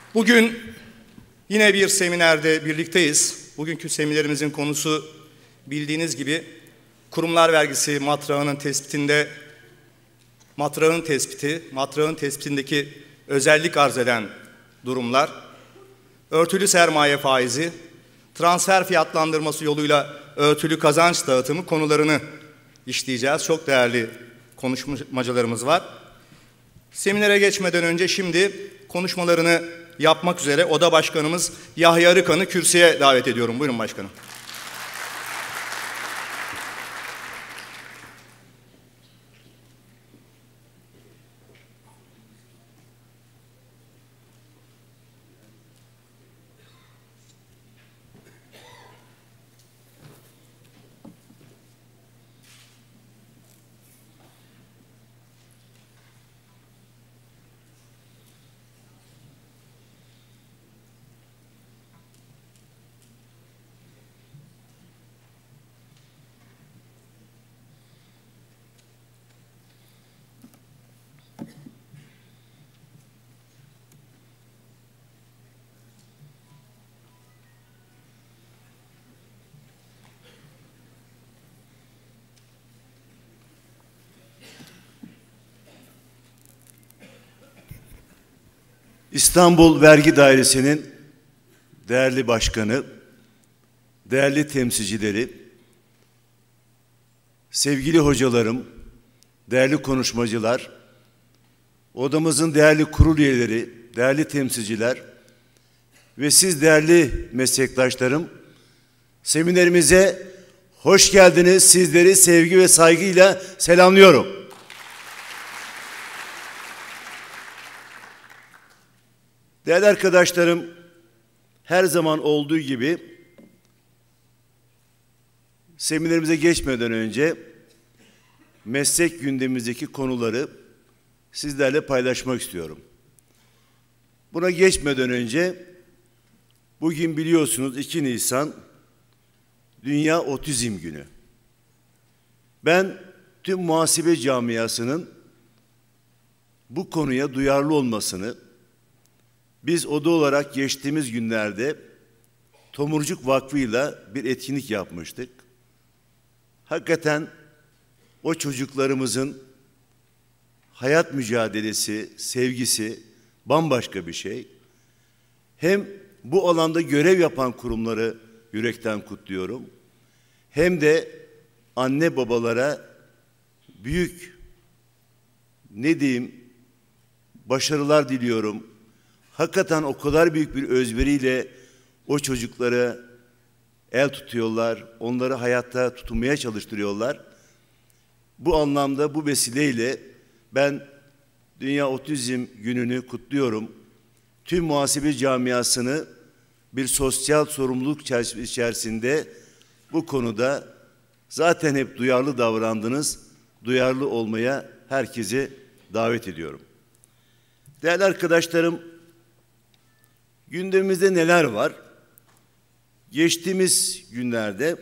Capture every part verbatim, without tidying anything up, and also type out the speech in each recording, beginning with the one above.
Bugün yine bir seminerde birlikteyiz. Bugünkü seminerimizin konusu bildiğiniz gibi kurumlar vergisi matrağının tespitinde matrağın tespiti, matrağın tespitindeki özellik arz eden durumlar, örtülü sermaye faizi, transfer fiyatlandırması yoluyla örtülü kazanç dağıtımı konularını işleyeceğiz. Çok değerli konuşmacılarımız var. Seminere geçmeden önce şimdi konuşmalarını yapmak üzere Oda Başkanımız Yahya Arıkan'ı kürsüye davet ediyorum. Buyurun başkanım. İstanbul Vergi Dairesi'nin değerli başkanı, değerli temsilcileri, sevgili hocalarım, değerli konuşmacılar, odamızın değerli kurul üyeleri, değerli temsilciler ve siz değerli meslektaşlarım, seminerimize hoş geldiniz. Sizleri sevgi ve saygıyla selamlıyorum. Değerli arkadaşlarım, her zaman olduğu gibi seminerimize geçmeden önce meslek gündemimizdeki konuları sizlerle paylaşmak istiyorum. Buna geçmeden önce bugün biliyorsunuz iki Nisan Dünya Otizm Günü. Ben tüm muhasebe camiasının bu konuya duyarlı olmasını, biz oda olarak geçtiğimiz günlerde Tomurcuk Vakfı'yla bir etkinlik yapmıştık. Hakikaten o çocuklarımızın hayat mücadelesi, sevgisi bambaşka bir şey. Hem bu alanda görev yapan kurumları yürekten kutluyorum. Hem de anne babalara büyük, ne diyeyim, başarılar diliyorum. Hakikaten o kadar büyük bir özveriyle o çocuklara el tutuyorlar, onları hayatta tutunmaya çalıştırıyorlar. Bu anlamda, bu vesileyle ben Dünya Otizm Günü'nü kutluyorum. Tüm muhasebe camiasını bir sosyal sorumluluk içerisinde bu konuda zaten hep duyarlı davrandınız, duyarlı olmaya herkesi davet ediyorum. Değerli arkadaşlarım, gündemimizde neler var? Geçtiğimiz günlerde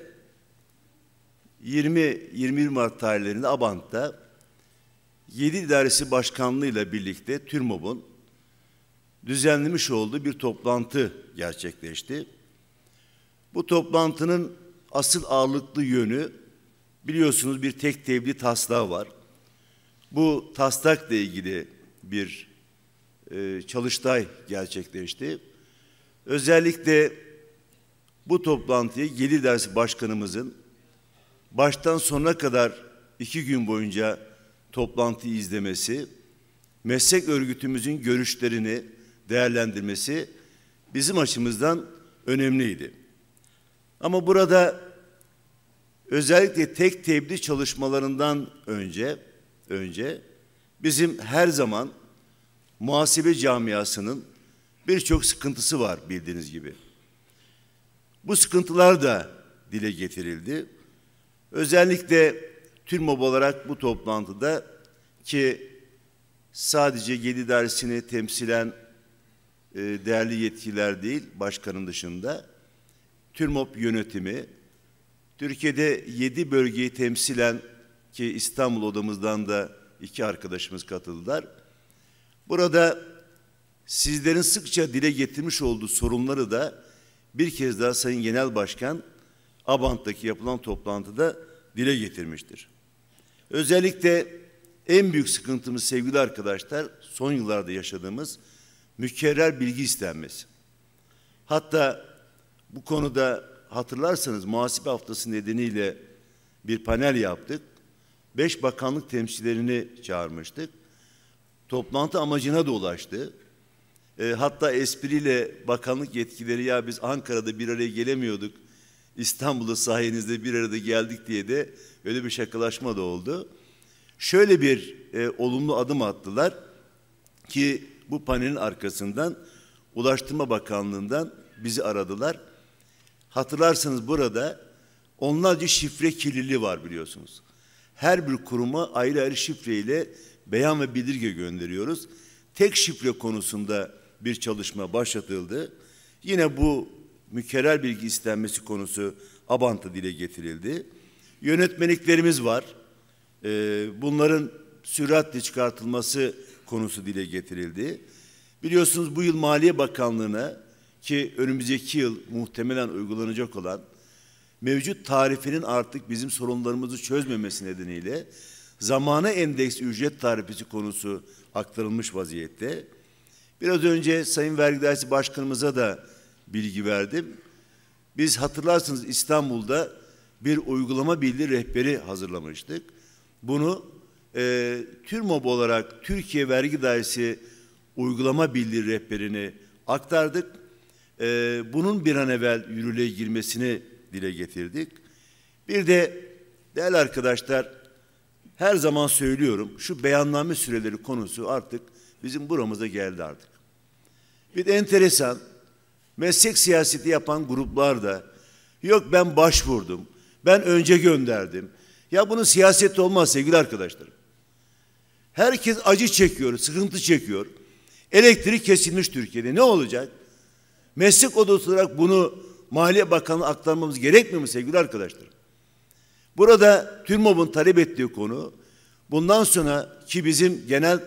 yirmi yirmi bir Mart tarihlerinde Abant'ta yedi İdaresi Başkanlığı ile birlikte TÜRMOB'un düzenlemiş olduğu bir toplantı gerçekleşti. Bu toplantının asıl ağırlıklı yönü, biliyorsunuz, bir tek tebliğ taslağı var. Bu taslakla ilgili bir e, çalıştay gerçekleşti. Özellikle bu toplantıyı Gelir İdaresi Başkanımızın baştan sonuna kadar iki gün boyunca toplantıyı izlemesi, meslek örgütümüzün görüşlerini değerlendirmesi bizim açımızdan önemliydi. Ama burada özellikle tek tebliğ çalışmalarından önce önce bizim her zaman muhasebe camiasının birçok sıkıntısı var bildiğiniz gibi. Bu sıkıntılar da dile getirildi. Özellikle TÜRMOB olarak bu toplantıda, ki sadece Gelir İdaresi'ni temsilen e, değerli yetkililer değil, başkanın dışında TÜRMOB yönetimi, Türkiye'de yedi bölgeyi temsilen, ki İstanbul odamızdan da iki arkadaşımız katıldılar. Burada sizlerin sıkça dile getirmiş olduğu sorunları da bir kez daha Sayın Genel Başkan Abant'taki yapılan toplantıda dile getirmiştir. Özellikle en büyük sıkıntımız sevgili arkadaşlar, son yıllarda yaşadığımız mükerrer bilgi istenmesi. Hatta bu konuda hatırlarsanız muhasebe haftası nedeniyle bir panel yaptık. Beş bakanlık temsilcilerini çağırmıştık. Toplantı amacına da ulaştı. E, hatta espriyle bakanlık yetkileri, ya biz Ankara'da bir araya gelemiyorduk, İstanbul'da sayenizde bir arada geldik diye de öyle bir şakalaşma da oldu. Şöyle bir e, olumlu adım attılar ki bu panelin arkasından Ulaştırma Bakanlığı'ndan bizi aradılar. Hatırlarsanız burada onlarca şifre kirliliği var biliyorsunuz. Her bir kuruma ayrı ayrı şifreyle beyan ve bildirge gönderiyoruz. Tek şifre konusunda bir çalışma başlatıldı. Yine bu mükerrer bilgi istenmesi konusu Abant'a dile getirildi. Yönetmeliklerimiz var. Ee, bunların süratle çıkartılması konusu dile getirildi. Biliyorsunuz bu yıl Maliye Bakanlığı'na, ki önümüzdeki yıl muhtemelen uygulanacak olan mevcut tarifenin artık bizim sorunlarımızı çözmemesi nedeniyle zamana endeksli ücret tarifesi konusu aktarılmış vaziyette. Biraz önce Sayın Vergi Dairesi Başkanımıza da bilgi verdim. Biz hatırlarsınız İstanbul'da bir uygulama bildi rehberi hazırlamıştık. Bunu e, TÜRMOB olarak Türkiye Vergi Dairesi uygulama bildi rehberini aktardık. E, bunun bir an evvel yürürlüğe girmesini dile getirdik. Bir de değerli arkadaşlar, her zaman söylüyorum, şu beyanname süreleri konusu artık bizim buramıza geldi artık. Bir de enteresan, meslek siyaseti yapan gruplar da, yok ben başvurdum, ben önce gönderdim. Ya bunun siyaseti olmaz sevgili arkadaşlarım. Herkes acı çekiyor, sıkıntı çekiyor. Elektrik kesilmiş Türkiye'de, ne olacak? Meslek odası olarak bunu Maliye Bakanlığı'na aktarmamız gerekmiyor mu sevgili arkadaşlarım? Burada TÜRMOB'un talep ettiği konu, bundan sonra ki bizim genel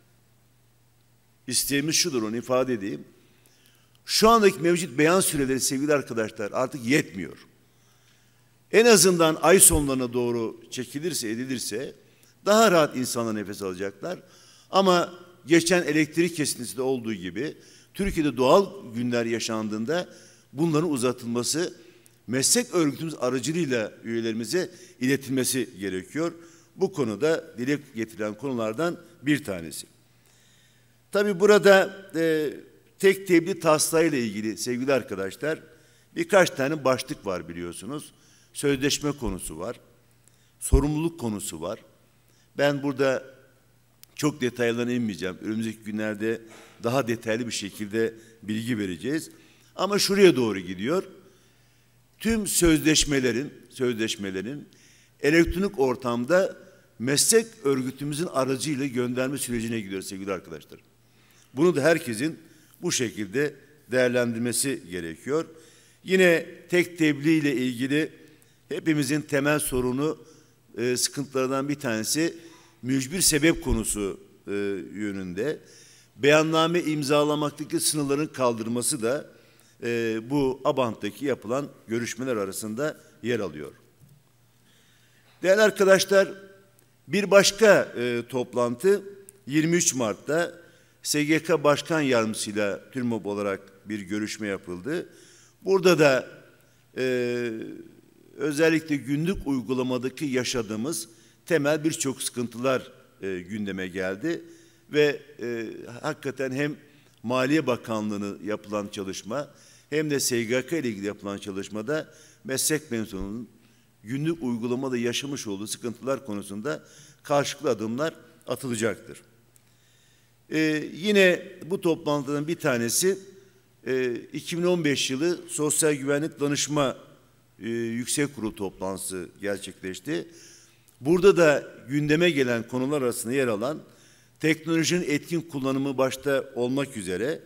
isteğimiz şudur, onu ifade edeyim. Şu andaki mevcut beyan süreleri sevgili arkadaşlar artık yetmiyor. En azından ay sonlarına doğru çekilirse, edilirse daha rahat insanlar nefes alacaklar. Ama geçen elektrik kesintisi de olduğu gibi Türkiye'de doğal günler yaşandığında bunların uzatılması, meslek örgütümüz aracılığıyla üyelerimize iletilmesi gerekiyor. Bu konuda dile getirilen konulardan bir tanesi. Tabii burada e, tek tebliğ taslağıyla ilgili sevgili arkadaşlar birkaç tane başlık var biliyorsunuz. Sözleşme konusu var, sorumluluk konusu var. Ben burada çok detaylarına inmeyeceğim. Önümüzdeki günlerde daha detaylı bir şekilde bilgi vereceğiz. Ama şuraya doğru gidiyor. Tüm sözleşmelerin, sözleşmelerin elektronik ortamda meslek örgütümüzün aracıyla gönderme sürecine gidiyor sevgili arkadaşlar. Bunu da herkesin bu şekilde değerlendirmesi gerekiyor. Yine tek tebliğ ile ilgili hepimizin temel sorunu, e, sıkıntılardan bir tanesi mücbir sebep konusu e, yönünde. Beyanname imzalamaktaki sınırların kaldırması da e, bu Abant'taki yapılan görüşmeler arasında yer alıyor. Değerli arkadaşlar, bir başka e, toplantı yirmi üç Mart'ta S G K Başkan Yardımcısıyla TÜRMOB olarak bir görüşme yapıldı. Burada da e, özellikle günlük uygulamadaki yaşadığımız temel birçok sıkıntılar e, gündeme geldi ve e, hakikaten hem Maliye Bakanlığı'nın yapılan çalışma hem de S G K ile ilgili yapılan çalışmada meslek mensubunun günlük uygulamada yaşamış olduğu sıkıntılar konusunda karşılıklı adımlar atılacaktır. Ee, yine bu toplantıdan bir tanesi e, iki bin on beş yılı Sosyal Güvenlik Danışma e, Yüksek Kurulu toplantısı gerçekleşti. Burada da gündeme gelen konular arasında yer alan teknolojinin etkin kullanımı başta olmak üzere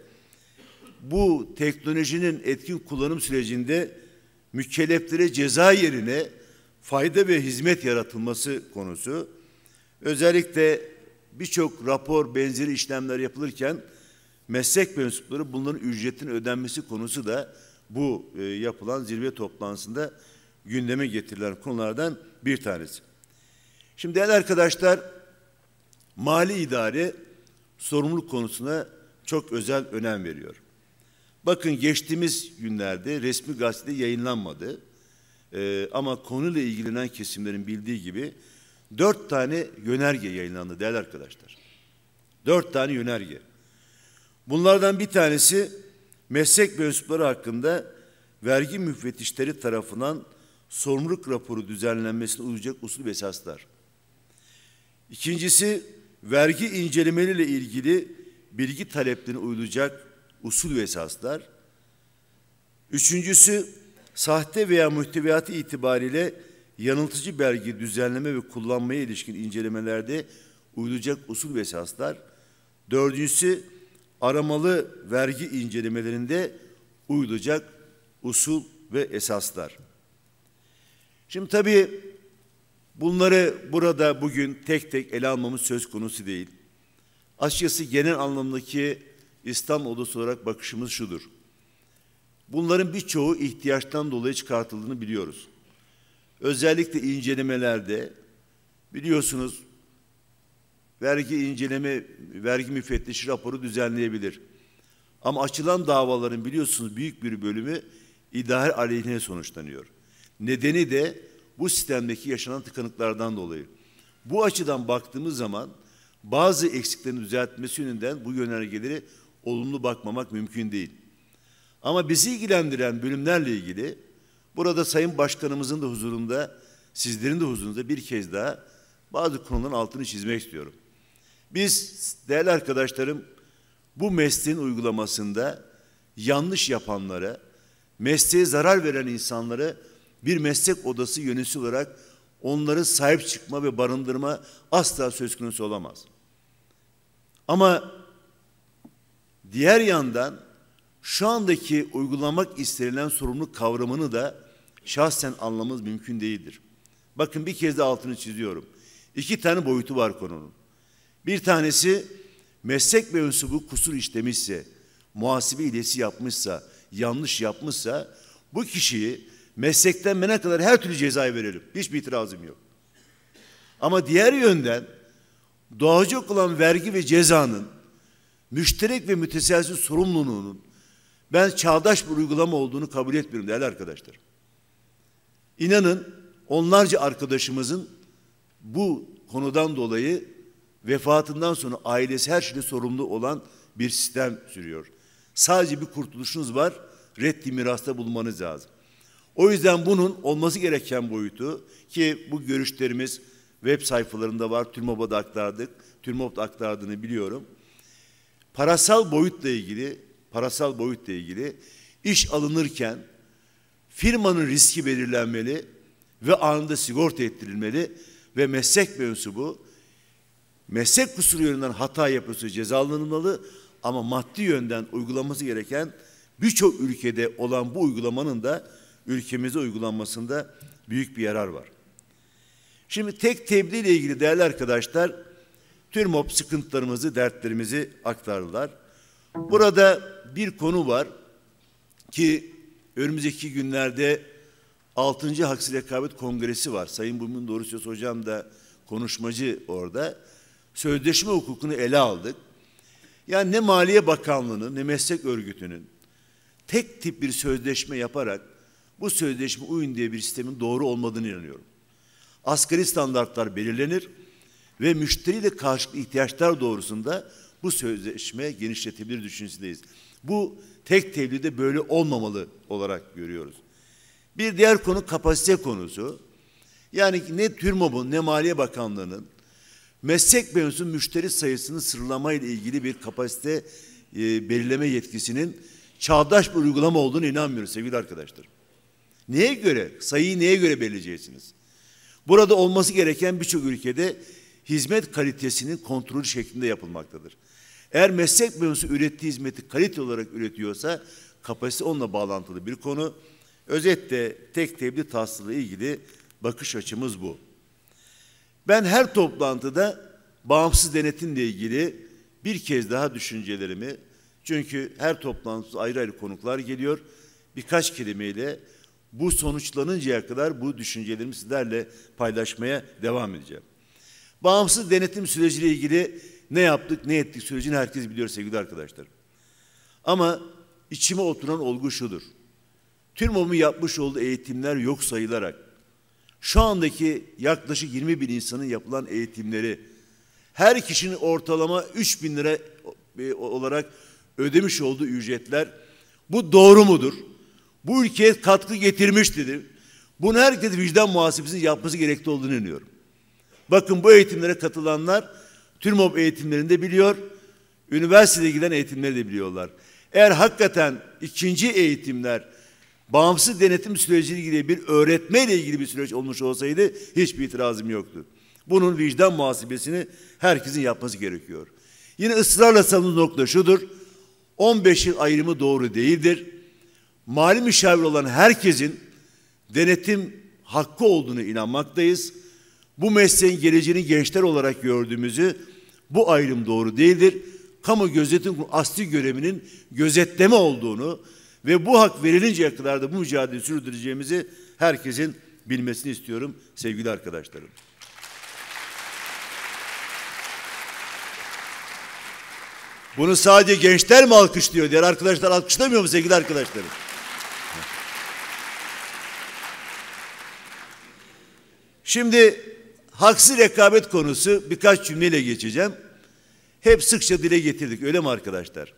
bu teknolojinin etkin kullanım sürecinde mükelleflere ceza yerine fayda ve hizmet yaratılması konusu. Özellikle birçok rapor benzeri işlemler yapılırken meslek mensupları bunların ücretinin ödenmesi konusu da bu e, yapılan zirve toplantısında gündeme getirilen konulardan bir tanesi. Şimdi değerli arkadaşlar, mali idare sorumluluk konusuna çok özel önem veriyor. Bakın geçtiğimiz günlerde resmi gazetede yayınlanmadı. Ee, ama konuyla ilgilenen kesimlerin bildiği gibi dört tane yönerge yayınlandı değerli arkadaşlar. Dört tane yönerge. Bunlardan bir tanesi meslek mensupları hakkında vergi müfettişleri tarafından sorumluluk raporu düzenlenmesine uyacak usul ve esaslar. İkincisi, vergi incelemeleriyle ilgili bilgi taleplerine uyulacak usul ve esaslar. Üçüncüsü, sahte veya muhteviyatı itibariyle yanıltıcı belge düzenleme ve kullanmaya ilişkin incelemelerde uyulacak usul ve esaslar. Dördüncüsü, aramalı vergi incelemelerinde uyulacak usul ve esaslar. Şimdi tabii bunları burada bugün tek tek ele almamız söz konusu değil. Açıkçası genel anlamdaki İslam odası olarak bakışımız şudur. Bunların birçoğu ihtiyaçtan dolayı çıkartıldığını biliyoruz. Özellikle incelemelerde biliyorsunuz vergi inceleme, vergi müfettişi raporu düzenleyebilir. Ama açılan davaların biliyorsunuz büyük bir bölümü idare aleyhine sonuçlanıyor. Nedeni de bu sistemdeki yaşanan tıkanıklardan dolayı. Bu açıdan baktığımız zaman bazı eksiklerin düzeltmesi yönünden bu yönergeleri olumlu bakmamak mümkün değil. Ama bizi ilgilendiren bölümlerle ilgili burada Sayın Başkanımızın da huzurunda, sizlerin de huzurunda bir kez daha bazı konuların altını çizmek istiyorum. Biz değerli arkadaşlarım bu mesleğin uygulamasında yanlış yapanlara, mesleğe zarar veren insanlara bir meslek odası yöneticisi olarak onları sahip çıkma ve barındırma asla söz konusu olamaz. Ama diğer yandan şu andaki uygulamak istenilen sorumluluk kavramını da şahsen anlamamız mümkün değildir. Bakın bir kez de altını çiziyorum. İki tane boyutu var konunun. Bir tanesi meslek mensubu kusur işlemişse, muhasebe hilesi yapmışsa, yanlış yapmışsa bu kişiyi meslekten mene kadar her türlü cezayı verelim. Hiçbir itirazım yok. Ama diğer yönden doğacak olan vergi ve cezanın müşterek ve müteselsiz sorumluluğunun ben çağdaş bir uygulama olduğunu kabul etmiyorum değerli arkadaşlar. İnanın onlarca arkadaşımızın bu konudan dolayı vefatından sonra ailesi her şeyde sorumlu olan bir sistem sürüyor. Sadece bir kurtuluşunuz var, reddi mirasta bulunmanız lazım. O yüzden bunun olması gereken boyutu ki bu görüşlerimiz web sayfalarında var, TÜRMOB'a da aktardık, TÜRMOB da aktardığını biliyorum. Parasal boyutla ilgili, parasal boyutla ilgili iş alınırken firmanın riski belirlenmeli ve anında sigorta ettirilmeli ve meslek mensubu meslek kusuru yönünden hata yapıyorsa cezalanılmalı ama maddi yönden uygulaması gereken birçok ülkede olan bu uygulamanın da ülkemizde uygulanmasında büyük bir yarar var. Şimdi tek tebliğ ile ilgili değerli arkadaşlar TÜRMOB sıkıntılarımızı, dertlerimizi aktardılar. Burada bir konu var ki önümüzdeki günlerde altıncı Haksız Rekabet Kongresi var. Sayın Bumin Doğru Söz Hocam da konuşmacı orada. Sözleşme hukukunu ele aldık. Yani ne Maliye Bakanlığı'nın ne meslek örgütünün tek tip bir sözleşme yaparak bu sözleşme uyun diye bir sistemin doğru olmadığını inanıyorum. Asgari standartlar belirlenir ve müşteriyle karşılıklı ihtiyaçlar doğrusunda bu sözleşme genişletebilir düşüncesindeyiz. Bu tek tebliğde böyle olmamalı olarak görüyoruz. Bir diğer konu kapasite konusu. Yani ne TÜRMOB'un ne Maliye Bakanlığı'nın meslek mensubu müşteri sayısını sıralama ile ilgili bir kapasite e, belirleme yetkisinin çağdaş bir uygulama olduğunu inanmıyoruz sevgili arkadaşlar. Neye göre? Sayıyı neye göre belirleyeceksiniz? Burada olması gereken birçok ülkede hizmet kalitesinin kontrolü şeklinde yapılmaktadır. Eğer meslek mensubu ürettiği hizmeti kalite olarak üretiyorsa kapasite onunla bağlantılı bir konu. Özetle tek tebliğ tahsili ile ilgili bakış açımız bu. Ben her toplantıda bağımsız denetimle ilgili bir kez daha düşüncelerimi Çünkü her toplantıda ayrı ayrı konuklar geliyor. Birkaç kelimeyle bu sonuçlanıncaya kadar bu düşüncelerimi sizlerle paylaşmaya devam edeceğim. Bağımsız denetim süreciyle ilgili ne yaptık, ne ettik sürecini herkes biliyor sevgili arkadaşlar. Ama içime oturan olgu şudur. TÜRMOB'un yapmış olduğu eğitimler yok sayılarak, şu andaki yaklaşık yirmi bin insanın yapılan eğitimleri, her kişinin ortalama üç bin lira olarak ödemiş olduğu ücretler, bu doğru mudur? Bu ülkeye katkı getirmiştir. Bunu herkes vicdan muhasebesini yapması gerekli olduğunu inanıyorum. Bakın bu eğitimlere katılanlar TÜRMOB eğitimlerini de biliyor, üniversitede giden eğitimleri de biliyorlar. Eğer hakikaten ikinci eğitimler bağımsız denetim süreciyle ilgili bir öğretmeyle ilgili bir süreç olmuş olsaydı hiçbir itirazım yoktu. Bunun vicdan muhasebesini herkesin yapması gerekiyor. Yine ısrarla savunulan nokta şudur. on beş yıl ayrımı doğru değildir. Mali müşavir olan herkesin denetim hakkı olduğunu inanmaktayız. Bu mesleğin geleceğini gençler olarak gördüğümüzü, bu ayrım doğru değildir. Kamu gözetim asli görevinin gözetleme olduğunu ve bu hak verilinceye kadar da bu mücadeleyi sürdüreceğimizi herkesin bilmesini istiyorum sevgili arkadaşlarım. Bunu sadece gençler mi alkışlıyor? Diğer arkadaşlar alkışlamıyor mu sevgili arkadaşlarım? Şimdi haksız rekabet konusu birkaç cümleyle geçeceğim. Hep sıkça dile getirdik, öyle mi arkadaşlar?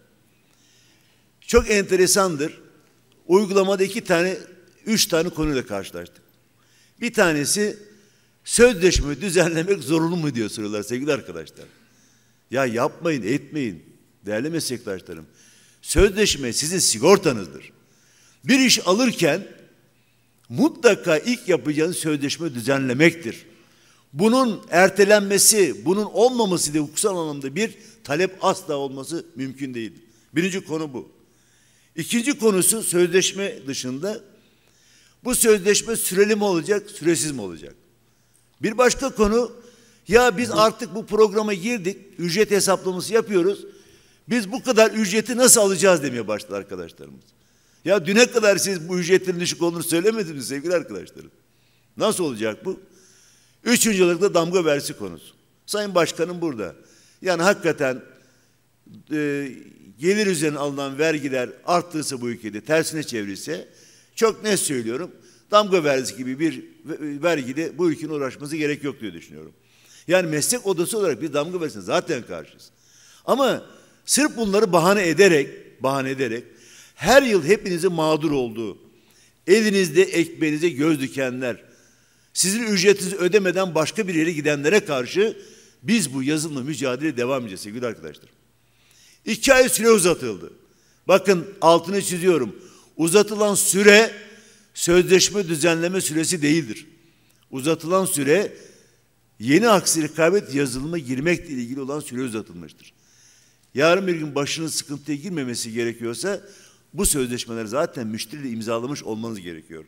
Çok enteresandır. Uygulamada iki tane, üç tane konuyla karşılaştık. Bir tanesi sözleşme düzenlemek zorunlu mu diyor soruyorlar sevgili arkadaşlar. Ya yapmayın, etmeyin değerli meslektaşlarım. Sözleşme sizin sigortanızdır. Bir iş alırken mutlaka ilk yapacağınız sözleşme düzenlemektir. Bunun ertelenmesi, bunun olmaması diye hukuksal anlamda bir talep asla olması mümkün değil. Birinci konu bu. İkinci konusu sözleşme dışında bu sözleşme süreli mi olacak, süresiz mi olacak? Bir başka konu, ya biz artık bu programa girdik, ücret hesaplaması yapıyoruz. Biz bu kadar ücreti nasıl alacağız demeye başladı arkadaşlarımız. Ya düne kadar siz bu ücretlerin düşük olduğunu söylemediniz mi sevgili arkadaşlarım? Nasıl olacak bu? Üçüncü olarak da damga vergisi konusu. Sayın Başkanım burada. Yani hakikaten e, gelir üzerine alınan vergiler arttıysa bu ülkede, tersine çevirirse çok net söylüyorum. Damga vergisi gibi bir vergide bu ülkenin uğraşması gerek yok diye düşünüyorum. Yani meslek odası olarak bir damga vergisine zaten karşıyız. Ama sırf bunları bahane ederek, bahane ederek her yıl hepinizin mağdur olduğu, elinizde ekmeğinize göz dikenler, sizin ücretinizi ödemeden başka bir yere gidenlere karşı biz bu yazılımla mücadeleye devam edeceğiz sevgili arkadaşlar. İki ay süre uzatıldı. Bakın altını çiziyorum. Uzatılan süre sözleşme düzenleme süresi değildir. Uzatılan süre yeni aksi rekabet yazılıma girmekle ilgili olan süre uzatılmıştır. Yarın bir gün başının sıkıntıya girmemesi gerekiyorsa bu sözleşmeleri zaten müşteriyle imzalamış olmanız gerekiyor.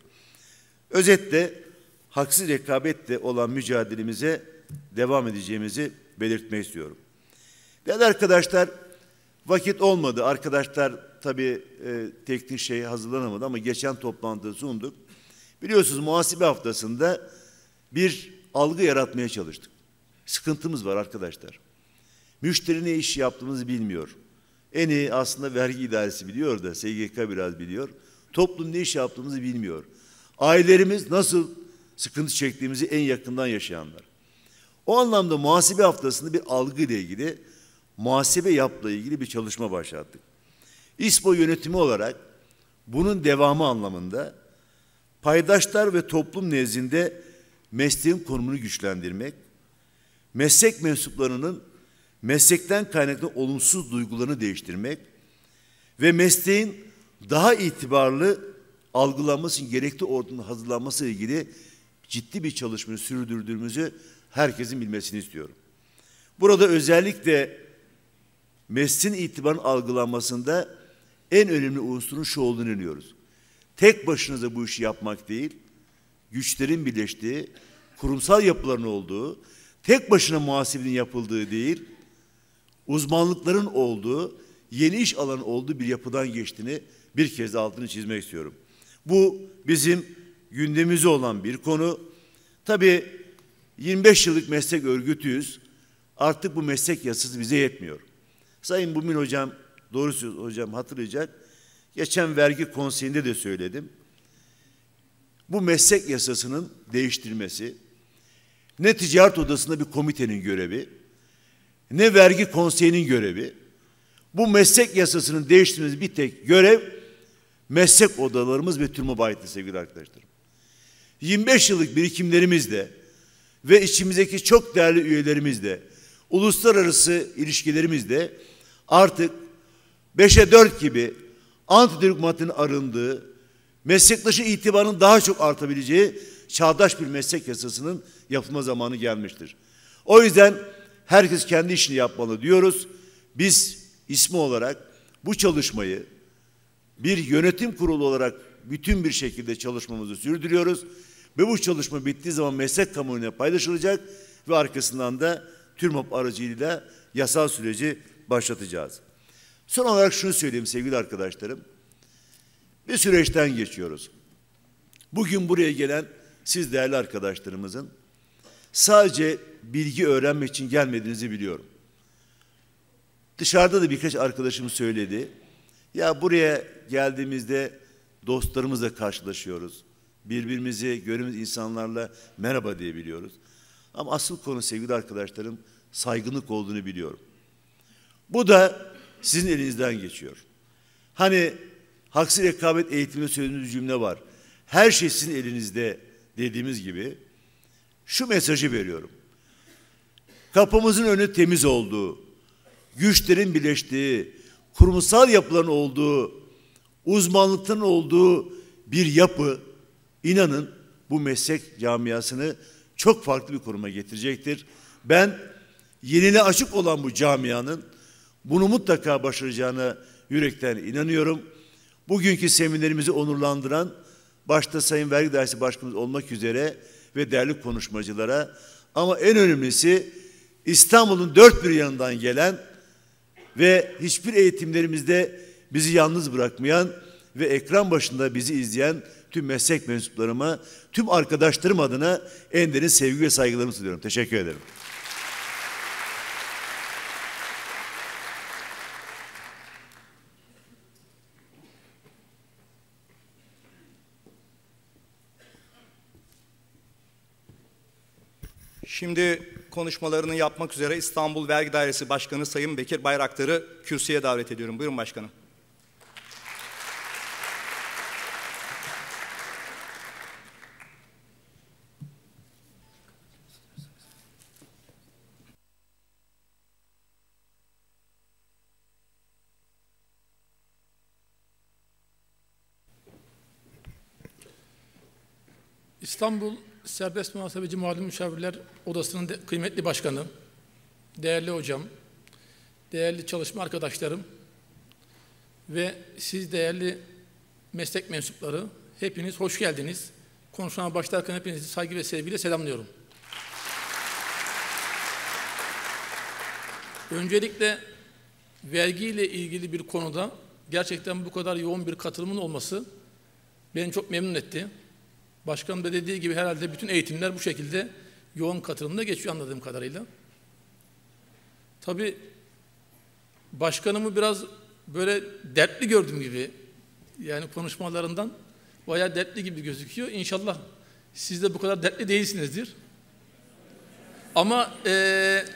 Özetle haksız rekabetle olan mücadelemize devam edeceğimizi belirtmek istiyorum. Değerli arkadaşlar, vakit olmadı. Arkadaşlar tabii e, teknik şey hazırlanamadı ama geçen toplantıda sunduk. Biliyorsunuz muhasebe haftasında bir algı yaratmaya çalıştık. Sıkıntımız var arkadaşlar. Müşteri ne iş yaptığımızı bilmiyor. En iyi aslında vergi idaresi biliyor da S G K biraz biliyor. Toplum ne iş yaptığımızı bilmiyor. Ailelerimiz nasıl sıkıntı çektiğimizi en yakından yaşayanlar. O anlamda muhasebe haftasında bir algı ile ilgili, muhasebe yapla ilgili bir çalışma başlattık. İSPO yönetimi olarak bunun devamı anlamında paydaşlar ve toplum nezdinde mesleğin konumunu güçlendirmek, meslek mensuplarının meslekten kaynaklı olumsuz duygularını değiştirmek ve mesleğin daha itibarlı algılanması için gerekli ortamın hazırlanması ile ilgili ciddi bir çalışmayı sürdürdüğümüzü herkesin bilmesini istiyorum. Burada özellikle mesleğin itibarının algılanmasında en önemli unsurun şu olduğunu inanıyoruz. Tek başınıza bu işi yapmak değil, güçlerin birleştiği, kurumsal yapıların olduğu, tek başına muhasebenin yapıldığı değil, uzmanlıkların olduğu, yeni iş alanı olduğu bir yapıdan geçtiğini bir kez de altını çizmek istiyorum. Bu bizim gündemimizde olan bir konu. Tabii yirmi beş yıllık meslek örgütüyüz. Artık bu meslek yasası bize yetmiyor. Sayın Bumin Hocam, doğrusu hocam hatırlayacak. Geçen vergi konseyinde de söyledim. Bu meslek yasasının değiştirilmesi ne ticaret odasında bir komitenin görevi, ne vergi konseyinin görevi. Bu meslek yasasının değiştirilmesi bir tek görev meslek odalarımız ve TÜRMOB'a aittir sevgili arkadaşlarım. yirmi beş yıllık birikimlerimizle ve içimizdeki çok değerli üyelerimizle, uluslararası ilişkilerimizle artık beşe dört gibi antidoping maddenin arındığı, meslektaşı itibarının daha çok artabileceği çağdaş bir meslek yasasının yapılma zamanı gelmiştir. O yüzden herkes kendi işini yapmalı diyoruz. Biz ismi olarak bu çalışmayı bir yönetim kurulu olarak bütün bir şekilde çalışmamızı sürdürüyoruz. Ve bu çalışma bittiği zaman meslek kamuoyuna paylaşılacak ve arkasından da TÜRMOB aracılığıyla yasal süreci başlatacağız. Son olarak şunu söyleyeyim sevgili arkadaşlarım. Bir süreçten geçiyoruz. Bugün buraya gelen siz değerli arkadaşlarımızın sadece bilgi öğrenmek için gelmediğinizi biliyorum. Dışarıda da birkaç arkadaşım söyledi. Ya buraya geldiğimizde dostlarımızla karşılaşıyoruz. Birbirimizi gördüğümüz insanlarla merhaba diyebiliyoruz. Ama asıl konu sevgili arkadaşlarım saygınlık olduğunu biliyorum. Bu da sizin elinizden geçiyor. Hani haksız rekabet eğitiminde söylediğimiz cümle var. Her şey sizin elinizde dediğimiz gibi şu mesajı veriyorum. Kapımızın önü temiz olduğu, güçlerin birleştiği, kurumsal yapıların olduğu, uzmanlıkların olduğu bir yapı, inanın bu meslek camiasını çok farklı bir konuma getirecektir. Ben yeniliğe açık olan bu camianın bunu mutlaka başaracağına yürekten inanıyorum. Bugünkü seminerimizi onurlandıran başta Sayın Vergi Dairesi Başkanımız olmak üzere ve değerli konuşmacılara ama en önemlisi İstanbul'un dört bir yanından gelen ve hiçbir eğitimlerimizde bizi yalnız bırakmayan ve ekran başında bizi izleyen tüm meslek mensuplarıma, tüm arkadaşlarım adına en derin sevgi ve saygılarımı sunuyorum. Teşekkür ederim. Şimdi konuşmalarını yapmak üzere İstanbul Vergi Dairesi Başkanı Sayın Bekir Bayraktar'ı kürsüye davet ediyorum. Buyurun başkanım. İstanbul Serbest Muhasebeci Mali Müşavirler Odası'nın de, kıymetli başkanı, değerli hocam, değerli çalışma arkadaşlarım ve siz değerli meslek mensupları, hepiniz hoş geldiniz. Konuşmaya başlarken hepinizi saygı ve sevgiyle selamlıyorum. Öncelikle vergiyle ilgili bir konuda gerçekten bu kadar yoğun bir katılımın olması beni çok memnun etti. Başkanım da dediği gibi herhalde bütün eğitimler bu şekilde yoğun katılımda geçiyor anladığım kadarıyla. Tabii başkanımı biraz böyle dertli gördüm gibi. Yani konuşmalarından bayağı dertli gibi gözüküyor. İnşallah siz de bu kadar dertli değilsinizdir. Ama ee,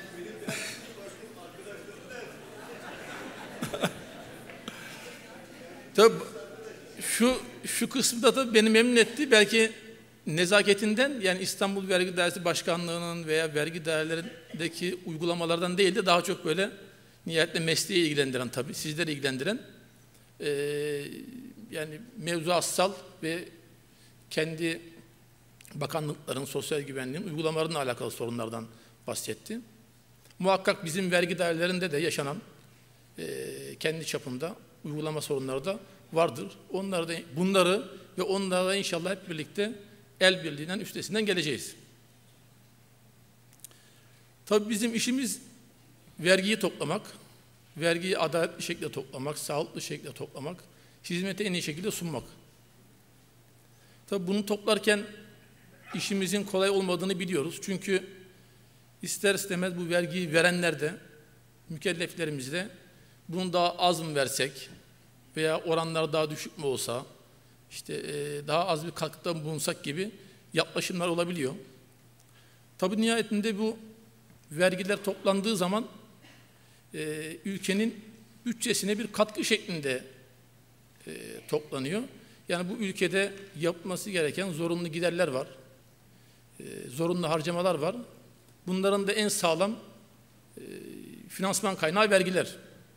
tabii Şu, şu kısımda da beni memnun etti. Belki nezaketinden yani İstanbul Vergi Dairesi Başkanlığı'nın veya vergi dairelerindeki uygulamalardan değil de daha çok böyle nihayetle mesleği ilgilendiren tabii sizleri ilgilendiren e, yani mevzuatsal ve kendi bakanlıkların, sosyal güvenliğin uygulamalarına alakalı sorunlardan bahsetti. Muhakkak bizim vergi dairelerinde de yaşanan e, kendi çapında uygulama sorunları da vardır. Onları da, bunları ve onlarla inşallah hep birlikte el birliğinden üstesinden geleceğiz. Tabii bizim işimiz vergiyi toplamak, vergiyi adaletli şekilde toplamak, sağlıklı şekilde toplamak, hizmeti en iyi şekilde sunmak. Tabii bunu toplarken işimizin kolay olmadığını biliyoruz. Çünkü ister istemez bu vergiyi verenler de, mükelleflerimiz de bunu daha az mı versek veya oranlar daha düşük mü olsa, işte e, daha az bir katkıda mı bulunsak gibi yaklaşımlar olabiliyor. Tabii nihayetinde bu vergiler toplandığı zaman e, ülkenin bütçesine bir katkı şeklinde e, toplanıyor. Yani bu ülkede yapması gereken zorunlu giderler var, e, zorunlu harcamalar var. Bunların da en sağlam e, finansman kaynağı vergiler.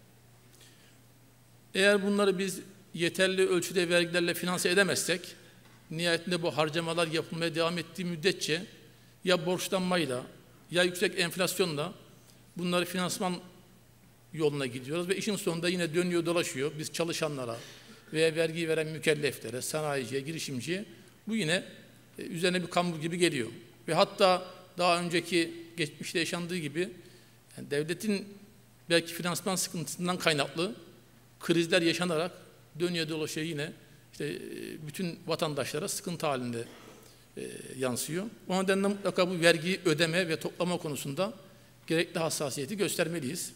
Eğer bunları biz yeterli ölçüde vergilerle finanse edemezsek, nihayetinde bu harcamalar yapılmaya devam ettiği müddetçe ya borçlanmayla ya yüksek enflasyonla bunları finansman yoluna gidiyoruz ve işin sonunda yine dönüyor dolaşıyor. Biz çalışanlara veya vergi veren mükelleflere, sanayiciye, girişimciye bu yine e, üzerine bir kambur gibi geliyor. Ve hatta daha önceki geçmişte yaşandığı gibi yani devletin belki finansman sıkıntısından kaynaklı krizler yaşanarak dönüyor dolaşıyor yine işte e, bütün vatandaşlara sıkıntı halinde e, yansıyor. O nedenle mutlaka bu vergi ödeme ve toplama konusunda gerekli hassasiyeti göstermeliyiz.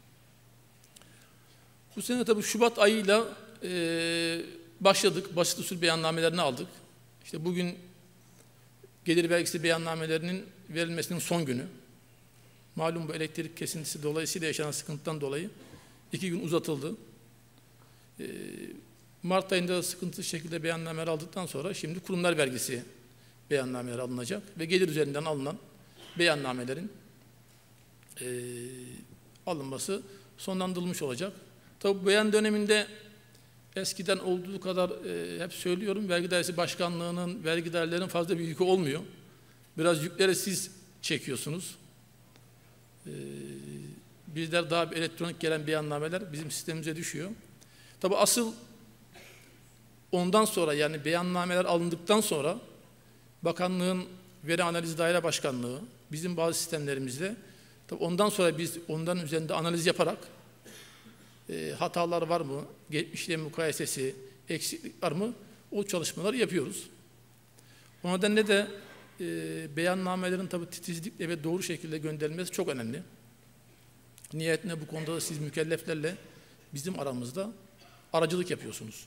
Bu sene tabii Şubat ayıyla e, başladık. Basit usul beyannamelerini aldık. İşte bugün gelir vergisi beyannamelerinin verilmesinin son günü. Malum bu elektrik kesintisi dolayısıyla yaşanan sıkıntıdan dolayı iki gün uzatıldı. E, Mart ayında da sıkıntılı şekilde beyannameler aldıktan sonra şimdi kurumlar vergisi beyannameler alınacak ve gelir üzerinden alınan beyannamelerin e, alınması sonlandırılmış olacak. Tabi bu beyan döneminde eskiden olduğu kadar e, hep söylüyorum, vergi dairesi başkanlığının, vergi dairelerinin fazla bir yükü olmuyor. Biraz yükleri siz çekiyorsunuz. E, bizler daha bir elektronik gelen beyannameler bizim sistemimize düşüyor. Tabi asıl ondan sonra yani beyannameler alındıktan sonra bakanlığın veri analiz daire başkanlığı bizim bazı sistemlerimizde tabi ondan sonra biz onların üzerinde analiz yaparak e, hatalar var mı, geçmişle mukayesesi, eksiklik var mı o çalışmaları yapıyoruz. O nedenle de e, beyannamelerin tabi titizlikle ve doğru şekilde gönderilmesi çok önemli. Nihayetinde bu konuda da siz mükelleflerle bizim aramızda aracılık yapıyorsunuz.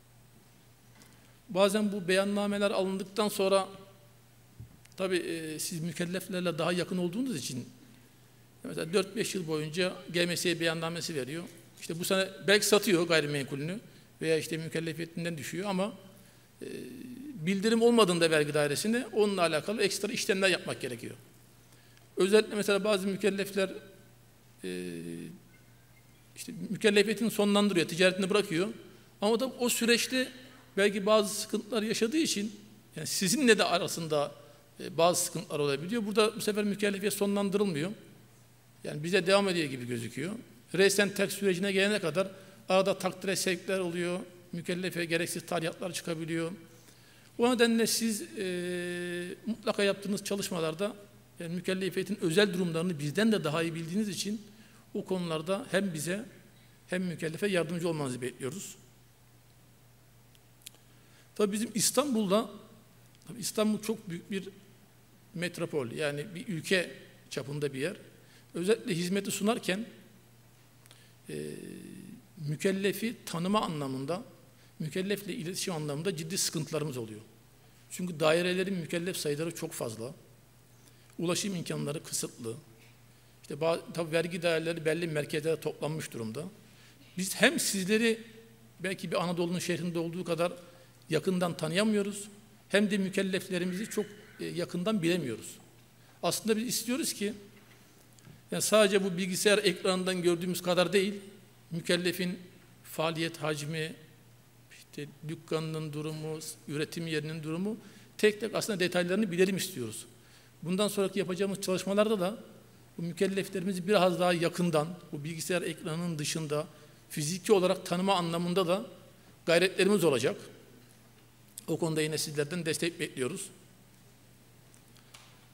Bazen bu beyannameler alındıktan sonra tabii e, siz mükelleflerle daha yakın olduğunuz için mesela dört beş yıl boyunca G M S beyannamesi veriyor. İşte bu sene belki satıyor gayrimenkulünü veya işte mükellefiyetinden düşüyor ama e, bildirim olmadığında vergi dairesinde onunla alakalı ekstra işlemler yapmak gerekiyor. Özellikle mesela bazı mükellefler e, işte mükellefiyetini sonlandırıyor, ticaretini bırakıyor ama da o süreçte belki bazı sıkıntılar yaşadığı için yani sizinle de arasında e, bazı sıkıntılar olabiliyor. Burada bu sefer mükellefiyet sonlandırılmıyor. Yani bize devam ediyor gibi gözüküyor. Resen terk sürecine gelene kadar arada takdire sevkler oluyor. Mükellefe gereksiz talimatlar çıkabiliyor. O nedenle siz e, mutlaka yaptığınız çalışmalarda yani mükellefiyetin özel durumlarını bizden de daha iyi bildiğiniz için o konularda hem bize hem mükellefe yardımcı olmanızı bekliyoruz. Tabii bizim İstanbul'da, tabii İstanbul çok büyük bir metropol, yani bir ülke çapında bir yer. Özellikle hizmeti sunarken e, mükellefi tanıma anlamında, mükellefle iletişim anlamında ciddi sıkıntılarımız oluyor. Çünkü dairelerin mükellef sayıları çok fazla, ulaşım imkanları kısıtlı. İşte bazı, tabii vergi daireleri belli merkezlere toplanmış durumda. Biz hem sizleri belki bir Anadolu'nun şehrinde olduğu kadar yakından tanıyamıyoruz, hem de mükelleflerimizi çok yakından bilemiyoruz. Aslında biz istiyoruz ki yani sadece bu bilgisayar ekranından gördüğümüz kadar değil, mükellefin faaliyet hacmi, işte dükkanının durumu, üretim yerinin durumu tek tek aslında detaylarını bilelim istiyoruz. Bundan sonraki yapacağımız çalışmalarda da bu mükelleflerimizi biraz daha yakından, bu bilgisayar ekranının dışında fiziki olarak tanıma anlamında da gayretlerimiz olacak. O konuda yine sizlerden destek bekliyoruz.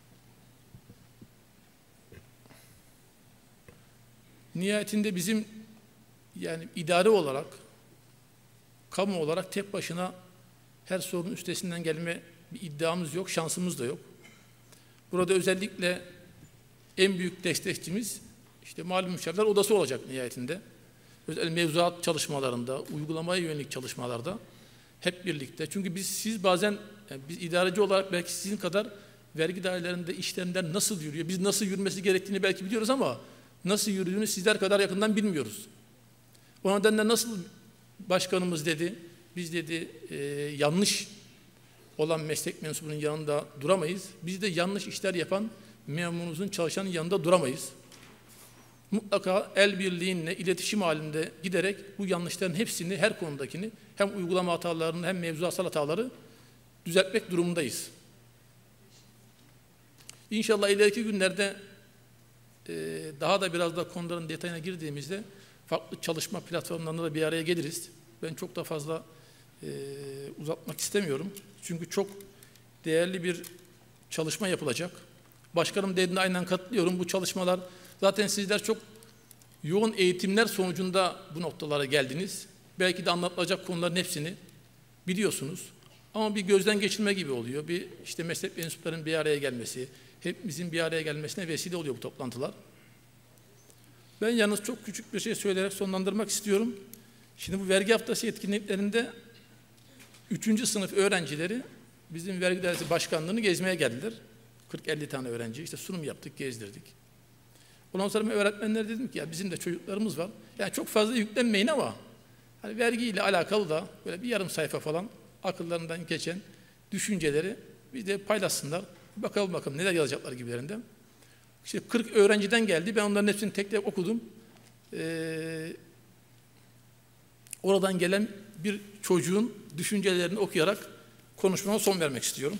Nihayetinde bizim Yani idare olarak, kamu olarak tek başına her sorunun üstesinden gelme bir iddiamız yok, şansımız da yok. Burada özellikle en büyük destekçimiz işte Mali Müşavirler Odası olacak nihayetinde. Özel mevzuat çalışmalarında, uygulamaya yönelik çalışmalarda hep birlikte. Çünkü biz siz bazen yani biz idareci olarak belki sizin kadar vergi dairelerinde işlemler nasıl yürüyor, biz nasıl yürümesi gerektiğini belki biliyoruz ama nasıl yürüdüğünü sizler kadar yakından bilmiyoruz. O nedenle nasıl başkanımız dedi, biz dedi e, yanlış olan meslek mensubunun yanında duramayız. Biz de yanlış işler yapan memurumuzun, çalışanın yanında duramayız. Mutlaka el birliğiyle, iletişim halinde giderek bu yanlışların hepsini, her konudakini hem uygulama hatalarını hem mevzuatsal hataları düzeltmek durumundayız. İnşallah ileriki günlerde e, daha da biraz da konuların detayına girdiğimizde farklı çalışma platformlarında da bir araya geliriz. Ben çok da fazla e, uzatmak istemiyorum. Çünkü çok değerli bir çalışma yapılacak. Başkanım dediğine aynen katılıyorum. Bu çalışmalar zaten sizler çok yoğun eğitimler sonucunda bu noktalara geldiniz. Belki de anlatılacak konuların hepsini biliyorsunuz. Ama bir gözden geçirme gibi oluyor. Bir işte meslek mensuplarının bir araya gelmesi, hepimizin bir araya gelmesine vesile oluyor bu toplantılar. Ben yalnız çok küçük bir şey söyleyerek sonlandırmak istiyorum. Şimdi bu vergi haftası etkinliklerinde üçüncü sınıf öğrencileri bizim vergi dairesi başkanlığını gezmeye geldiler. kırk elli tane öğrenci işte sunum yaptık, gezdirdik. Ondan sonra ben öğretmenlere dedim ki ya bizim de çocuklarımız var. Yani çok fazla yüklenmeyin ama hani vergiyle alakalı da böyle bir yarım sayfa falan akıllarından geçen düşünceleri bir de paylaşsınlar. Bakalım bakalım neler yazacaklar gibilerinden. İşte kırk öğrenciden geldi. Ben onların hepsini tek tek okudum. Ee, oradan gelen bir çocuğun düşüncelerini okuyarak konuşmama son vermek istiyorum.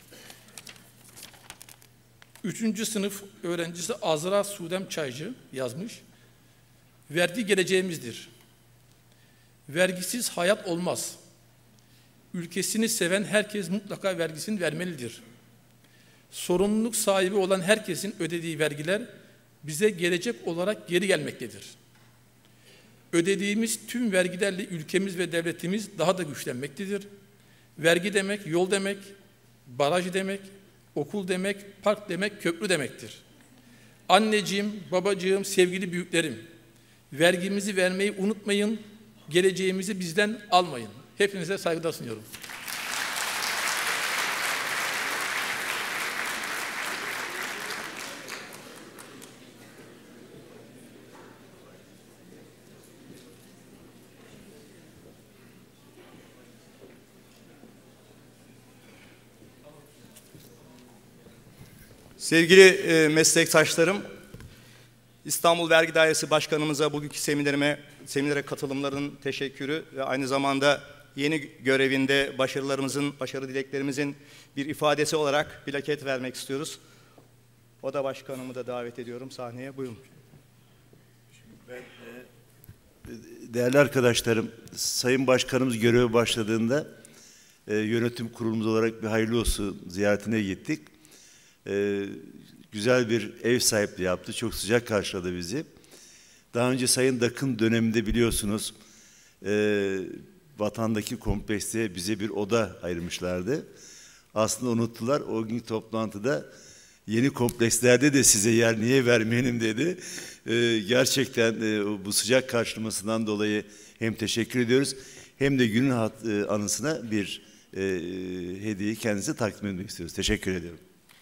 Üçüncü sınıf öğrencisi Azra Sudem Çaycı yazmış. Vergi geleceğimizdir. Vergisiz hayat olmaz. Ülkesini seven herkes mutlaka vergisini vermelidir. Sorumluluk sahibi olan herkesin ödediği vergiler bize gelecek olarak geri gelmektedir. Ödediğimiz tüm vergilerle ülkemiz ve devletimiz daha da güçlenmektedir. Vergi demek, yol demek, baraj demek, okul demek, park demek, köprü demektir. Anneciğim, babacığım, sevgili büyüklerim, vergimizi vermeyi unutmayın, geleceğimizi bizden almayın. Hepinize saygılar sunuyorum. Sevgili e, meslektaşlarım, İstanbul Vergi Dairesi Başkanımıza bugünkü seminerime, seminere katılımlarının teşekkürü ve aynı zamanda yeni görevinde başarılarımızın, başarı dileklerimizin bir ifadesi olarak plaket vermek istiyoruz. O da başkanımı da davet ediyorum sahneye. Buyurun. Ben, e, değerli arkadaşlarım, Sayın Başkanımız göreve başladığında e, yönetim kurulumuz olarak bir hayırlı olsun ziyaretine gittik. E, güzel bir ev sahipliği yaptı. Çok sıcak karşıladı bizi. Daha önce Sayın Dak'ın döneminde biliyorsunuz e, vatandaki komplekste bize bir oda ayırmışlardı. Aslında unuttular. O gün toplantıda yeni komplekslerde de size yer niye vermeyelim dedi. E, gerçekten e, bu sıcak karşılamasından dolayı hem teşekkür ediyoruz hem de günün hat, e, anısına bir e, hediyeyi kendinize takdim etmek istiyoruz. Teşekkür ediyorum.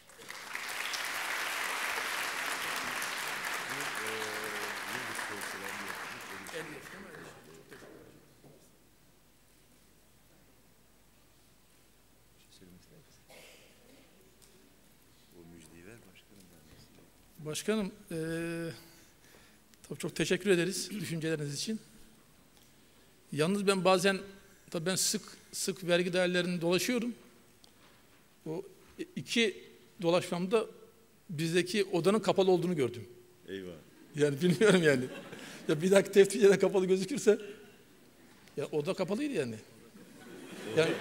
Başkanım, e, tabii çok teşekkür ederiz düşünceleriniz için. Yalnız ben bazen, tabii ben sık sık vergi dairelerinde dolaşıyorum. O iki dolaşmamda bizdeki odanın kapalı olduğunu gördüm. Eyvah. Yani bilmiyorum yani. Ya bir dahaki teftiye de kapalı gözükürse, ya oda kapalıydı yani. Yani,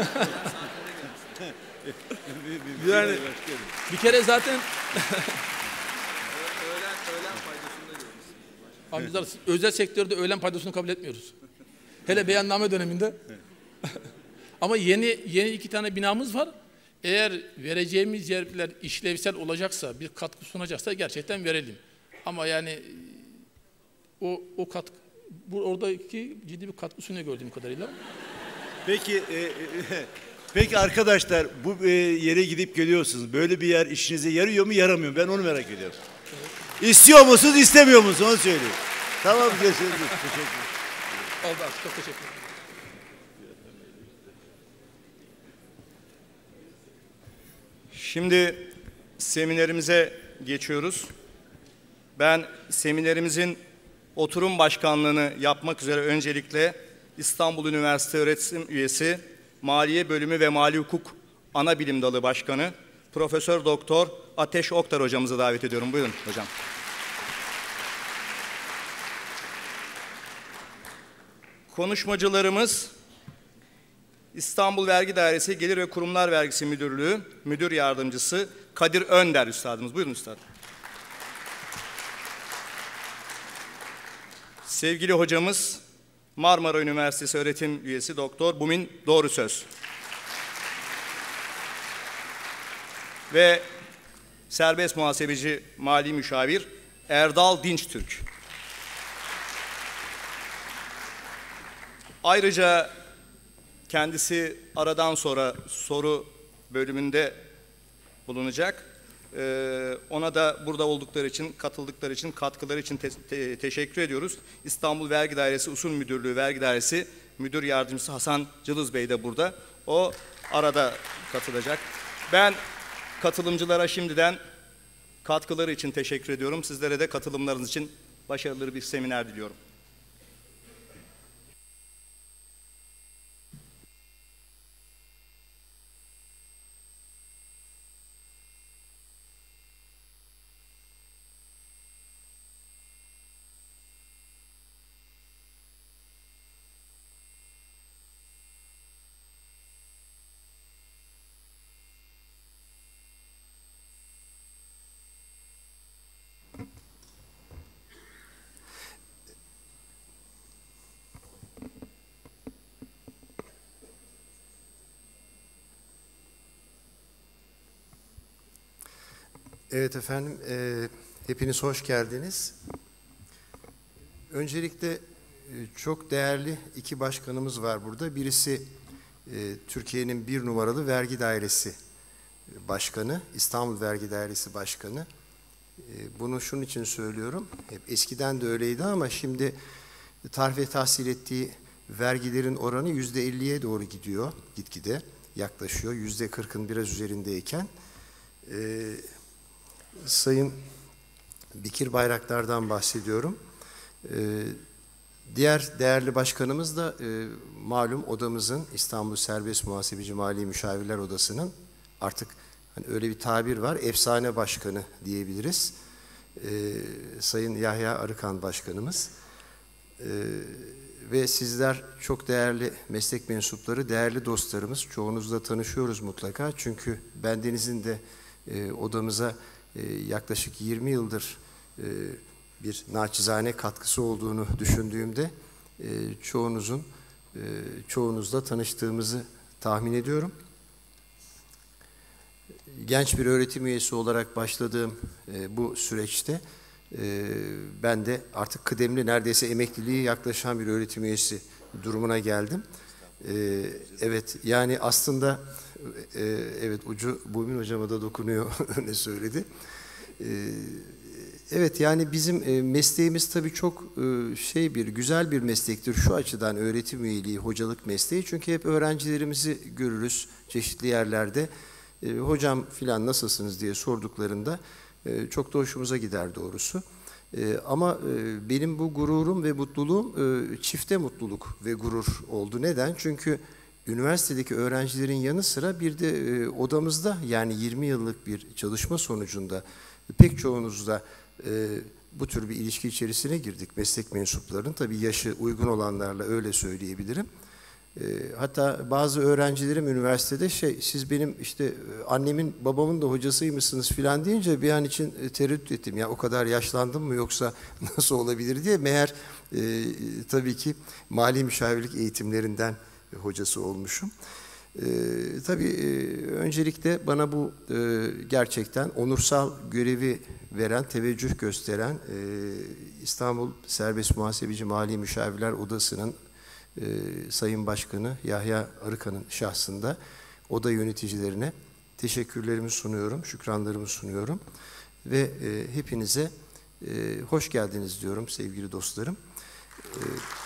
yani bir kere zaten öğlen, öğlen faydasını da görürüz. Ama bizler özel sektörde öğlen paydosunu kabul etmiyoruz. Hele beyanname döneminde. Ama yeni yeni iki tane binamız var. Eğer vereceğimiz yerler işlevsel olacaksa, bir katkı sunacaksa gerçekten verelim. Ama yani o o katkı, bu oradaki ciddi bir katkı sunuyor gördüğüm kadarıyla. Peki, e, e, peki arkadaşlar, bu e, yere gidip geliyorsunuz. Böyle bir yer işinize yarıyor mu, yaramıyor mu? Ben onu merak ediyorum. Evet. İstiyor musunuz, istemiyor musunuz? Onu söyleyin. Tamam, görüşürüz. Teşekkür ederim. Oldu artık, çok teşekkür ederim. Şimdi seminerimize geçiyoruz. Ben seminerimizin oturum başkanlığını yapmak üzere öncelikle İstanbul Üniversitesi öğretim üyesi, Maliye Bölümü ve Mali Hukuk Ana Bilim Dalı Başkanı Profesör Doktor Ateş Oktar hocamızı davet ediyorum. Buyurun hocam. Konuşmacılarımız İstanbul Vergi Dairesi Gelir ve Kurumlar Vergisi Müdürlüğü Müdür Yardımcısı Kadir Önder üstadımız. Buyurun üstad. Sevgili hocamız Marmara Üniversitesi öğretim üyesi Doktor Bumin Doğrusöz. Ve serbest muhasebeci mali müşavir Erdal Dinçtürk. Ayrıca kendisi aradan sonra soru bölümünde bulunacak. Ee, ona da burada oldukları için, katıldıkları için, katkıları için te te teşekkür ediyoruz. İstanbul Vergi Dairesi Usul Müdürlüğü Vergi Dairesi Müdür Yardımcısı Hasan Cılız Bey de burada. O arada katılacak. Ben katılımcılara şimdiden katkıları için teşekkür ediyorum. Sizlere de katılımlarınız için başarılı bir seminer diliyorum. Evet efendim, e, hepiniz hoş geldiniz. Öncelikle e, çok değerli iki başkanımız var burada. Birisi e, Türkiye'nin bir numaralı vergi dairesi başkanı, İstanbul Vergi Dairesi Başkanı. E, bunu şunun için söylüyorum, hep eskiden de öyleydi ama şimdi tarif ve tahsil ettiği vergilerin oranı yüzde elliye doğru gidiyor, gitgide yaklaşıyor, yüzde kırkın biraz üzerindeyken. E, Sayın Bekir Bayraktar'dan bahsediyorum. Ee, diğer değerli başkanımız da e, malum odamızın, İstanbul Serbest Muhasebeci Mali Müşavirler Odası'nın artık hani öyle bir tabir var, efsane başkanı diyebiliriz. Ee, Sayın Yahya Arıkan Başkanımız. Ee, ve sizler çok değerli meslek mensupları, değerli dostlarımız. Çoğunuzla tanışıyoruz mutlaka. Çünkü bendenizin de e, odamıza yaklaşık yirmi yıldır bir naçizane katkısı olduğunu düşündüğümde çoğunuzun çoğunuzla tanıştığımızı tahmin ediyorum. Genç bir öğretim üyesi olarak başladığım bu süreçte ben de artık kıdemli, neredeyse emekliliğe yaklaşan bir öğretim üyesi durumuna geldim. Evet, yani aslında evet, ucu Bumin hocama da dokunuyor, öyle söyledi. Evet, yani bizim mesleğimiz tabii çok şey bir güzel bir meslektir şu açıdan, öğretim üyeliği, hocalık mesleği. Çünkü hep öğrencilerimizi görürüz çeşitli yerlerde. Hocam filan nasılsınız diye sorduklarında çok da hoşumuza gider doğrusu. Ama benim bu gururum ve mutluluğum çifte mutluluk ve gurur oldu. Neden? Çünkü üniversitedeki öğrencilerin yanı sıra bir de odamızda, yani yirmi yıllık bir çalışma sonucunda pek çoğunuzla bu tür bir ilişki içerisine girdik, meslek mensuplarının. Tabii yaşı uygun olanlarla öyle söyleyebilirim. Hatta bazı öğrencilerim üniversitede şey, siz benim işte annemin babamın da hocasıymışsınız filan deyince bir an için tereddüt ettim. Ya o kadar yaşlandım mı yoksa nasıl olabilir diye. Meğer e, tabii ki mali müşavirlik eğitimlerinden hocası olmuşum. E, tabii e, öncelikle bana bu e, gerçekten onursal görevi veren, teveccüh gösteren e, İstanbul Serbest Muhasebeci Mali Müşavirler Odası'nın e, Sayın Başkanı Yahya Arıkan'ın şahsında oda yöneticilerine teşekkürlerimi sunuyorum, şükranlarımı sunuyorum ve e, hepinize e, hoş geldiniz diyorum sevgili dostlarım. E,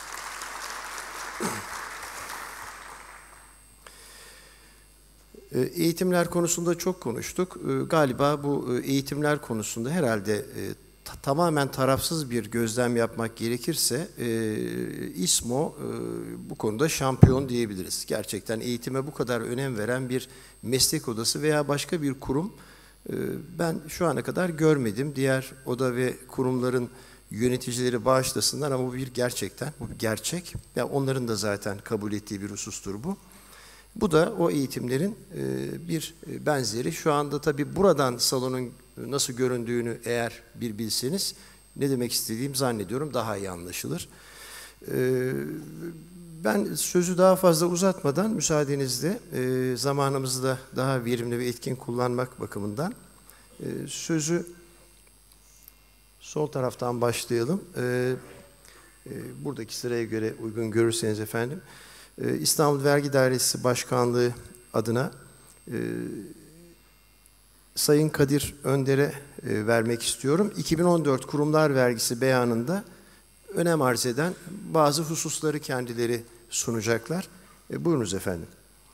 Eğitimler konusunda çok konuştuk. Galiba bu eğitimler konusunda herhalde tamamen tarafsız bir gözlem yapmak gerekirse İSMO bu konuda şampiyon diyebiliriz. Gerçekten eğitime bu kadar önem veren bir meslek odası veya başka bir kurum ben şu ana kadar görmedim. Diğer oda ve kurumların yöneticileri bağışlasınlar ama bu bir gerçekten, bu bir gerçek. Yani onların da zaten kabul ettiği bir husustur bu. Bu da o eğitimlerin bir benzeri. Şu anda tabii buradan salonun nasıl göründüğünü eğer bir bilseniz ne demek istediğim zannediyorum daha iyi anlaşılır. Ben sözü daha fazla uzatmadan müsaadenizle zamanımızı da daha verimli ve etkin kullanmak bakımından sözü sol taraftan başlayalım. Buradaki sıraya göre uygun görürseniz efendim. İstanbul Vergi Dairesi Başkanlığı adına e, Sayın Kadir Önder'e e, vermek istiyorum. iki bin on dört Kurumlar Vergisi beyanında önem arz eden bazı hususları kendileri sunacaklar. E, buyurunuz efendim.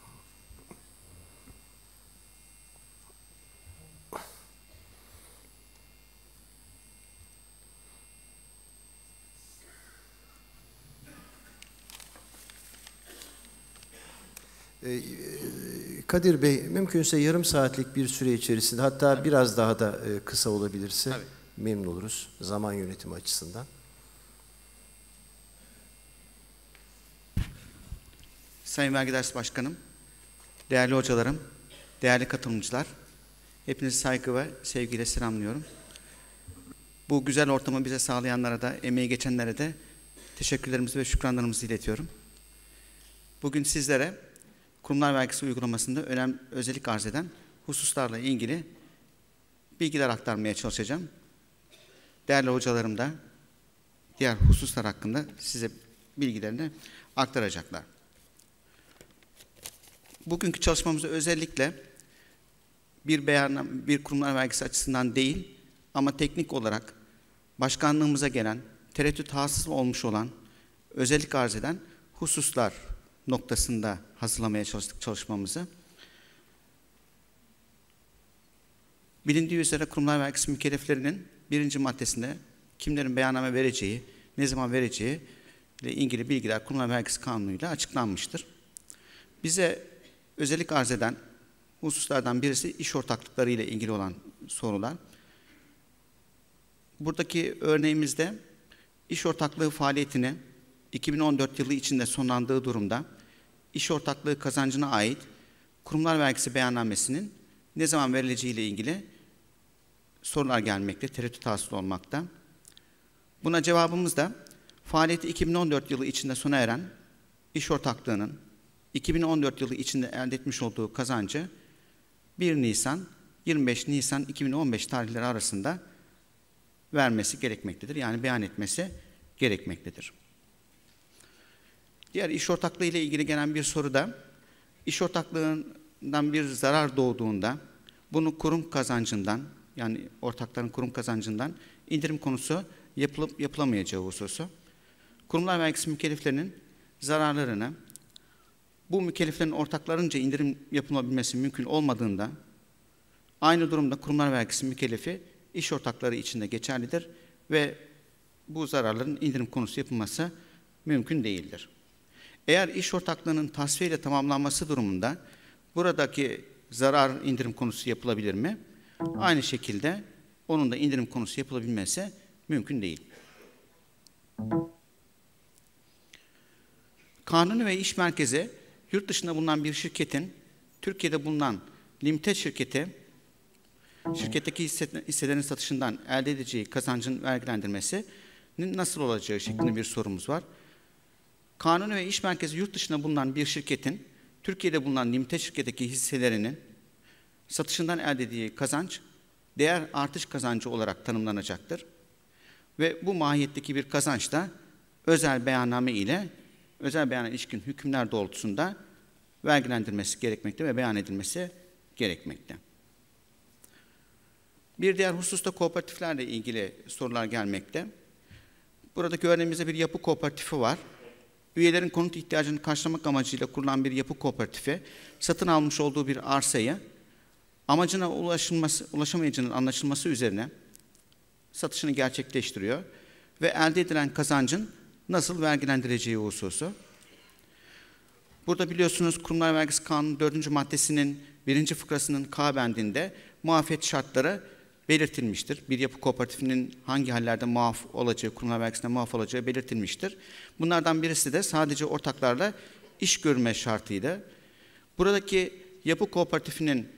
Kadir Bey, mümkünse yarım saatlik bir süre içerisinde, hatta biraz daha da kısa olabilirse Tabii. memnun oluruz zaman yönetimi açısından. Sayın Vergi Dairesi Başkanım, değerli hocalarım, değerli katılımcılar, hepinizi saygı ve sevgiyle selamlıyorum. Bu güzel ortamı bize sağlayanlara da, emeği geçenlere de teşekkürlerimizi ve şükranlarımızı iletiyorum. Bugün sizlere Kurumlar Vergisi uygulamasında önem, özellik arz eden hususlarla ilgili bilgiler aktarmaya çalışacağım. Değerli hocalarım da diğer hususlar hakkında size bilgilerini aktaracaklar. Bugünkü çalışmamızda özellikle bir beyan, bir kurumlar vergisi açısından değil ama teknik olarak başkanlığımıza gelen, tereddüt hasıl olmuş olan, özellik arz eden hususlar noktasında hazırlamaya çalıştık çalışmamızı. Bilindiği üzere kurumlar vergisi mükelleflerinin birinci maddesinde kimlerin beyanname vereceği, ne zaman vereceği ile ilgili bilgiler Kurumlar Vergisi Kanunu'yla açıklanmıştır. Bize özellik arz eden hususlardan birisi iş ortaklıkları ile ilgili olan sorular. Buradaki örneğimizde iş ortaklığı faaliyetini iki bin on dört yılı içinde sonlandığı durumda iş ortaklığı kazancına ait kurumlar vergisi beyannamesinin ne zaman verileceği ile ilgili sorular gelmekte, tereddüt hasıl olmakta. Buna cevabımız da faaliyeti iki bin on dört yılı içinde sona eren iş ortaklığının iki bin on dört yılı içinde elde etmiş olduğu kazancı bir Nisan yirmi beş Nisan iki bin on beş tarihleri arasında vermesi gerekmektedir. Yani beyan etmesi gerekmektedir. Diğer iş ortaklığı ile ilgili gelen bir soru da iş ortaklığından bir zarar doğduğunda bunu kurum kazancından, yani ortakların kurum kazancından indirim konusu yapılıp yapılamayacağı hususu. Kurumlar vergisi mükelleflerinin zararlarını bu mükelleflerin ortaklarınca indirim yapılabilmesi mümkün olmadığında aynı durumda kurumlar vergisi mükellefi iş ortakları içinde geçerlidir ve bu zararların indirim konusu yapılması mümkün değildir. Eğer iş ortaklığının tasfiye ile tamamlanması durumunda buradaki zarar indirim konusu yapılabilir mi? Aynı şekilde onun da indirim konusu yapılabilmesi mümkün değil. Kanuni ve iş merkezi yurt dışında bulunan bir şirketin Türkiye'de bulunan limited şirketi şirketteki hisselerin satışından elde edeceği kazancın vergilendirmesinin nasıl olacağı şeklinde bir sorumuz var. Kanuni ve iş merkezi yurt dışında bulunan bir şirketin Türkiye'de bulunan limited şirketteki hisselerinin satışından elde edeceği kazanç değer artış kazancı olarak tanımlanacaktır. Ve bu mahiyetteki bir kazanç da özel beyanname ile özel beyana ilişkin hükümler doğrultusunda vergilendirmesi gerekmekte ve beyan edilmesi gerekmekte. Bir diğer hususta kooperatiflerle ilgili sorular gelmekte. Buradaki örneğimizde bir yapı kooperatifi var. Üyelerin konut ihtiyacını karşılamak amacıyla kurulan bir yapı kooperatifi, satın almış olduğu bir arsayı amacına ulaşılması, ulaşamayacağının anlaşılması üzerine satışını gerçekleştiriyor ve elde edilen kazancın nasıl vergilendireceği hususu. Burada biliyorsunuz Kurumlar Vergisi Kanunu dördüncü maddesinin birinci fıkrasının K bendinde muafiyet şartları belirtilmiştir. Bir yapı kooperatifinin hangi hallerde muaf olacağı, kurumlar vergisine muaf olacağı belirtilmiştir. Bunlardan birisi de sadece ortaklarla iş görme şartıydı. Buradaki yapı kooperatifinin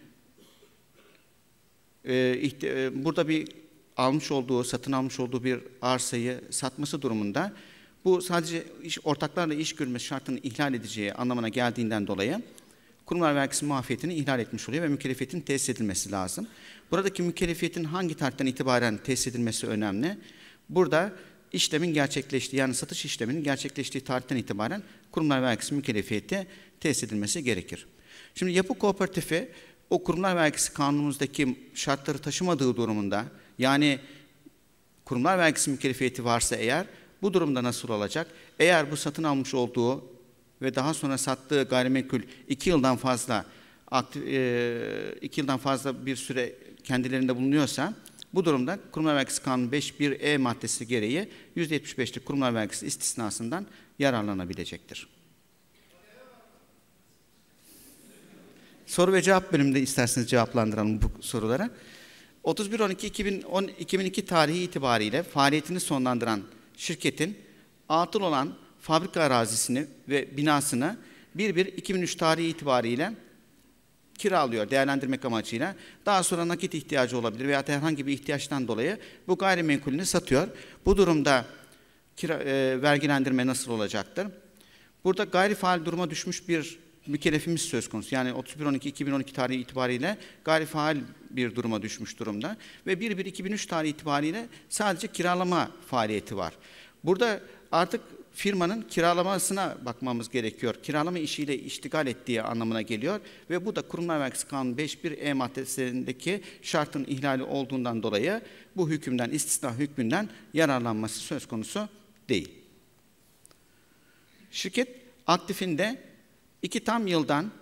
e, ihti, e, burada bir almış olduğu, satın almış olduğu bir arsayı satması durumunda bu sadece iş, ortaklarla iş görme şartını ihlal edeceği anlamına geldiğinden dolayı kurumlar vergisi muafiyetini ihlal etmiş oluyor ve mükellefiyetin tesis edilmesi lazım. Buradaki mükellefiyetin hangi tarihten itibaren tesis edilmesi önemli. Burada işlemin gerçekleştiği, yani satış işleminin gerçekleştiği tarihten itibaren kurumlar vergisi mükellefiyeti tesis edilmesi gerekir. Şimdi yapı kooperatifi o kurumlar vergisi kanunumuzdaki şartları taşımadığı durumunda, yani kurumlar vergisi mükellefiyeti varsa eğer, bu durumda nasıl olacak? Eğer bu satın almış olduğu ve daha sonra sattığı gayrimenkul iki yıldan fazla aktif, e, iki yıldan fazla bir süre kendilerinde bulunuyorsa, bu durumda Kurumlar Vergisi Kanunu beş nokta bir E maddesi gereği yüzde yetmiş beşlik kurumlar vergisi istisnasından yararlanabilecektir. Soru ve cevap bölümünde isterseniz cevaplandıralım bu sorulara. otuz bir on iki iki bin iki tarihi itibariyle faaliyetini sonlandıran şirketin atıl olan fabrika arazisini ve binasını bir bir iki bin üç tarihi itibariyle kiralıyor değerlendirmek amacıyla. Daha sonra nakit ihtiyacı olabilir veya herhangi bir ihtiyaçtan dolayı bu gayrimenkulünü satıyor. Bu durumda kira, e, vergilendirme nasıl olacaktır? Burada gayri faal duruma düşmüş bir mükellefimiz söz konusu. Yani otuz bir on iki iki bin on iki tarihi itibariyle gayri faal bir duruma düşmüş durumda ve bir bir iki bin üç tarihi itibariyle sadece kiralama faaliyeti var. Burada artık firmanın kiralamasına bakmamız gerekiyor. Kiralama işiyle iştigal ettiği anlamına geliyor ve bu da Kurumlar Vergisi Kanunu beş nokta bir E maddesindeki şartın ihlali olduğundan dolayı bu hükümden, istisna hükmünden yararlanması söz konusu değil. Şirket aktifinde iki tam yıldan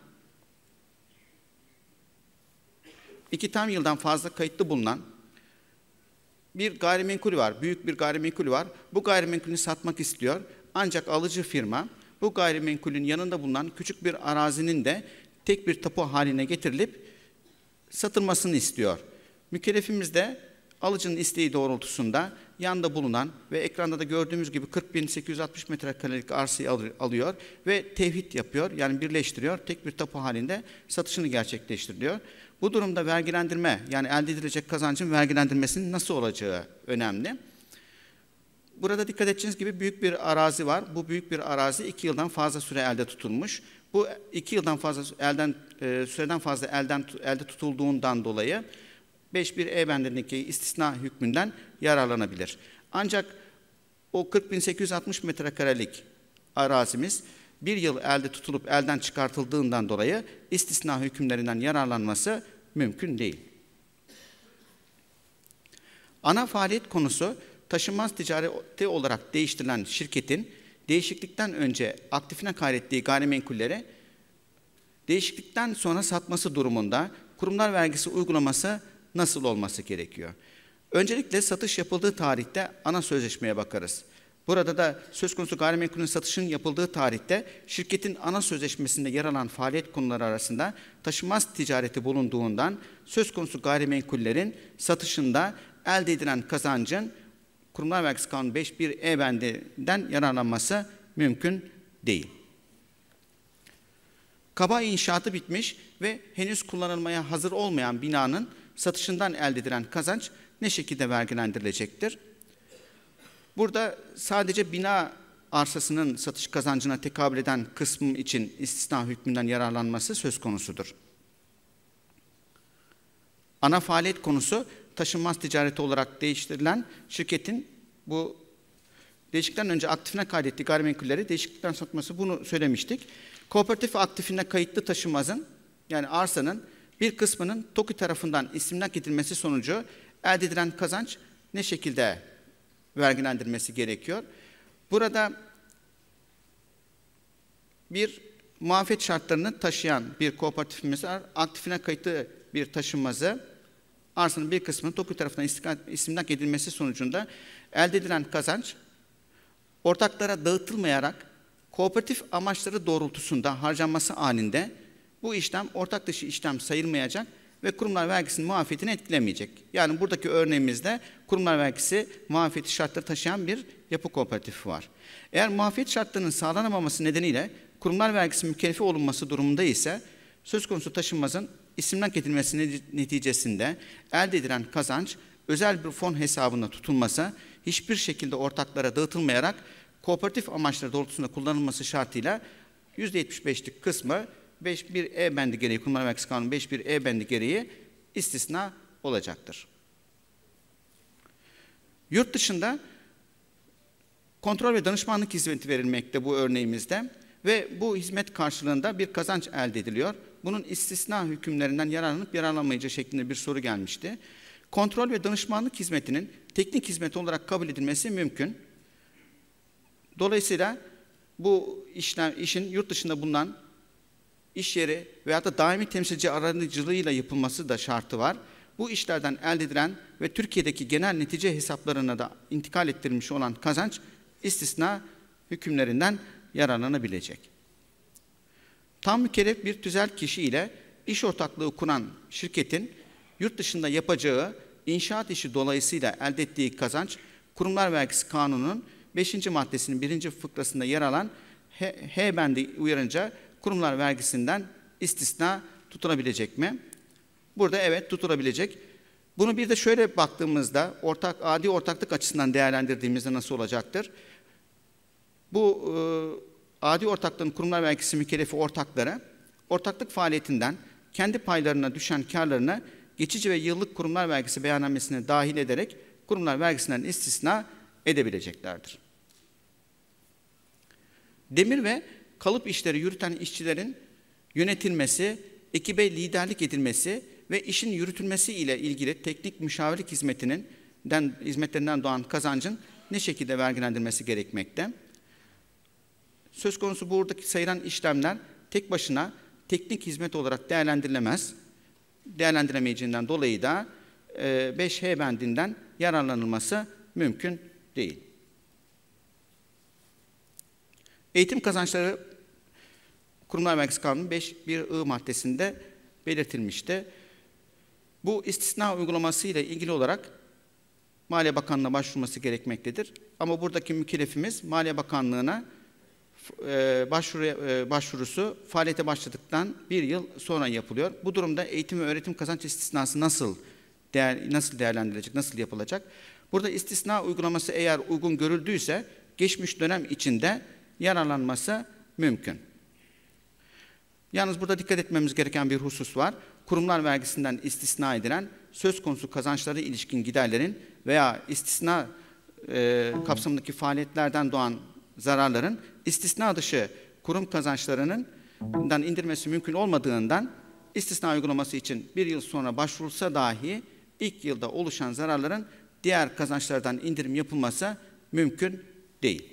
iki tam yıldan fazla kayıtlı bulunan bir gayrimenkul var, büyük bir gayrimenkul var. Bu gayrimenkulünü satmak istiyor. Ancak alıcı firma bu gayrimenkulün yanında bulunan küçük bir arazinin de tek bir tapu haline getirilip satılmasını istiyor. Mükellefimiz de alıcının isteği doğrultusunda yanında bulunan ve ekranda da gördüğümüz gibi kırk bin sekiz yüz altmış metrekarelik arsayı alıyor ve tevhid yapıyor, yani birleştiriyor. Tek bir tapu halinde satışını gerçekleştiriyor. Bu durumda vergilendirme, yani elde edilecek kazancın vergilendirmesinin nasıl olacağı önemli. Burada dikkat edeceğiniz gibi büyük bir arazi var. Bu büyük bir arazi iki yıldan fazla süre elde tutulmuş. Bu iki yıldan fazla elden e, süreden fazla elden elde tutulduğundan dolayı beş nokta bir E bendindeki istisna hükmünden yararlanabilir. Ancak o kırk bin sekiz yüz altmış metrekarelik arazimiz bir yıl elde tutulup elden çıkartıldığından dolayı istisna hükümlerinden yararlanması mümkün değil. Ana faaliyet konusu taşınmaz ticareti olarak değiştirilen şirketin değişiklikten önce aktifine kaydettiği gayrimenkulleri değişiklikten sonra satması durumunda kurumlar vergisi uygulaması nasıl olması gerekiyor? Öncelikle satış yapıldığı tarihte ana sözleşmeye bakarız. Burada da söz konusu gayrimenkulün satışının yapıldığı tarihte şirketin ana sözleşmesinde yer alan faaliyet konuları arasında taşınmaz ticareti bulunduğundan söz konusu gayrimenkullerin satışında elde edilen kazancın Kurumlar Vergisi Kanunu beş nokta bir E bendinden yararlanması mümkün değil. kaba inşaatı bitmiş ve henüz kullanılmaya hazır olmayan binanın satışından elde edilen kazanç ne şekilde vergilendirilecektir? Burada sadece bina arsasının satış kazancına tekabül eden kısmı için istisna hükmünden yararlanması söz konusudur. Ana faaliyet konusu taşınmaz ticareti olarak değiştirilen şirketin bu değişiklikten önce aktifine kaydettiği gayrimenkulleri değişiklikten satması, bunu söylemiştik. Kooperatif aktifine kayıtlı taşınmazın, yani arsanın bir kısmının TOKİ tarafından istimlak edilmesi sonucu elde edilen kazanç ne şekilde vergilendirmesi gerekiyor? Burada bir muafiyet şartlarını taşıyan bir kooperatifimiz var. Aktifine kayıtlı bir taşınmazı, arsanın bir kısmının TOKİ tarafından istimlak edilmesi sonucunda elde edilen kazanç ortaklara dağıtılmayarak kooperatif amaçları doğrultusunda harcanması halinde bu işlem ortak dışı işlem sayılmayacak ve kurumlar vergisinin muafiyetini etkilemeyecek. Yani buradaki örneğimizde kurumlar vergisi muafiyeti şartları taşıyan bir yapı kooperatifi var. Eğer muafiyet şartlarının sağlanamaması nedeniyle kurumlar vergisi mükellefi olunması durumunda ise söz konusu taşınmazın istimlak edilmesi neticesinde elde edilen kazanç özel bir fon hesabında tutulması, hiçbir şekilde ortaklara dağıtılmayarak kooperatif amaçları doğrultusunda kullanılması şartıyla yüzde yetmiş beşlik kısmı beş bir E bendi gereği, Kurumlar Vergisi Kanunu beş bir E bendi gereği istisna olacaktır. Yurt dışında kontrol ve danışmanlık hizmeti verilmekte bu örneğimizde ve bu hizmet karşılığında bir kazanç elde ediliyor. Bunun istisna hükümlerinden yararlanıp yararlanmayacağı şeklinde bir soru gelmişti. Kontrol ve danışmanlık hizmetinin teknik hizmet olarak kabul edilmesi mümkün. Dolayısıyla bu işlem, işin yurt dışında bulunan iş yeri veya da daimi temsilci aracılığıyla yapılması da şartı var. Bu işlerden elde edilen ve Türkiye'deki genel netice hesaplarına da intikal ettirilmiş olan kazanç istisna hükümlerinden yararlanabilecek. Tam mükellef bir tüzel kişi ile iş ortaklığı kuran şirketin yurt dışında yapacağı inşaat işi dolayısıyla elde ettiği kazanç, Kurumlar Vergisi Kanunu'nun beşinci maddesinin birinci fıkrasında yer alan H, H bendi uyarınca kurumlar vergisinden istisna tutulabilecek mi? Burada evet tutulabilecek. Bunu bir de şöyle baktığımızda ortak adi ortaklık açısından değerlendirdiğimizde nasıl olacaktır? Bu e, adi ortaklığın kurumlar vergisi mükellefi ortaklara ortaklık faaliyetinden kendi paylarına düşen karlarını geçici ve yıllık kurumlar vergisi beyannamesine dahil ederek kurumlar vergisinden istisna edebileceklerdir. Demir ve kalıp işleri yürüten işçilerin yönetilmesi, ekibe liderlik edilmesi ve işin yürütülmesi ile ilgili teknik müşavirlik hizmetinin den, hizmetlerinden doğan kazancın ne şekilde vergilendirilmesi gerekmekte? Söz konusu buradaki sayılan işlemler tek başına teknik hizmet olarak değerlendirilemez. Değerlendiremeyeceğinden dolayı da beş H bendinden yararlanılması mümkün değil. Eğitim kazançları Kurumlar Vergisi Kanunu beş bir I maddesinde belirtilmişti. Bu istisna uygulaması ile ilgili olarak Maliye Bakanlığı'na başvurması gerekmektedir. Ama buradaki mükellefimiz Maliye Bakanlığı'na e, başvuru, e, başvurusu faaliyete başladıktan bir yıl sonra yapılıyor. Bu durumda eğitim ve öğretim kazanç istisnası nasıl değer, nasıl değerlendirilecek, nasıl yapılacak? Burada istisna uygulaması eğer uygun görüldüyse geçmiş dönem içinde yararlanması mümkün. Yalnız burada dikkat etmemiz gereken bir husus var. Kurumlar vergisinden istisna edilen söz konusu kazançlara ilişkin giderlerin veya istisna e, kapsamındaki faaliyetlerden doğan zararların istisna dışı kurum kazançlarının indirmesi mümkün olmadığından istisna uygulaması için bir yıl sonra başvurulsa dahi ilk yılda oluşan zararların diğer kazançlardan indirim yapılması mümkün değil.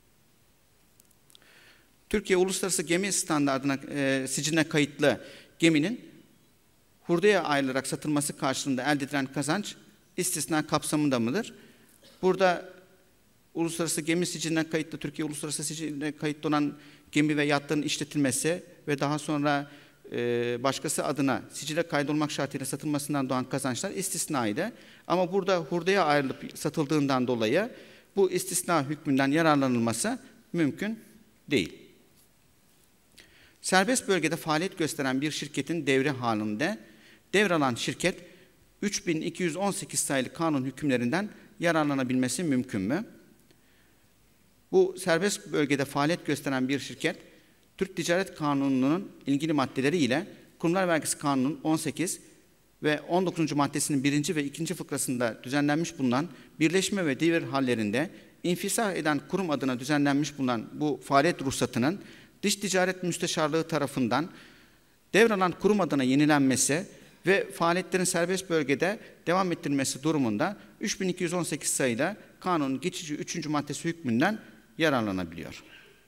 Türkiye Uluslararası Gemi Standardı'na, e, siciline kayıtlı geminin hurdaya ayrılarak satılması karşılığında elde edilen kazanç istisna kapsamında mıdır? Burada Uluslararası Gemi Siciline kayıtlı, Türkiye Uluslararası Siciline kayıtlı olan gemi ve yatların işletilmesi ve daha sonra e, başkası adına sicile kaydolmak şartıyla satılmasından doğan kazançlar istisnaydı. Ama burada hurdaya ayrılıp satıldığından dolayı bu istisna hükmünden yararlanılması mümkün değil. Serbest bölgede faaliyet gösteren bir şirketin devri halinde devralan şirket üç bin iki yüz on sekiz sayılı kanun hükümlerinden yararlanabilmesi mümkün mü? Bu serbest bölgede faaliyet gösteren bir şirket, Türk Ticaret Kanunu'nun ilgili maddeleri ile Kurumlar Vergisi Kanunu'nun on sekiz ve on dokuzuncu maddesinin birinci ve ikinci fıkrasında düzenlenmiş bulunan birleşme ve devir hallerinde infisah eden kurum adına düzenlenmiş bulunan bu faaliyet ruhsatının Dış Ticaret Müsteşarlığı tarafından devralan kurum adına yenilenmesi ve faaliyetlerin serbest bölgede devam ettirilmesi durumunda üç bin iki yüz on sekiz sayılı kanunun geçici üçüncü maddesi hükmünden yararlanabiliyor.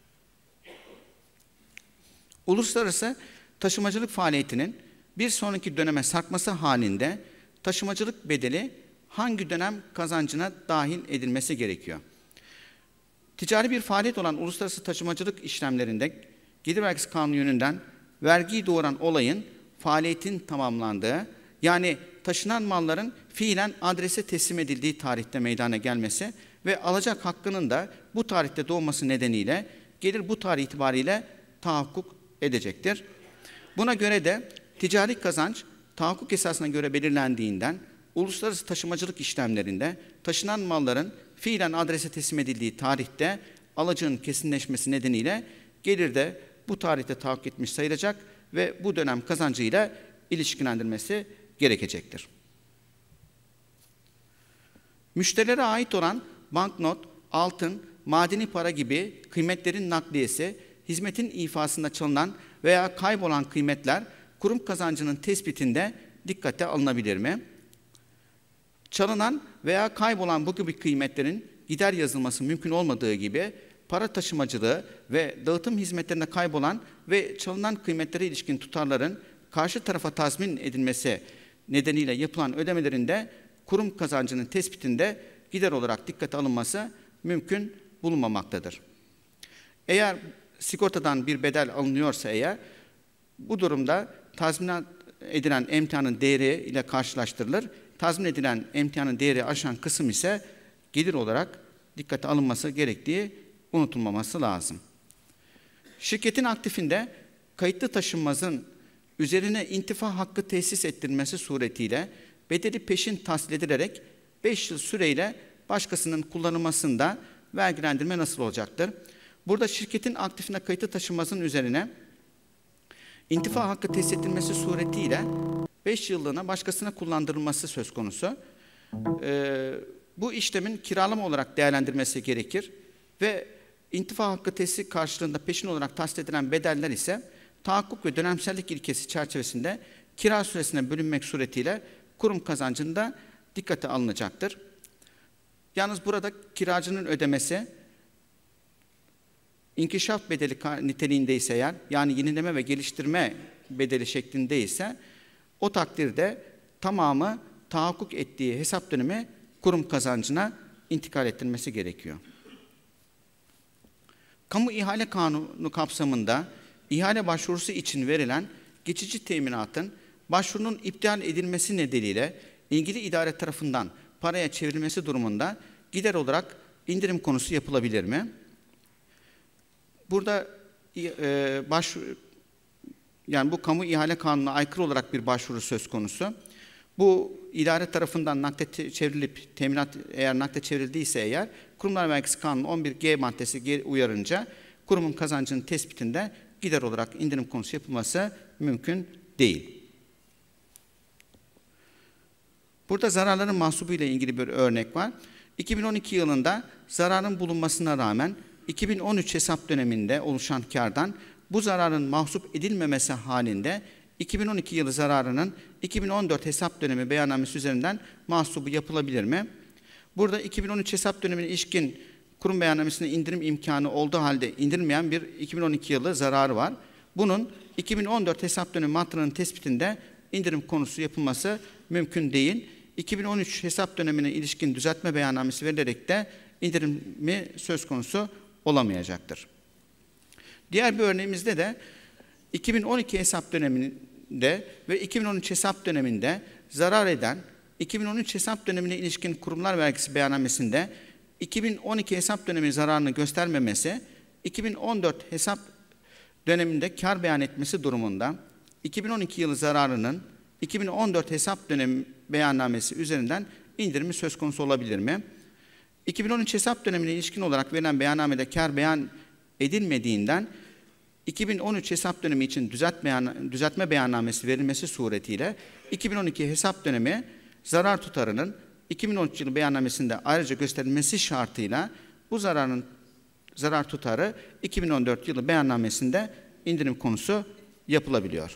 Uluslararası taşımacılık faaliyetinin bir sonraki döneme sarkması halinde taşımacılık bedeli hangi dönem kazancına dahil edilmesi gerekiyor? Ticari bir faaliyet olan uluslararası taşımacılık işlemlerinde Gelir Vergisi Kanunu yönünden vergiyi doğuran olayın faaliyetin tamamlandığı, yani taşınan malların fiilen adrese teslim edildiği tarihte meydana gelmesi ve alacak hakkının da bu tarihte doğması nedeniyle gelir bu tarih itibariyle tahakkuk edecektir. Buna göre de ticari kazanç tahakkuk esasına göre belirlendiğinden uluslararası taşımacılık işlemlerinde taşınan malların fiilen adrese teslim edildiği tarihte alacağın kesinleşmesi nedeniyle gelir de bu tarihte tahakkuk etmiş sayılacak ve bu dönem kazancıyla ilişkilendirmesi gerekecektir. Müşterilere ait olan banknot, altın, madeni para gibi kıymetlerin nakliyesi, hizmetin ifasında çalınan veya kaybolan kıymetler kurum kazancının tespitinde dikkate alınabilir mi? Çalınan veya kaybolan bu gibi kıymetlerin gider yazılması mümkün olmadığı gibi para taşımacılığı ve dağıtım hizmetlerinde kaybolan ve çalınan kıymetlere ilişkin tutarların karşı tarafa tazmin edilmesi nedeniyle yapılan ödemelerinde kurum kazancının tespitinde gider olarak dikkate alınması mümkün bulunmamaktadır. Eğer sigortadan bir bedel alınıyorsa eğer, bu durumda tazminat edilen emtianın değeri ile karşılaştırılır. Tazmin edilen emtianın değeri aşan kısım ise gelir olarak dikkate alınması gerektiği unutulmaması lazım. Şirketin aktifinde kayıtlı taşınmazın üzerine intifa hakkı tesis ettirilmesi suretiyle bedeli peşin tahsil edilerek beş yıl süreyle başkasının kullanılmasında vergilendirme nasıl olacaktır? Burada şirketin aktifinde kayıtlı taşınmazın üzerine intifa hakkı tesis edilmesi suretiyle beş yıllığına başkasına kullandırılması söz konusu. Ee, bu işlemin kiralama olarak değerlendirmesi gerekir ve intifa hakkı tesisi karşılığında peşin olarak tahsil edilen bedeller ise tahakkuk ve dönemsellik ilkesi çerçevesinde kira süresine bölünmek suretiyle kurum kazancında dikkate alınacaktır. Yalnız burada kiracının ödemesi inkişaf bedeli niteliğindeyse eğer, yani yenileme ve geliştirme bedeli şeklindeyse o takdirde tamamı tahakkuk ettiği hesap dönemi kurum kazancına intikal ettirilmesi gerekiyor. Kamu İhale Kanunu kapsamında ihale başvurusu için verilen geçici teminatın başvurunun iptal edilmesi nedeniyle ilgili idare tarafından paraya çevrilmesi durumunda gider olarak indirim konusu yapılabilir mi? Burada e, başvuru, yani bu kamu ihale kanununa aykırı olarak bir başvuru söz konusu. Bu idare tarafından nakde çevrilip teminat eğer nakde çevrildiyse eğer Kurumlar Vergisi Kanunu on bir G maddesi uyarınca kurumun kazancının tespitinde gider olarak indirim konusu yapılması mümkün değil. Burada zararların mahsubu ile ilgili bir örnek var. iki bin on iki yılında zararın bulunmasına rağmen iki bin on üç hesap döneminde oluşan kârdan bu zararın mahsup edilmemesi halinde iki bin on iki yılı zararının iki bin on dört hesap dönemi beyannamesi üzerinden mahsubu yapılabilir mi? Burada iki bin on üç hesap dönemine ilişkin kurum beyannamesine indirim imkanı olduğu halde indirilmeyen bir iki bin on iki yılı zararı var. Bunun iki bin on dört hesap dönemi matrağının tespitinde indirim konusu yapılması mümkün değil. iki bin on üç hesap dönemine ilişkin düzeltme beyannamesi verilerek de indirimi söz konusu olamayacaktır. Diğer bir örneğimizde de iki bin on iki hesap döneminde ve iki bin on üç hesap döneminde zarar eden iki bin on üç hesap dönemine ilişkin kurumlar vergisi beyannamesinde iki bin on iki hesap dönemi zararını göstermemesi, iki bin on dört hesap döneminde kar beyan etmesi durumunda iki bin on iki yılı zararının iki bin on dört hesap dönemi beyannamesi üzerinden indirimi söz konusu olabilir mi? iki bin on üç hesap dönemine ilişkin olarak verilen beyannamede kar beyan edilmediğinden iki bin on üç hesap dönemi için düzelt beyan, düzeltme beyannamesi verilmesi suretiyle iki bin on iki hesap dönemi zarar tutarının iki bin on üç yılı beyannamesinde ayrıca gösterilmesi şartıyla bu zararın zarar tutarı iki bin on dört yılı beyannamesinde indirim konusu yapılabiliyor.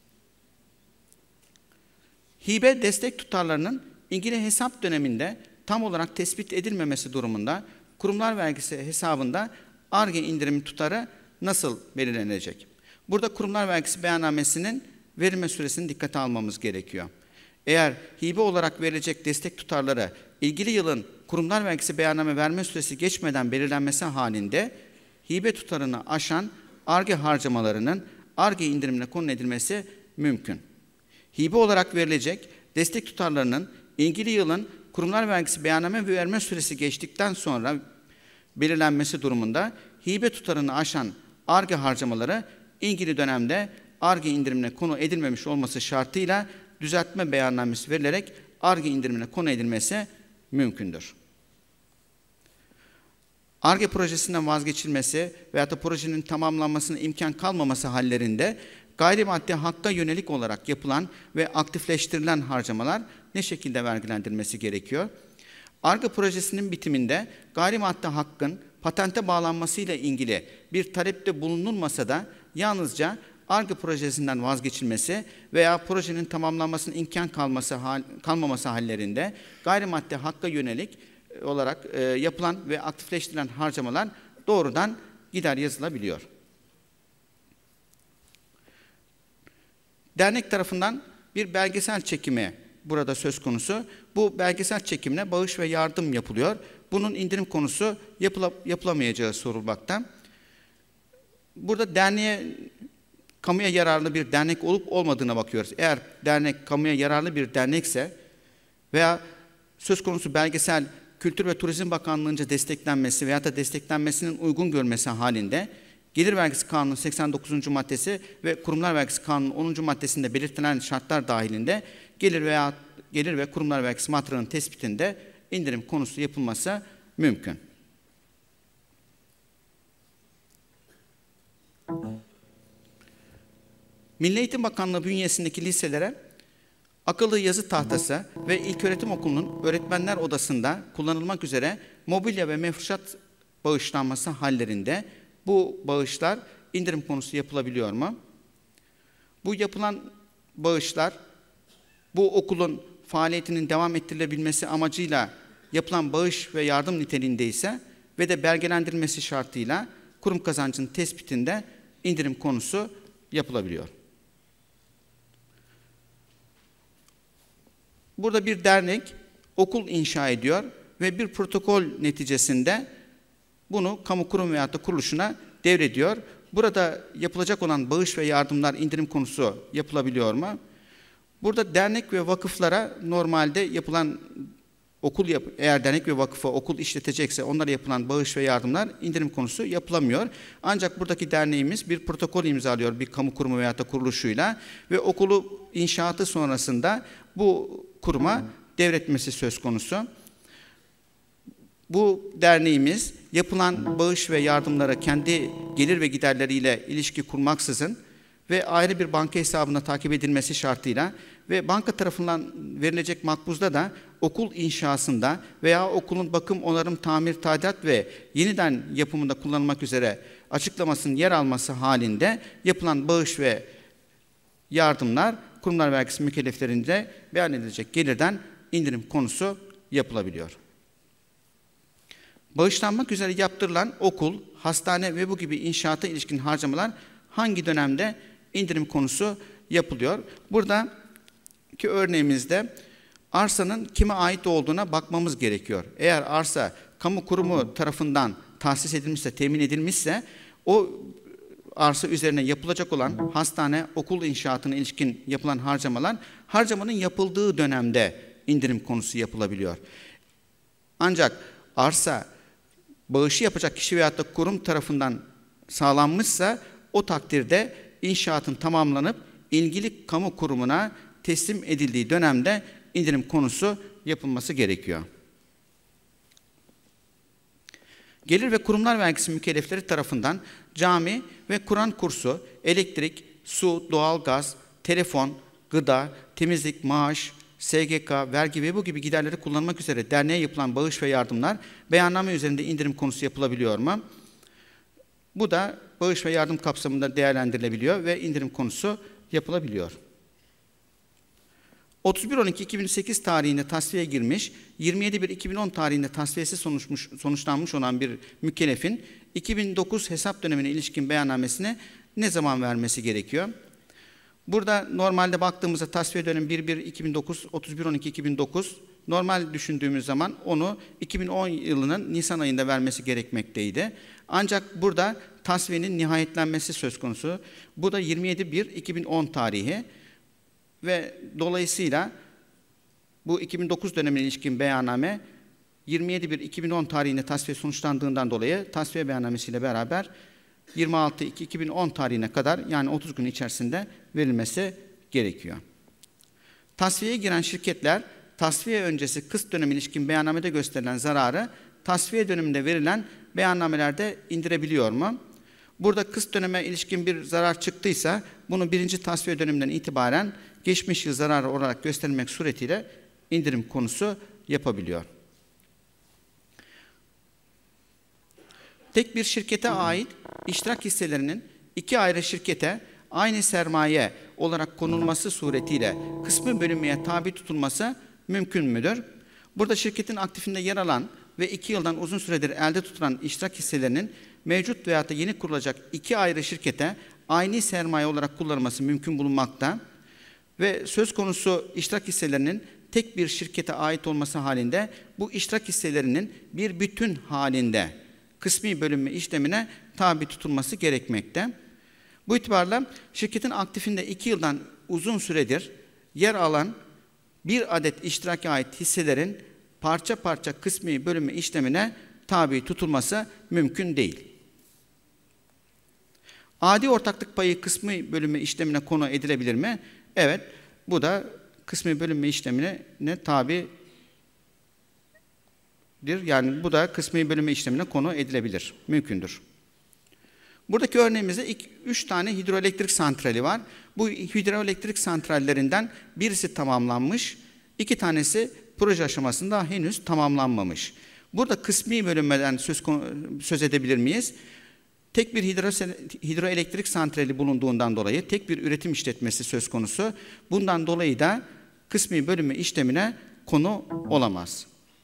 Hibe destek tutarlarının ilgili hesap döneminde tam olarak tespit edilmemesi durumunda kurumlar vergisi hesabında Ar-Ge indirim tutarı nasıl belirlenecek? Burada kurumlar vergisi beyannamesinin verilme süresini dikkate almamız gerekiyor. Eğer hibe olarak verilecek destek tutarları ilgili yılın kurumlar vergisi beyanname verme süresi geçmeden belirlenmesi halinde hibe tutarını aşan Ar-Ge harcamalarının Ar-Ge indirimine konu edilmesi mümkün. Hibe olarak verilecek destek tutarlarının ilgili yılın kurumlar vergisi beyanname verme süresi geçtikten sonra belirlenmesi durumunda hibe tutarını aşan Ar-Ge harcamaları ilgili dönemde Ar-Ge indirimine konu edilmemiş olması şartıyla düzeltme beyannamesi verilerek Ar-Ge indirimine konu edilmesi mümkündür. Ar-Ge projesinden vazgeçilmesi veyahut da projenin tamamlanmasına imkan kalmaması hallerinde gayrimaddi hakka yönelik olarak yapılan ve aktifleştirilen harcamalar ne şekilde vergilendirilmesi gerekiyor? Ar-Ge projesinin bitiminde gayrimaddi hakkın patente bağlanmasıyla ilgili bir talepte bulunulmasa da yalnızca Ar-Ge projesinden vazgeçilmesi veya projenin tamamlanmasının imkan kalması, hal, kalmaması hallerinde gayrimaddi hakka yönelik olarak e, yapılan ve aktifleştirilen harcamalar doğrudan gider yazılabiliyor. Dernek tarafından bir belgesel çekimi burada söz konusu. Bu belgesel çekimle bağış ve yardım yapılıyor. Bunun indirim konusu yapıla, yapılamayacağı sorulmakta. Burada derneğe kamuya yararlı bir dernek olup olmadığına bakıyoruz. Eğer dernek kamuya yararlı bir dernekse veya söz konusu belgesel Kültür ve Turizm Bakanlığı'nca desteklenmesi veya da desteklenmesinin uygun görmesi halinde Gelir Vergisi Kanunu seksen dokuzuncu maddesi ve Kurumlar Vergisi Kanunu onuncu maddesinde belirtilen şartlar dahilinde gelir veya gelir ve kurumlar vergisi matrağının tespitinde indirim konusu yapılması mümkün. Milli Eğitim Bakanlığı bünyesindeki liselere akıllı yazı tahtası ve İlköğretim Okulu'nun öğretmenler odasında kullanılmak üzere mobilya ve mefruşat bağışlanması hallerinde bu bağışlar indirim konusu yapılabiliyor mu? Bu yapılan bağışlar bu okulun faaliyetinin devam ettirilebilmesi amacıyla yapılan bağış ve yardım niteliğindeyse ve de belgelendirilmesi şartıyla kurum kazancının tespitinde indirim konusu yapılabiliyor. Burada bir dernek okul inşa ediyor ve bir protokol neticesinde bunu kamu kurum veyahut da kuruluşuna devrediyor. Burada yapılacak olan bağış ve yardımlar indirim konusu yapılabiliyor mu? Burada dernek ve vakıflara normalde yapılan okul yap eğer dernek ve vakıfa okul işletecekse onlara yapılan bağış ve yardımlar indirim konusu yapılamıyor. Ancak buradaki derneğimiz bir protokol imzalıyor bir kamu kurumu veyahut da kuruluşuyla ve okulu inşaatı sonrasında bu kuruma devretmesi söz konusu. Bu derneğimiz yapılan bağış ve yardımlara kendi gelir ve giderleriyle ilişki kurmaksızın ve ayrı bir banka hesabına takip edilmesi şartıyla ve banka tarafından verilecek makbuzda da okul inşasında veya okulun bakım, onarım, tamir, tadilat ve yeniden yapımında kullanılmak üzere açıklamasının yer alması halinde yapılan bağış ve yardımlar kurumlar vergisi mükelleflerinde beyan edilecek gelirden indirim konusu yapılabiliyor. Bağışlanmak üzere yaptırılan okul, hastane ve bu gibi inşaata ilişkin harcamalar hangi dönemde indirim konusu yapılıyor? Buradaki örneğimizde arsanın kime ait olduğuna bakmamız gerekiyor. Eğer arsa kamu kurumu tarafından tahsis edilmişse, temin edilmişse o arsa üzerine yapılacak olan hastane, okul inşaatına ilişkin yapılan harcamalar harcamanın yapıldığı dönemde indirim konusu yapılabiliyor. Ancak arsa bağışı yapacak kişi veyahut da kurum tarafından sağlanmışsa o takdirde inşaatın tamamlanıp ilgili kamu kurumuna teslim edildiği dönemde indirim konusu yapılması gerekiyor. Gelir ve kurumlar vergisi mükellefleri tarafından cami ve Kur'an kursu, elektrik, su, doğalgaz, telefon, gıda, temizlik, maaş, S G K, vergi ve bu gibi giderleri kullanmak üzere derneğe yapılan bağış ve yardımlar beyanname üzerinde indirim konusu yapılabiliyor mu? Bu da bağış ve yardım kapsamında değerlendirilebiliyor ve indirim konusu yapılabiliyor. otuz bir on iki iki bin sekiz tarihinde tasfiyeye girmiş, yirmi yedi bir iki bin on tarihinde tasfiyesi sonuçmuş, sonuçlanmış olan bir mükellefin iki bin dokuz hesap dönemine ilişkin beyannamesini ne zaman vermesi gerekiyor? Burada normalde baktığımızda tasfiye dönemi bir bir iki bin dokuz, otuz bir on iki iki bin dokuz, normal düşündüğümüz zaman onu iki bin on yılının Nisan ayında vermesi gerekmekteydi. Ancak burada tasfiyenin nihayetlenmesi söz konusu. Bu da yirmi yedi bir iki bin on tarihi ve dolayısıyla bu iki bin dokuz dönemine ilişkin beyanname yirmi yedi bir iki bin on tarihinde tasfiye sonuçlandığından dolayı tasfiye beyannamesiyle beraber yirmi altı iki iki bin on tarihine kadar, yani otuz gün içerisinde verilmesi gerekiyor. Tasfiyeye giren şirketler tasfiye öncesi kısıt dönemi ilişkin beyannamede gösterilen zararı tasfiye döneminde verilen beyannamelerde indirebiliyor mu? Burada kısıt döneme ilişkin bir zarar çıktıysa bunu birinci tasfiye döneminden itibaren geçmiş yıl zararı olarak gösterilmek suretiyle indirim konusu yapabiliyor. Tek bir şirkete ait iştirak hisselerinin iki ayrı şirkete aynı sermaye olarak konulması suretiyle kısmi bölünmeye tabi tutulması mümkün müdür? Burada şirketin aktifinde yer alan ve iki yıldan uzun süredir elde tutulan iştirak hisselerinin mevcut veyahut da yeni kurulacak iki ayrı şirkete aynı sermaye olarak kullanılması mümkün bulunmakta ve söz konusu iştirak hisselerinin tek bir şirkete ait olması halinde bu iştirak hisselerinin bir bütün halinde kısmi bölünme işlemine tabi tutulması gerekmekte. Bu itibarla şirketin aktifinde iki yıldan uzun süredir yer alan bir adet iştiraka ait hisselerin parça parça kısmi bölünme işlemine tabi tutulması mümkün değil. Adi ortaklık payı kısmi bölünme işlemine konu edilebilir mi? Evet, bu da kısmi bölünme işlemine tabidir. Yani bu da kısmi bölünme işlemine konu edilebilir, mümkündür. Buradaki örneğimizde ilk üç tane hidroelektrik santrali var. Bu hidroelektrik santrallerinden birisi tamamlanmış, iki tanesi proje aşamasında henüz tamamlanmamış. Burada kısmi bölünmeden söz, söz edebilir miyiz? Tek bir hidro, hidroelektrik santrali bulunduğundan dolayı tek bir üretim işletmesi söz konusu. Bundan dolayı da kısmi bölünme işlemine konu olamaz.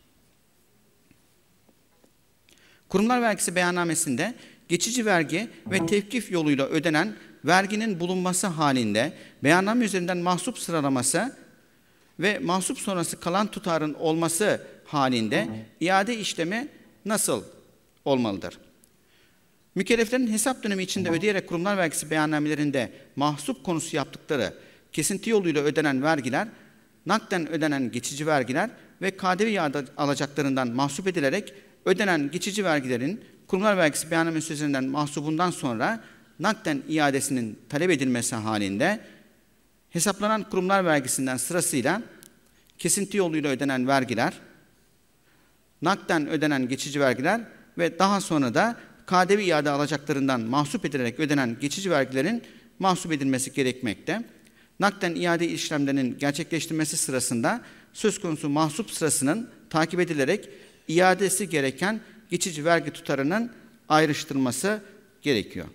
Kurumlar vergisi beyannamesinde geçici vergi ve tevkif yoluyla ödenen verginin bulunması halinde beyanname üzerinden mahsup sıralaması ve mahsup sonrası kalan tutarın olması halinde iade işlemi nasıl olmalıdır? Mükelleflerin hesap dönemi içinde ödeyerek kurumlar vergisi beyannamelerinde mahsup konusu yaptıkları kesinti yoluyla ödenen vergiler, nakden ödenen geçici vergiler ve K D V iade alacaklarından mahsup edilerek ödenen geçici vergilerin kurumlar vergisi beyannamesi üzerinden mahsubundan sonra nakden iadesinin talep edilmesi halinde hesaplanan kurumlar vergisinden sırasıyla kesinti yoluyla ödenen vergiler, nakden ödenen geçici vergiler ve daha sonra da K D V iade alacaklarından mahsup edilerek ödenen geçici vergilerin mahsup edilmesi gerekmekte. Nakden iade işlemlerinin gerçekleştirilmesi sırasında söz konusu mahsup sırasının takip edilerek iadesi gereken geçici vergi tutarının ayrıştırılması gerekiyor.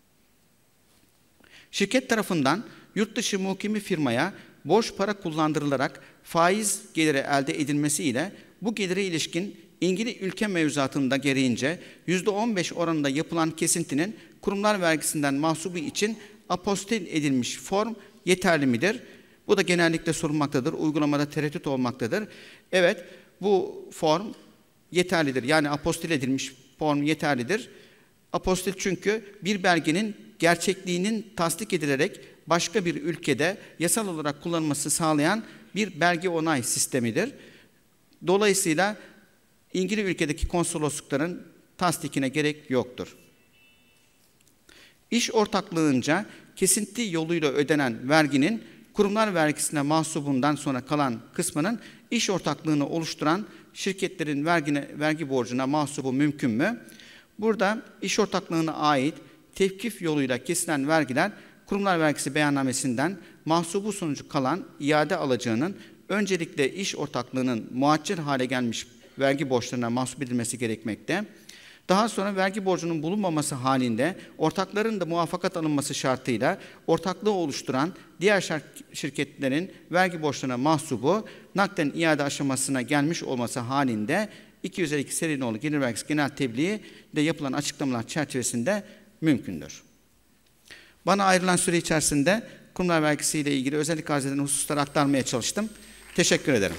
Şirket tarafından yurt dışı mukimi firmaya borç para kullandırılarak faiz geliri elde edilmesi ile bu gelire ilişkin ilgili ülke mevzuatında gereğince yüzde on beş oranında yapılan kesintinin kurumlar vergisinden mahsubu için apostil edilmiş form yeterli midir? Bu da genellikle sorulmaktadır. Uygulamada tereddüt olmaktadır. Evet, bu form yeterlidir. Yani apostil edilmiş form yeterlidir. Apostil çünkü bir belgenin gerçekliğinin tasdik edilerek başka bir ülkede yasal olarak kullanılması sağlayan bir belge onay sistemidir. Dolayısıyla ilgili ülkedeki konsoloslukların tasdikine gerek yoktur. İş ortaklığınca kesinti yoluyla ödenen verginin kurumlar vergisine mahsubundan sonra kalan kısmının iş ortaklığını oluşturan şirketlerin vergine, vergi borcuna mahsubu mümkün mü? Burada iş ortaklığına ait tevkif yoluyla kesilen vergiler kurumlar vergisi beyannamesinden mahsubu sonucu kalan iade alacağının öncelikle iş ortaklığının muaccel hale gelmiş vergi borçlarına mahsup edilmesi gerekmekte. Daha sonra vergi borcunun bulunmaması halinde ortakların da muvaffakat alınması şartıyla ortaklığı oluşturan diğer şirketlerin vergi borçlarına mahsubu nakden iade aşamasına gelmiş olması halinde iki yüz elli iki seri nolu gelir vergisi genel tebliği de yapılan açıklamalar çerçevesinde mümkündür. Bana ayrılan süre içerisinde kurumlar vergisi ile ilgili özellik arz eden hususları aktarmaya çalıştım. Teşekkür ederim.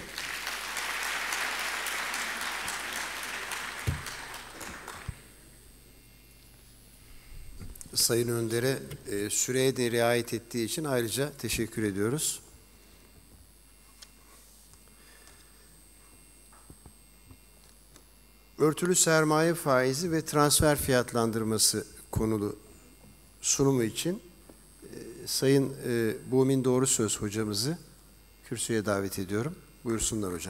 Sayın Önder'e e, süreye de riayet ettiği için ayrıca teşekkür ediyoruz. Örtülü sermaye faizi ve transfer fiyatlandırması konulu sunumu için e, Sayın e, Bumin Doğrusöz hocamızı kürsüye davet ediyorum. Buyursunlar hocam.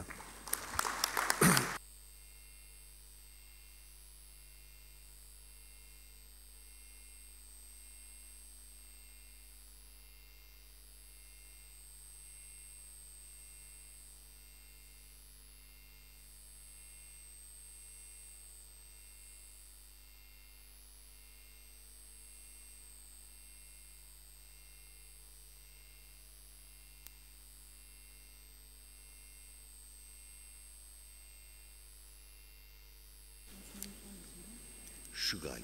Şu galiba.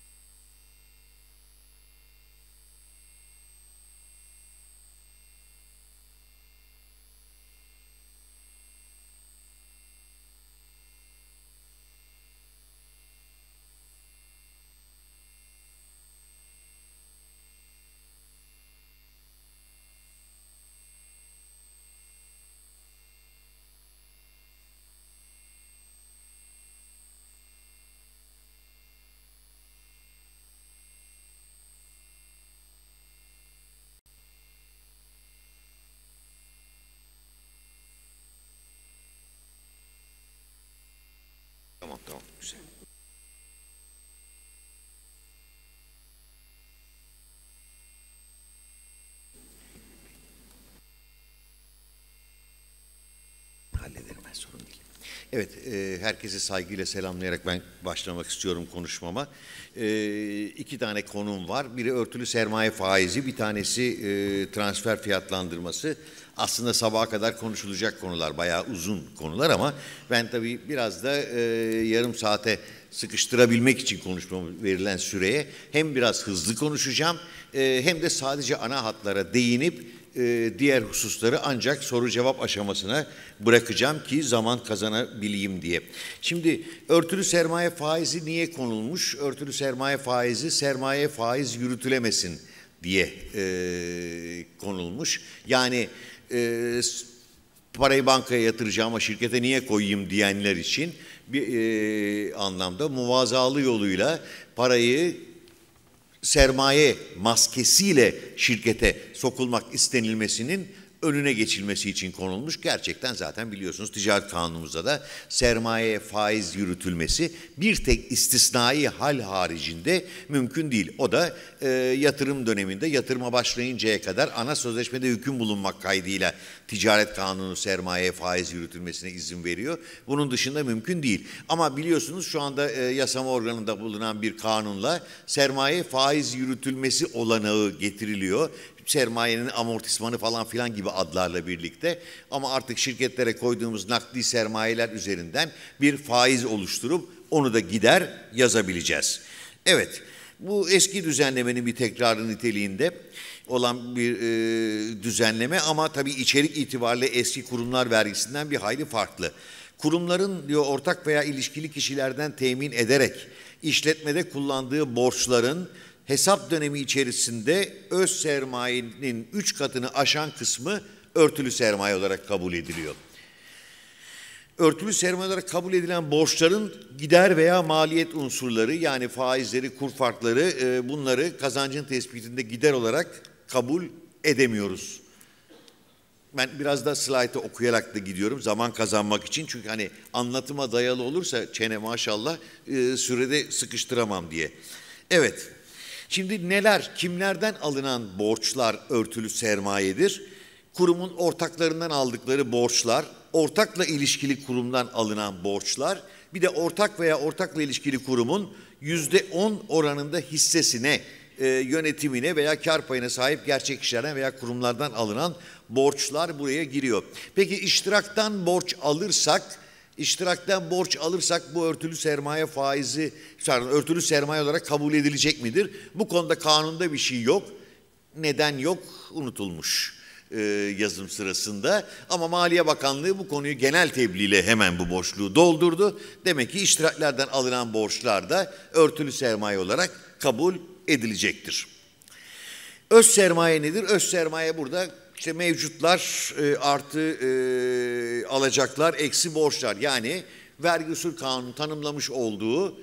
Tamam, tamam, güzel. Hallederim ben, sorun değil. Evet, e, herkesi saygıyla selamlayarak ben başlamak istiyorum konuşmama. E, iki tane konum var. Biri örtülü sermaye faizi, bir tanesi e, transfer fiyatlandırması. Aslında sabaha kadar konuşulacak konular, bayağı uzun konular ama ben tabii biraz da e, yarım saate sıkıştırabilmek için konuşmama verilen süreye hem biraz hızlı konuşacağım e, hem de sadece ana hatlara değinip e, diğer hususları ancak soru cevap aşamasına bırakacağım ki zaman kazanabileyim diye. Şimdi örtülü sermaye faizi niye konulmuş? Örtülü sermaye faizi sermaye faiz yürütülemesin diye e, konulmuş. Yani e, parayı bankaya yatıracağım ama şirkete niye koyayım diyenler için bir e, anlamda muvazalı yoluyla parayı sermaye maskesiyle şirkete sokulmak istenilmesinin önüne geçilmesi için konulmuş. Gerçekten zaten biliyorsunuz ticaret kanunumuzda da sermaye faiz yürütülmesi bir tek istisnai hal haricinde mümkün değil. O da e, yatırım döneminde yatırıma başlayıncaya kadar ana sözleşmede hüküm bulunmak kaydıyla ticaret kanunu sermaye faiz yürütülmesine izin veriyor. Bunun dışında mümkün değil. Ama biliyorsunuz şu anda e, yasama organında bulunan bir kanunla sermaye faiz yürütülmesi olanağı getiriliyor. Sermayenin amortismanı falan filan gibi adlarla birlikte, ama artık şirketlere koyduğumuz nakdi sermayeler üzerinden bir faiz oluşturup onu da gider yazabileceğiz. Evet, bu eski düzenlemenin bir tekrarı niteliğinde olan bir e, düzenleme ama tabii içerik itibariyle eski kurumlar vergisinden bir hayli farklı. Kurumların diyor ortak veya ilişkili kişilerden temin ederek işletmede kullandığı borçların hesap dönemi içerisinde öz sermayenin üç katını aşan kısmı örtülü sermaye olarak kabul ediliyor. örtülü sermaye olarak kabul edilen borçların gider veya maliyet unsurları, yani faizleri, kur farkları, e, bunları kazancın tespitinde gider olarak kabul edemiyoruz. Ben biraz da slaytı okuyarak da gidiyorum zaman kazanmak için. Çünkü hani anlatıma dayalı olursa çene maşallah e, sürede sıkıştıramam diye. Evet, şimdi neler, kimlerden alınan borçlar örtülü sermayedir? Kurumun ortaklarından aldıkları borçlar, ortakla ilişkili kurumdan alınan borçlar, bir de ortak veya ortakla ilişkili kurumun yüzde on oranında hissesine, e, yönetimine veya kar payına sahip gerçek kişilerden veya kurumlardan alınan borçlar buraya giriyor. Peki iştiraktan borç alırsak, iştiraktan borç alırsak bu örtülü sermaye faizi, pardon, örtülü sermaye olarak kabul edilecek midir? Bu konuda kanunda bir şey yok. Neden yok? Unutulmuş yazım sırasında, ama Maliye Bakanlığı bu konuyu genel tebliğle hemen bu boşluğu doldurdu. Demek ki iştiraklerden alınan borçlar da örtülü sermaye olarak kabul edilecektir. Öz sermaye nedir? Öz sermaye burada işte mevcutlar e, artı e, alacaklar eksi borçlar, yani vergi usul kanunu tanımlamış olduğu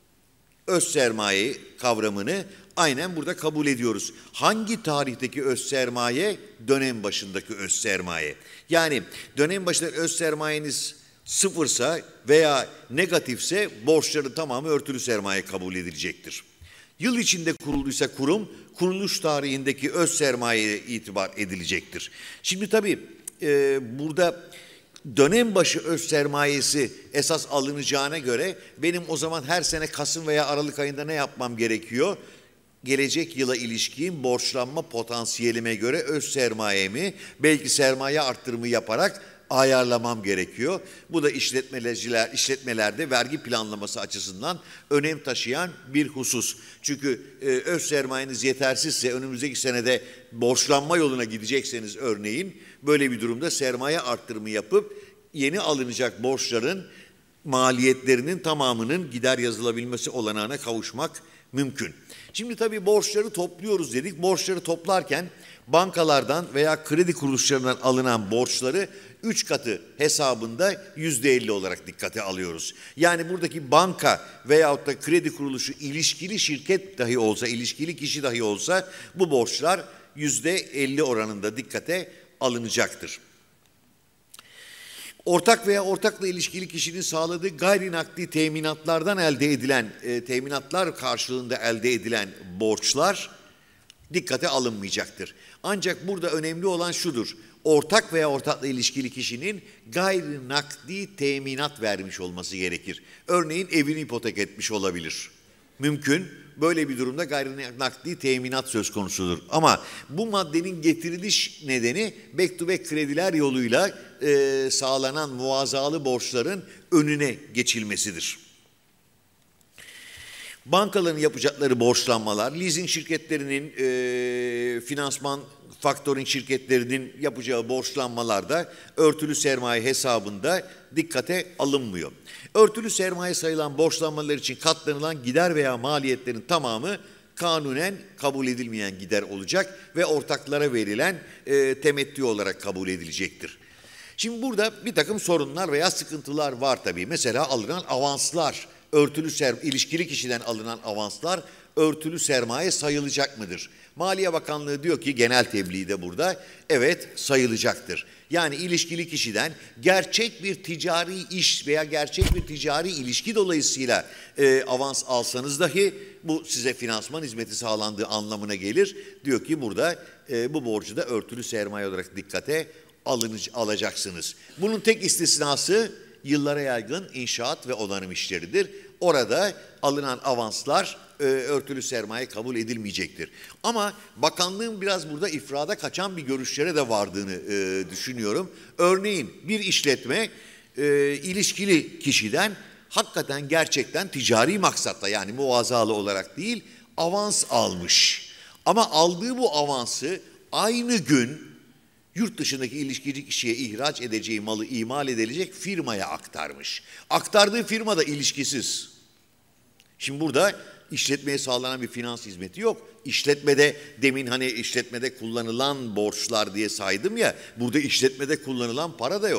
öz sermaye kavramını aynen burada kabul ediyoruz. Hangi tarihteki öz sermaye? Dönem başındaki öz sermaye. Yani dönem başında öz sermayeniz sıfırsa veya negatifse borçları tamamı örtülü sermaye kabul edilecektir. Yıl içinde kurulduysa kurum, kuruluş tarihindeki öz sermayeye itibar edilecektir. Şimdi tabii e, burada dönem başı öz sermayesi esas alınacağına göre benim o zaman her sene Kasım veya Aralık ayında ne yapmam gerekiyor? Gelecek yıla ilişkin borçlanma potansiyelime göre öz sermayemi, belki sermaye arttırımı yaparak ayarlamam gerekiyor. Bu da işletmeciler, işletmelerde vergi planlaması açısından önem taşıyan bir husus. Çünkü e, öz sermayeniz yetersizse, önümüzdeki senede borçlanma yoluna gidecekseniz örneğin, böyle bir durumda sermaye arttırımı yapıp yeni alınacak borçların maliyetlerinin tamamının gider yazılabilmesi olanağına kavuşmak mümkün. Şimdi tabii borçları topluyoruz dedik. Borçları toplarken bankalardan veya kredi kuruluşlarından alınan borçları üç katı hesabında yüzde elli olarak dikkate alıyoruz. Yani buradaki banka veyahut da kredi kuruluşu ilişkili şirket dahi olsa, ilişkili kişi dahi olsa bu borçlar yüzde elli oranında dikkate alınacaktır. Ortak veya ortakla ilişkili kişinin sağladığı gayri nakdi teminatlardan elde edilen, e, teminatlar karşılığında elde edilen borçlar dikkate alınmayacaktır. Ancak burada önemli olan şudur: ortak veya ortakla ilişkili kişinin gayri nakdi teminat vermiş olması gerekir. Örneğin evini ipotek etmiş olabilir. Mümkün. Böyle bir durumda gayri nakdi teminat söz konusudur. Ama bu maddenin getiriliş nedeni back to back krediler yoluyla e, sağlanan muazzalı borçların önüne geçilmesidir. Bankaların yapacakları borçlanmalar, leasing şirketlerinin, e, finansman, faktöring şirketlerinin yapacağı borçlanmalar da örtülü sermaye hesabında dikkate alınmıyor. Örtülü sermaye sayılan borçlanmalar için katlanılan gider veya maliyetlerin tamamı kanunen kabul edilmeyen gider olacak ve ortaklara verilen e, temettü olarak kabul edilecektir. Şimdi burada bir takım sorunlar veya sıkıntılar var tabii. Mesela alınan avanslar, örtülü ser, ilişkili kişiden alınan avanslar örtülü sermaye sayılacak mıdır? Maliye Bakanlığı diyor ki genel tebliği de burada, evet sayılacaktır. Yani ilişkili kişiden gerçek bir ticari iş veya gerçek bir ticari ilişki dolayısıyla e, avans alsanız dahi bu size finansman hizmeti sağlandığı anlamına gelir. Diyor ki burada e, bu borcu da örtülü sermaye olarak dikkate alınıcı, alacaksınız. Bunun tek istisnası yıllara yaygın inşaat ve onarım işleridir. Orada alınan avanslar e, örtülü sermaye kabul edilmeyecektir. Ama bakanlığın biraz burada ifrada kaçan bir görüşlere de vardığını e, düşünüyorum. Örneğin bir işletme e, ilişkili kişiden hakikaten gerçekten ticari maksatla, yani muazzalı olarak değil, avans almış. Ama aldığı bu avansı aynı gün yurt dışındaki ilişkili kişiye ihraç edeceği malı imal edilecek firmaya aktarmış. Aktardığı firma da ilişkisiz. Şimdi burada işletmeye sağlanan bir finans hizmeti yok. İşletmede, demin hani işletmede kullanılan borçlar diye saydım ya, burada işletmede kullanılan para da yok.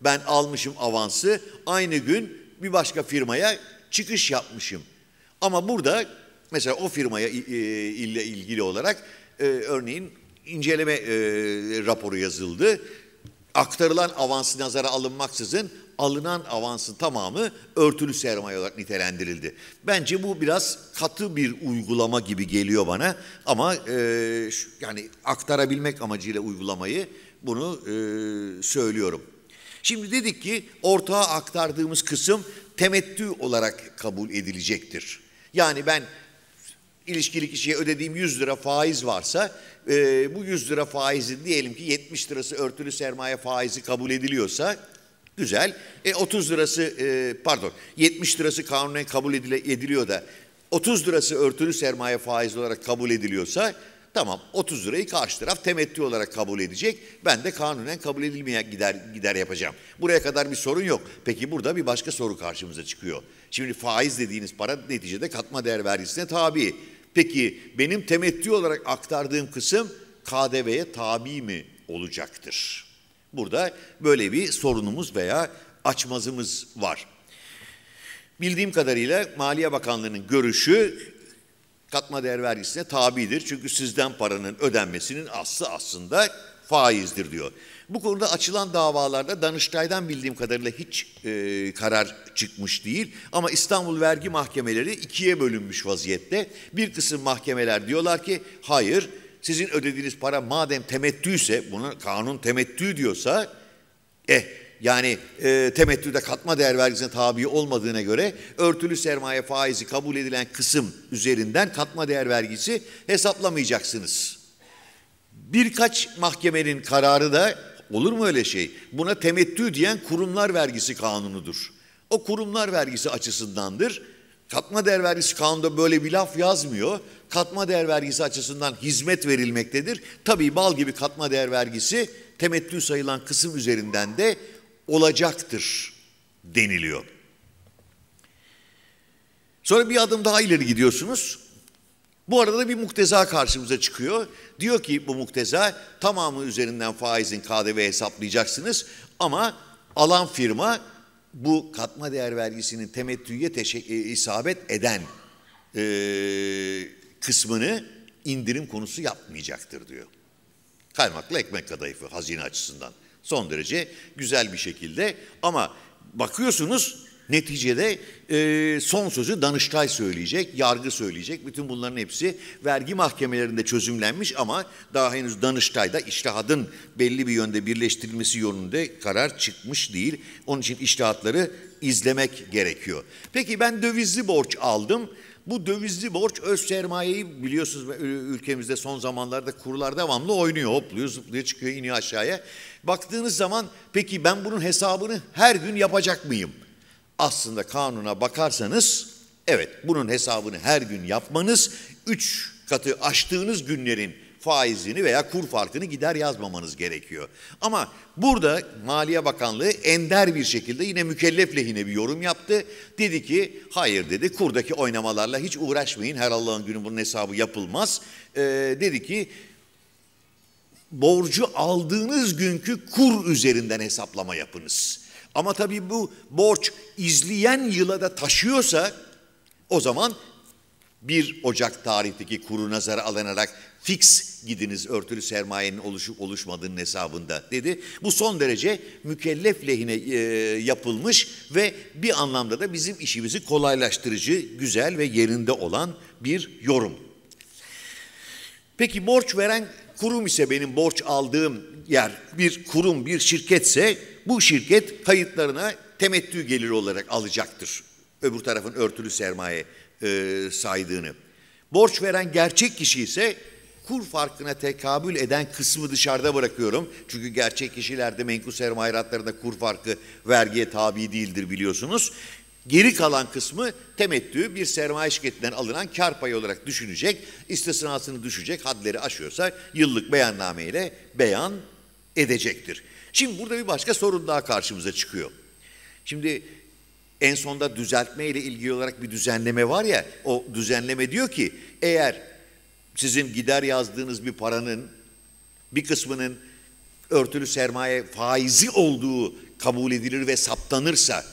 Ben almışım avansı, aynı gün bir başka firmaya çıkış yapmışım. Ama burada mesela o firmaya ile ilgili olarak e, örneğin inceleme e, raporu yazıldı. Aktarılan avansı nazara alınmaksızın alınan avansın tamamı örtülü sermaye olarak nitelendirildi. Bence bu biraz katı bir uygulama gibi geliyor bana ama e, şu, yani aktarabilmek amacıyla uygulamayı bunu e, söylüyorum. Şimdi dedik ki ortağa aktardığımız kısım temettü olarak kabul edilecektir. Yani ben ilişkili kişiye ödediğim yüz lira faiz varsa e, bu yüz lira faizin diyelim ki yetmiş lirası örtülü sermaye faizi kabul ediliyorsa güzel. E, otuz lirası e, pardon yetmiş lirası kanunen kabul edile, ediliyor da otuz lirası örtülü sermaye faizi olarak kabul ediliyorsa tamam otuz lirayı karşı taraf temettü olarak kabul edecek. Ben de kanunen kabul edilmeyen gider, gider yapacağım. Buraya kadar bir sorun yok. Peki burada bir başka soru karşımıza çıkıyor. Şimdi faiz dediğiniz para neticede katma değer vergisine tabi. Peki benim temettü olarak aktardığım kısım K D V'ye tabi mi olacaktır? Burada böyle bir sorunumuz veya açmazımız var. Bildiğim kadarıyla Maliye Bakanlığı'nın görüşü katma değer vergisine tabidir. Çünkü sizden paranın ödenmesinin aslı aslında faizdir diyor. Bu konuda açılan davalarda Danıştay'dan bildiğim kadarıyla hiç e, karar çıkmış değil. Ama İstanbul Vergi Mahkemeleri ikiye bölünmüş vaziyette. Bir kısım mahkemeler diyorlar ki hayır sizin ödediğiniz para madem temettüyse, buna kanun temettü diyorsa eh yani e, temettüde katma değer vergisine tabi olmadığına göre örtülü sermaye faizi kabul edilen kısım üzerinden katma değer vergisi hesaplamayacaksınız. Birkaç mahkemenin kararı da olur mu öyle şey? Buna temettü diyen kurumlar vergisi kanunudur. O kurumlar vergisi açısındandır. Katma değer vergisi kanunda böyle bir laf yazmıyor. Katma değer vergisi açısından hizmet verilmektedir. Tabii bal gibi katma değer vergisi temettü sayılan kısım üzerinden de olacaktır deniliyor. Sonra bir adım daha ileri gidiyorsunuz. Bu arada da bir mukteza karşımıza çıkıyor. Diyor ki bu mukteza tamamı üzerinden faizin K D V hesaplayacaksınız ama alan firma bu katma değer vergisinin temettüye isabet eden e, kısmını indirim konusu yapmayacaktır diyor. Kaymaklı ekmek kadayıfı hazine açısından. Son derece güzel bir şekilde ama bakıyorsunuz neticede e, son sözü Danıştay söyleyecek, yargı söyleyecek. Bütün bunların hepsi vergi mahkemelerinde çözümlenmiş ama daha henüz Danıştay'da içtihadın belli bir yönde birleştirilmesi yönünde karar çıkmış değil. Onun için içtihatları izlemek gerekiyor. Peki ben dövizli borç aldım. Bu dövizli borç öz sermayeyi biliyorsunuz ülkemizde son zamanlarda kurlar devamlı oynuyor, hopluyor, zıplıyor, çıkıyor, iniyor aşağıya. Baktığınız zaman peki ben bunun hesabını her gün yapacak mıyım? Aslında kanuna bakarsanız evet bunun hesabını her gün yapmanız üç katı aştığınız günlerin faizini veya kur farkını gider yazmamanız gerekiyor. Ama burada Maliye Bakanlığı ender bir şekilde yine mükellef lehine bir yorum yaptı. Dedi ki hayır dedi kurdaki oynamalarla hiç uğraşmayın her Allah'ın günü bunun hesabı yapılmaz. Ee, dedi ki borcu aldığınız günkü kur üzerinden hesaplama yapınız. Ama tabii bu borç izleyen yıla da taşıyorsa o zaman bir Ocak tarihteki kuru nazara alınarak fix gidiniz örtülü sermayenin oluşup oluşmadığının hesabında dedi. Bu son derece mükellef lehine e, yapılmış ve bir anlamda da bizim işimizi kolaylaştırıcı, güzel ve yerinde olan bir yorum. Peki borç veren kurum ise benim borç aldığım yer bir kurum, bir şirketse bu şirket kayıtlarına temettü geliri olarak alacaktır. Öbür tarafın örtülü sermaye e, saydığını. Borç veren gerçek kişi ise kur farkına tekabül eden kısmı dışarıda bırakıyorum. Çünkü gerçek kişilerde menkul sermayeratlarında kur farkı vergiye tabi değildir biliyorsunuz. Geri kalan kısmı temettü bir sermaye şirketinden alınan kar payı olarak düşünecek. İstisnasını düşecek, hadleri aşıyorsa yıllık beyannameyle beyan edecektir. Şimdi burada bir başka sorun daha karşımıza çıkıyor. Şimdi en sonda düzeltme ile ilgili olarak bir düzenleme var ya, o düzenleme diyor ki eğer sizin gider yazdığınız bir paranın bir kısmının örtülü sermaye faizi olduğu kabul edilir ve saptanırsa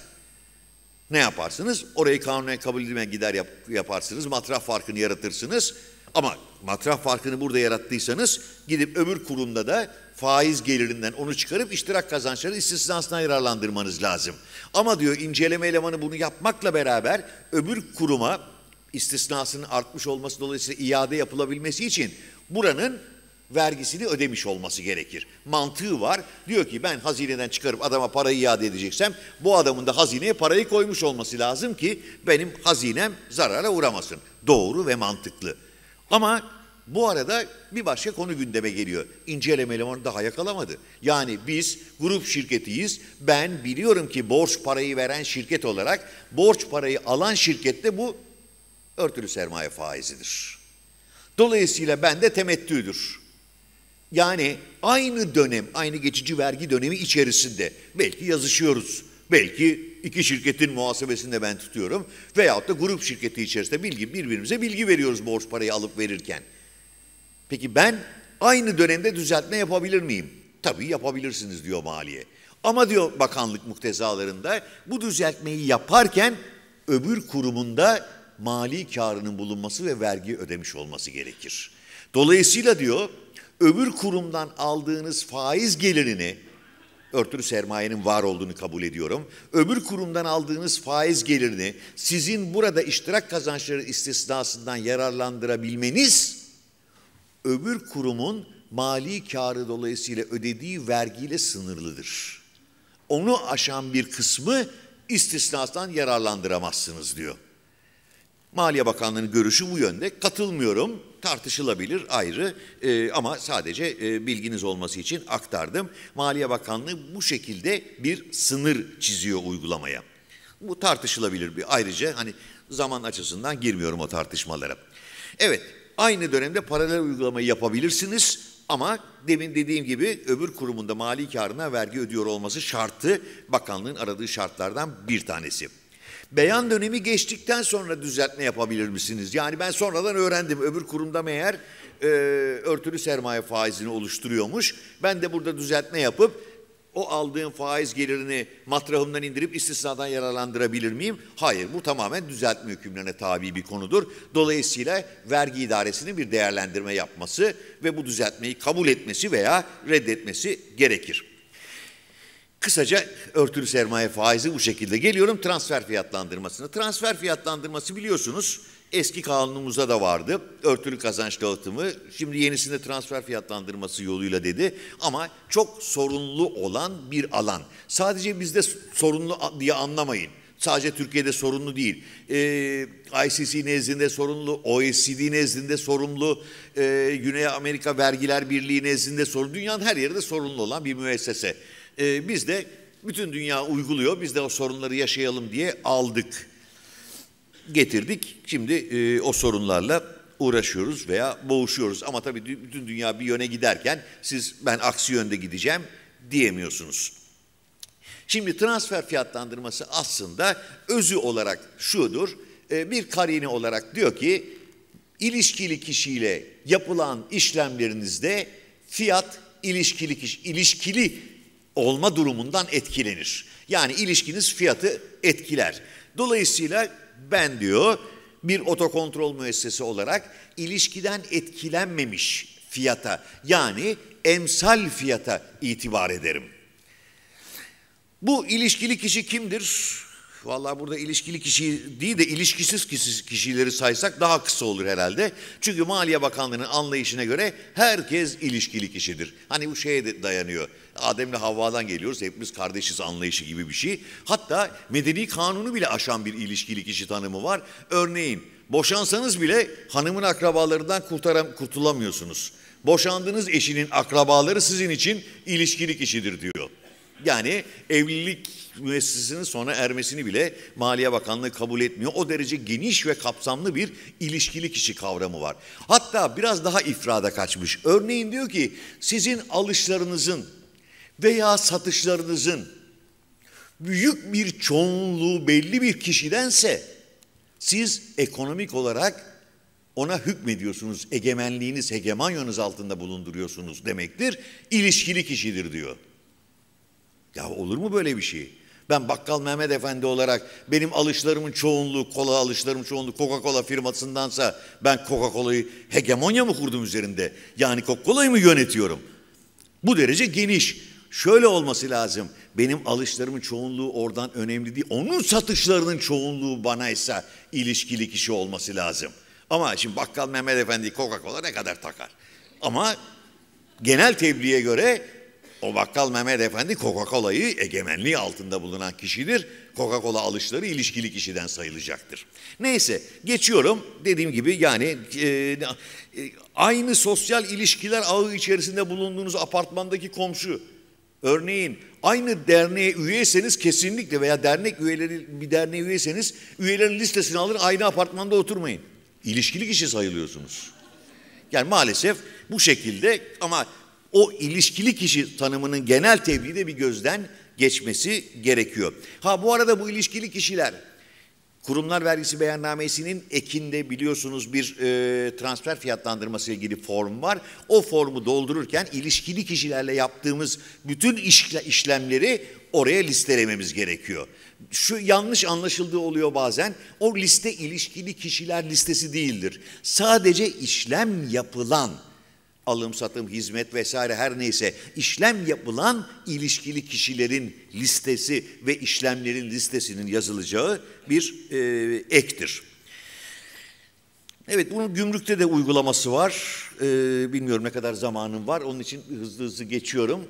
ne yaparsınız? Orayı kanunen kabul edilmeyen gider yap, yaparsınız, matrah farkını yaratırsınız. Ama matrah farkını burada yarattıysanız gidip öbür kurumda da faiz gelirinden onu çıkarıp iştirak kazançları istisnasına yararlandırmanız lazım. Ama diyor inceleme elemanı bunu yapmakla beraber öbür kuruma istisnasının artmış olması dolayısıyla iade yapılabilmesi için buranın vergisini ödemiş olması gerekir. Mantığı var. Diyor ki ben hazineden çıkarıp adama parayı iade edeceksem bu adamın da hazineye parayı koymuş olması lazım ki benim hazinem zarara uğramasın. Doğru ve mantıklı. Ama bu arada bir başka konu gündeme geliyor. İnceleme elemanı daha yakalamadı. Yani biz grup şirketiyiz. Ben biliyorum ki borç parayı veren şirket olarak borç parayı alan şirkette bu örtülü sermaye faizidir. Dolayısıyla bende temettüdür. Yani aynı dönem, aynı geçici vergi dönemi içerisinde belki yazışıyoruz. Belki iki şirketin muhasebesinde ben tutuyorum veyahut da grup şirketi içerisinde bilgi, birbirimize bilgi veriyoruz borç parayı alıp verirken. Peki ben aynı dönemde düzeltme yapabilir miyim? Tabii yapabilirsiniz diyor maliye. Ama diyor bakanlık muktezalarında bu düzeltmeyi yaparken öbür kurumunda mali karının bulunması ve vergi ödemiş olması gerekir. Dolayısıyla diyor öbür kurumdan aldığınız faiz gelirini, örtülü sermayenin var olduğunu kabul ediyorum, öbür kurumdan aldığınız faiz gelirini sizin burada iştirak kazançları istisnasından yararlandırabilmeniz, öbür kurumun mali karı dolayısıyla ödediği vergiyle sınırlıdır. Onu aşan bir kısmı istisnasından yararlandıramazsınız diyor. Maliye Bakanlığı'nın görüşü bu yönde. Katılmıyorum, tartışılabilir ayrı ee, ama sadece e, bilginiz olması için aktardım. Maliye Bakanlığı bu şekilde bir sınır çiziyor uygulamaya. Bu tartışılabilir bir ayrıca hani zaman açısından girmiyorum o tartışmalara. Evet, aynı dönemde paralel uygulamayı yapabilirsiniz ama demin dediğim gibi öbür kurumunda mali karına vergi ödüyor olması şartı bakanlığın aradığı şartlardan bir tanesi. Beyan dönemi geçtikten sonra düzeltme yapabilir misiniz? Yani ben sonradan öğrendim öbür kurumda meğer e, örtülü sermaye faizini oluşturuyormuş. Ben de burada düzeltme yapıp o aldığım faiz gelirini matrahımdan indirip istisnadan yararlandırabilir miyim? Hayır, bu tamamen düzeltme hükümlerine tabi bir konudur. Dolayısıyla vergi idaresinin bir değerlendirme yapması ve bu düzeltmeyi kabul etmesi veya reddetmesi gerekir. Kısaca örtülü sermaye faizi bu şekilde. Geliyorum transfer fiyatlandırmasına. Transfer fiyatlandırması biliyorsunuz eski kanunumuzda da vardı. Örtülü kazanç dağıtımı. Şimdi yenisinde transfer fiyatlandırması yoluyla dedi. Ama çok sorunlu olan bir alan. Sadece bizde sorunlu diye anlamayın. Sadece Türkiye'de sorunlu değil. Ee, I C C nezdinde sorunlu, O E C D nezdinde sorunlu, e, Güney Amerika Vergiler Birliği nezdinde sorunlu. Dünyanın her yerinde sorunlu olan bir müessese. Ee, biz de bütün dünya uyguluyor, biz de o sorunları yaşayalım diye aldık, getirdik. Şimdi e, o sorunlarla uğraşıyoruz veya boğuşuyoruz. Ama tabii bütün dünya bir yöne giderken siz ben aksi yönde gideceğim diyemiyorsunuz. Şimdi transfer fiyatlandırması aslında özü olarak şudur, e, bir karine olarak diyor ki ilişkili kişiyle yapılan işlemlerinizde fiyat ilişkili kişi, ilişkili olma durumundan etkilenir. Yani ilişkiniz fiyatı etkiler. Dolayısıyla ben diyor bir otokontrol müessesesi olarak ilişkiden etkilenmemiş fiyata yani emsal fiyata itibar ederim. Bu ilişkili kişi kimdir? Vallahi burada ilişkili kişi değil de ilişkisiz kişileri saysak daha kısa olur herhalde. Çünkü Maliye Bakanlığı'nın anlayışına göre herkes ilişkili kişidir. Hani bu şeye de dayanıyor. Adem'le Havva'dan geliyoruz, hepimiz kardeşiz anlayışı gibi bir şey. Hatta medeni kanunu bile aşan bir ilişkili kişi tanımı var. Örneğin boşansanız bile hanımın akrabalarından kurtaram, kurtulamıyorsunuz. Boşandığınız eşinin akrabaları sizin için ilişkili kişidir diyor. Yani evlilik müessesesinin sona ermesini bile Maliye Bakanlığı kabul etmiyor. O derece geniş ve kapsamlı bir ilişkili kişi kavramı var. Hatta biraz daha ifrada kaçmış. Örneğin diyor ki sizin alışlarınızın veya satışlarınızın büyük bir çoğunluğu belli bir kişidense siz ekonomik olarak ona hükmediyorsunuz, egemenliğiniz, hegemonyonuz altında bulunduruyorsunuz demektir. İlişkili kişidir diyor. Ya olur mu böyle bir şey? Ben Bakkal Mehmet Efendi olarak benim alışlarımın çoğunluğu, kola alışlarımın çoğunluğu Coca-Cola firmasındansa ben Coca-Cola'yı hegemonya mı kurdum üzerinde? Yani Coca-Cola'yı mı yönetiyorum? Bu derece geniş. Şöyle olması lazım. Benim alışlarımın çoğunluğu oradan önemli değil. Onun satışlarının çoğunluğu bana ise ilişkili kişi olması lazım. Ama şimdi Bakkal Mehmet Efendi Coca-Cola ne kadar takar? Ama genel tebliğe göre o Bakkal Mehmet Efendi Coca-Cola'yı egemenliği altında bulunan kişidir. Coca-Cola alışları ilişkili kişiden sayılacaktır. Neyse geçiyorum. Dediğim gibi yani e, e, aynı sosyal ilişkiler ağı içerisinde bulunduğunuz apartmandaki komşu. Örneğin aynı derneğe üyeyseniz kesinlikle veya dernek üyeleri bir derneğe üyeyseniz üyelerin listesini alın, aynı apartmanda oturmayın. İlişkili kişi sayılıyorsunuz. Yani maalesef bu şekilde, ama o ilişkili kişi tanımının genel tebliği de bir gözden geçmesi gerekiyor. Ha bu arada bu ilişkili kişiler Kurumlar Vergisi Beyannamesi'nin ekinde biliyorsunuz bir e, transfer fiyatlandırması ile ilgili form var. O formu doldururken ilişkili kişilerle yaptığımız bütün işle, işlemleri oraya listelememiz gerekiyor. Şu yanlış anlaşıldığı oluyor bazen. O liste ilişkili kişiler listesi değildir. Sadece işlem yapılan, alım, satım, hizmet vesaire her neyse işlem yapılan ilişkili kişilerin listesi ve işlemlerin listesinin yazılacağı bir e, ektir. Evet, bunun gümrükte de uygulaması var. E, bilmiyorum ne kadar zamanım var. Onun için hızlı hızlı geçiyorum.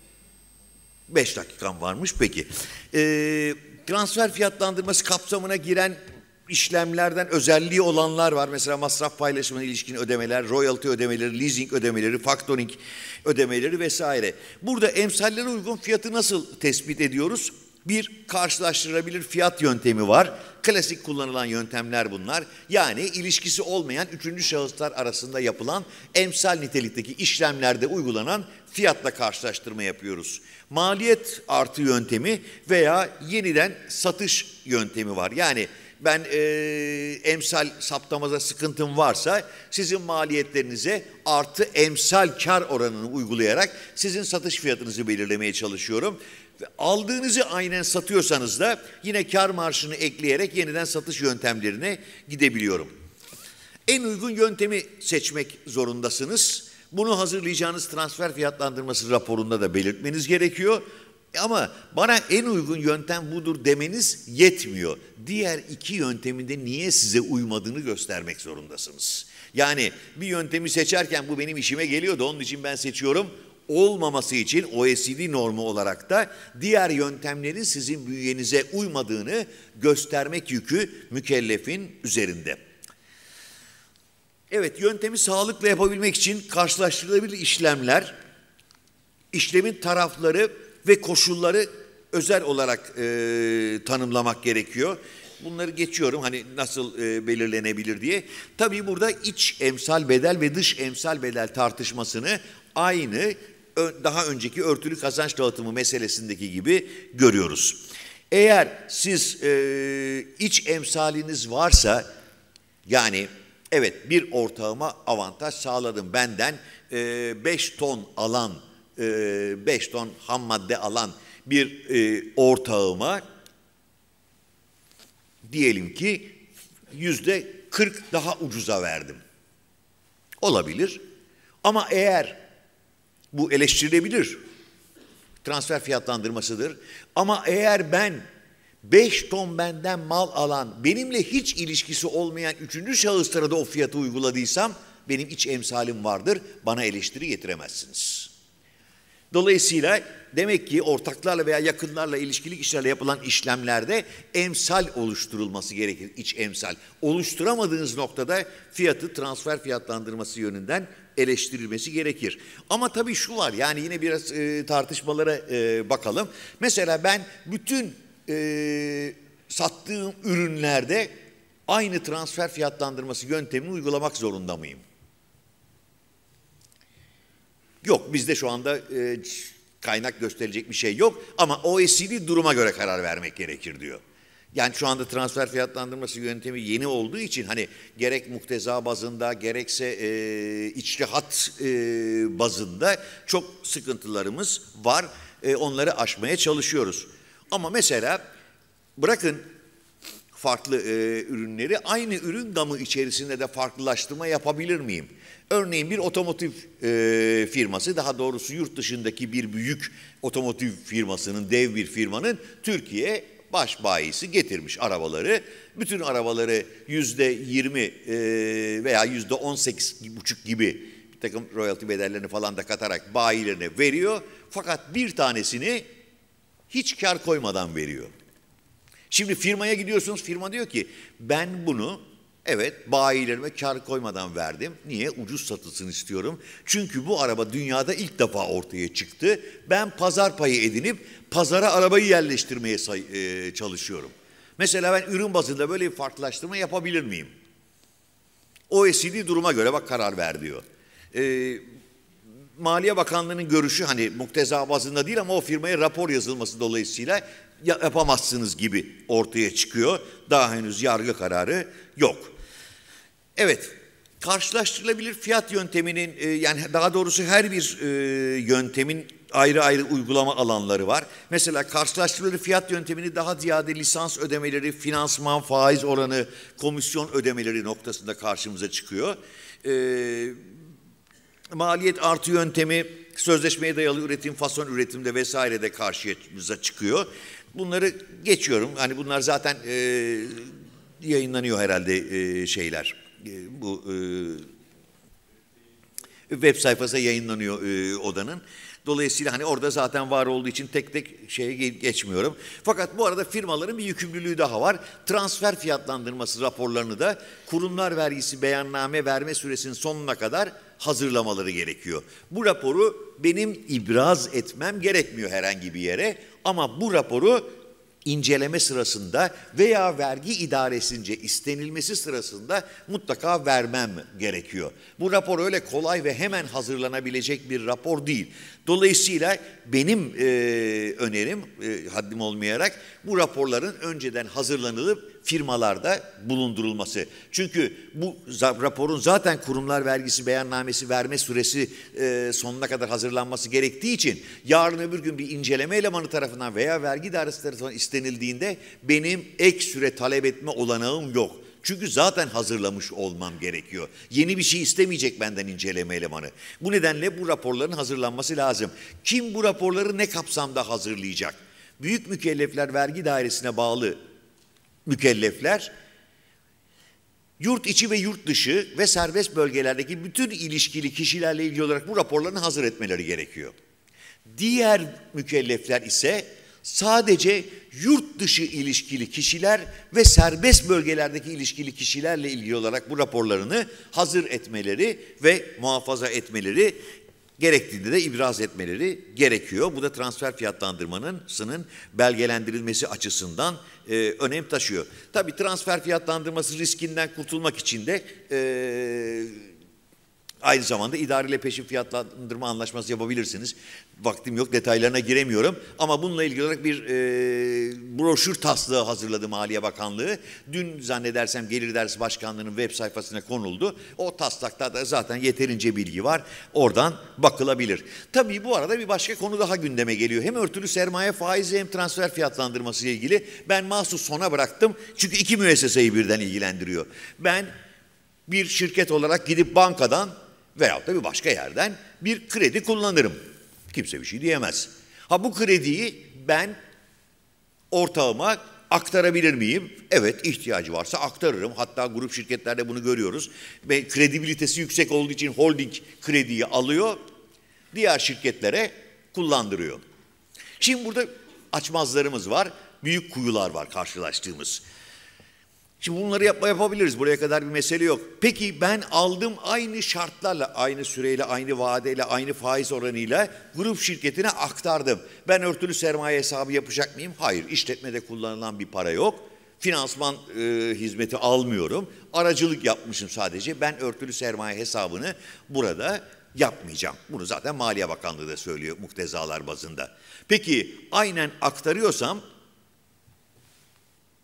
Beş dakikam varmış peki. E, transfer fiyatlandırması kapsamına giren işlemlerden özelliği olanlar var. Mesela masraf paylaşımına ilişkin ödemeler, royalty ödemeleri, leasing ödemeleri, factoring ödemeleri vesaire. Burada emsallere uygun fiyatı nasıl tespit ediyoruz? Bir karşılaştırılabilir fiyat yöntemi var. Klasik kullanılan yöntemler bunlar. Yani ilişkisi olmayan üçüncü şahıslar arasında yapılan emsal nitelikteki işlemlerde uygulanan fiyatla karşılaştırma yapıyoruz. Maliyet artı yöntemi veya yeniden satış yöntemi var. Yani ben e, emsal saptamada sıkıntım varsa sizin maliyetlerinize artı emsal kar oranını uygulayarak sizin satış fiyatınızı belirlemeye çalışıyorum. Ve aldığınızı aynen satıyorsanız da yine kar marjını ekleyerek yeniden satış yöntemlerine gidebiliyorum. En uygun yöntemi seçmek zorundasınız. Bunu hazırlayacağınız transfer fiyatlandırması raporunda da belirtmeniz gerekiyor. Ama bana en uygun yöntem budur demeniz yetmiyor. Diğer iki yönteminde niye size uymadığını göstermek zorundasınız. Yani bir yöntemi seçerken bu benim işime geliyordu, onun için ben seçiyorum. Olmaması için O E C D normu olarak da diğer yöntemlerin sizin bünyenize uymadığını göstermek yükü mükellefin üzerinde. Evet, yöntemi sağlıkla yapabilmek için karşılaştırılabilir işlemler, işlemin tarafları ve koşulları özel olarak e, tanımlamak gerekiyor. Bunları geçiyorum hani nasıl e, belirlenebilir diye. Tabii burada iç emsal bedel ve dış emsal bedel tartışmasını aynı daha önceki örtülü kazanç dağıtımı meselesindeki gibi görüyoruz. Eğer siz e, iç emsaliniz varsa, yani evet bir ortağıma avantaj sağladım, benden e, beş ton alan, beş ton ham madde alan bir e, ortağıma diyelim ki yüzde kırk daha ucuza verdim. Olabilir. Ama eğer bu eleştirilebilir, transfer fiyatlandırmasıdır. Ama eğer ben beş ton benden mal alan, benimle hiç ilişkisi olmayan üçüncü şahıslara da o fiyatı uyguladıysam benim iç emsalim vardır, bana eleştiri getiremezsiniz. Dolayısıyla demek ki ortaklarla veya yakınlarla ilişkili kişilerle yapılan işlemlerde emsal oluşturulması gerekir, iç emsal. Oluşturamadığınız noktada fiyatı transfer fiyatlandırması yönünden eleştirilmesi gerekir. Ama tabii şu var, yani yine biraz e, tartışmalara e, bakalım. Mesela ben bütün e, sattığım ürünlerde aynı transfer fiyatlandırması yöntemini uygulamak zorunda mıyım? Yok, bizde şu anda e, kaynak gösterilecek bir şey yok ama O E C D duruma göre karar vermek gerekir diyor. Yani şu anda transfer fiyatlandırması yöntemi yeni olduğu için hani gerek mukteza bazında gerekse e, içtihat e, bazında çok sıkıntılarımız var. E, onları aşmaya çalışıyoruz. Ama mesela bırakın farklı e, ürünleri, aynı ürün gamı içerisinde de farklılaştırma yapabilir miyim? Örneğin bir otomotiv e, firması, daha doğrusu yurt dışındaki bir büyük otomotiv firmasının, dev bir firmanın Türkiye baş bayisi getirmiş arabaları. Bütün arabaları yüzde yirmi e, veya yüzde on sekiz buçuk gibi bir takım royalty bedellerini falan da katarak bayilerine veriyor. Fakat bir tanesini hiç kar koymadan veriyor. Şimdi firmaya gidiyorsunuz, firma diyor ki ben bunu evet bayilerime kar koymadan verdim. Niye? Ucuz satılsın istiyorum. Çünkü bu araba dünyada ilk defa ortaya çıktı. Ben pazar payı edinip pazara arabayı yerleştirmeye e, çalışıyorum. Mesela ben ürün bazında böyle bir farklılaştırma yapabilir miyim? O E C D duruma göre bak karar ver diyor. Ee, Maliye Bakanlığı'nın görüşü hani mukteza bazında değil ama o firmaya rapor yazılması dolayısıyla yapamazsınız gibi ortaya çıkıyor. Daha henüz yargı kararı yok. Evet, karşılaştırılabilir fiyat yönteminin e, yani daha doğrusu her bir e, yöntemin ayrı ayrı uygulama alanları var. Mesela karşılaştırılabilir fiyat yöntemini daha ziyade lisans ödemeleri, finansman, faiz oranı, komisyon ödemeleri noktasında karşımıza çıkıyor. E, maliyet artı yöntemi, sözleşmeye dayalı üretim, fason üretimde vesairede karşımıza çıkıyor. Bunları geçiyorum. Hani bunlar zaten e, yayınlanıyor herhalde e, şeyler. E, bu e, web sayfasında yayınlanıyor e, odanın. Dolayısıyla hani orada zaten var olduğu için tek tek şeye geçmiyorum. Fakat bu arada firmaların bir yükümlülüğü daha var. Transfer fiyatlandırması raporlarını da kurumlar vergisi beyanname verme süresinin sonuna kadar hazırlamaları gerekiyor. Bu raporu benim ibraz etmem gerekmiyor herhangi bir yere ama bu raporu inceleme sırasında veya vergi idaresince istenilmesi sırasında mutlaka vermem gerekiyor. Bu rapor öyle kolay ve hemen hazırlanabilecek bir rapor değil. Dolayısıyla benim e, önerim, e, haddim olmayarak bu raporların önceden hazırlanılıp firmalarda bulundurulması. Çünkü bu raporun zaten kurumlar vergisi beyannamesi verme süresi e, sonuna kadar hazırlanması gerektiği için yarın öbür gün bir inceleme elemanı tarafından veya vergi idaresi tarafından istenildiğinde benim ek süre talep etme olanağım yok. Çünkü zaten hazırlamış olmam gerekiyor. Yeni bir şey istemeyecek benden inceleme elemanı. Bu nedenle bu raporların hazırlanması lazım. Kim bu raporları ne kapsamda hazırlayacak? Büyük mükellefler vergi dairesine bağlı mükellefler, yurt içi ve yurt dışı ve serbest bölgelerdeki bütün ilişkili kişilerle ilgili olarak bu raporlarını hazır etmeleri gerekiyor. Diğer mükellefler ise sadece yurt dışı ilişkili kişiler ve serbest bölgelerdeki ilişkili kişilerle ilgili olarak bu raporlarını hazır etmeleri ve muhafaza etmeleri gerektiğinde de ibraz etmeleri gerekiyor. Bu da transfer fiyatlandırmasının belgelendirilmesi açısından e, önem taşıyor. Tabii transfer fiyatlandırması riskinden kurtulmak için de e, aynı zamanda idareyle peşin fiyatlandırma anlaşması yapabilirsiniz. Vaktim yok, detaylarına giremiyorum. Ama bununla ilgili olarak bir e, broşür taslağı hazırladı Maliye Bakanlığı. Dün zannedersem Gelir İdaresi Başkanlığı'nın web sayfasına konuldu. O taslakta da zaten yeterince bilgi var. Oradan bakılabilir. Tabii bu arada bir başka konu daha gündeme geliyor. Hem örtülü sermaye faizi hem transfer fiyatlandırması ile ilgili. Ben mahsus sona bıraktım. Çünkü iki müesseseyi birden ilgilendiriyor. Ben bir şirket olarak gidip bankadan veyahut da bir başka yerden bir kredi kullanırım. Kimse bir şey diyemez. Ha bu krediyi ben ortağıma aktarabilir miyim? Evet, ihtiyacı varsa aktarırım. Hatta grup şirketlerde bunu görüyoruz. Ve kredibilitesi yüksek olduğu için holding krediyi alıyor, diğer şirketlere kullandırıyor. Şimdi burada açmazlarımız var, büyük kuyular var karşılaştığımız. Şimdi bunları yapma yapabiliriz. Buraya kadar bir mesele yok. Peki ben aldım aynı şartlarla, aynı süreyle, aynı vadeyle, aynı faiz oranıyla grup şirketine aktardım. Ben örtülü sermaye hesabı yapacak mıyım? Hayır. İşletmede kullanılan bir para yok. Finansman e, hizmeti almıyorum. Aracılık yapmışım sadece. Ben örtülü sermaye hesabını burada yapmayacağım. Bunu zaten Maliye Bakanlığı da söylüyor muktezalar bazında. Peki aynen aktarıyorsam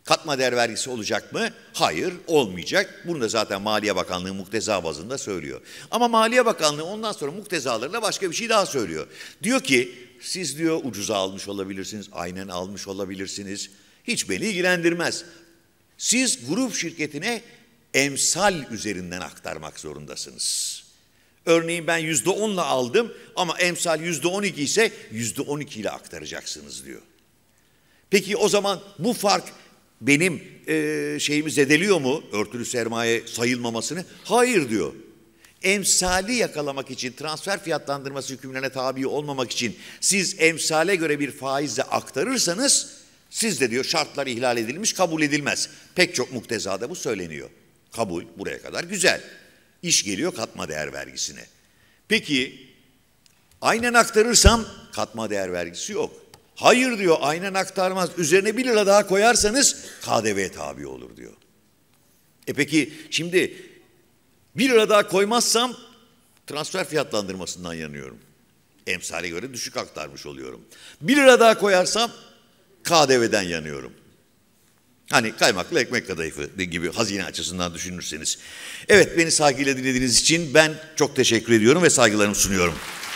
Katma değer vergisi olacak mı? Hayır, olmayacak. Bunu da zaten Maliye Bakanlığı mukteza bazında söylüyor. Ama Maliye Bakanlığı ondan sonra muktezalarına başka bir şey daha söylüyor. Diyor ki, siz diyor ucuza almış olabilirsiniz, aynen almış olabilirsiniz. Hiç beni ilgilendirmez. Siz grup şirketine emsal üzerinden aktarmak zorundasınız. Örneğin ben yüzde onla aldım ama emsal yüzde on iki ise yüzde on iki ile aktaracaksınız diyor. Peki o zaman bu fark benim e, şeyimi zedeliyor mu? Örtülü sermaye sayılmamasını? Hayır diyor. Emsali yakalamak için, transfer fiyatlandırması hükümlerine tabi olmamak için siz emsale göre bir faizle aktarırsanız siz de diyor şartlar ihlal edilmiş, kabul edilmez. Pek çok muktezada bu söyleniyor. Kabul buraya kadar güzel. İş geliyor katma değer vergisine. Peki aynen aktarırsam katma değer vergisi yok. Hayır diyor, aynen aktarmaz. Üzerine bir lira daha koyarsanız K D V'ye tabi olur diyor. E peki şimdi bir lira daha koymazsam transfer fiyatlandırmasından yanıyorum. Emsale göre düşük aktarmış oluyorum. Bir lira daha koyarsam K D V'den yanıyorum. Hani kaymaklı ekmek kadayıfı gibi hazine açısından düşünürseniz. Evet, beni saygıyla dinlediğiniz için ben çok teşekkür ediyorum ve saygılarımı sunuyorum.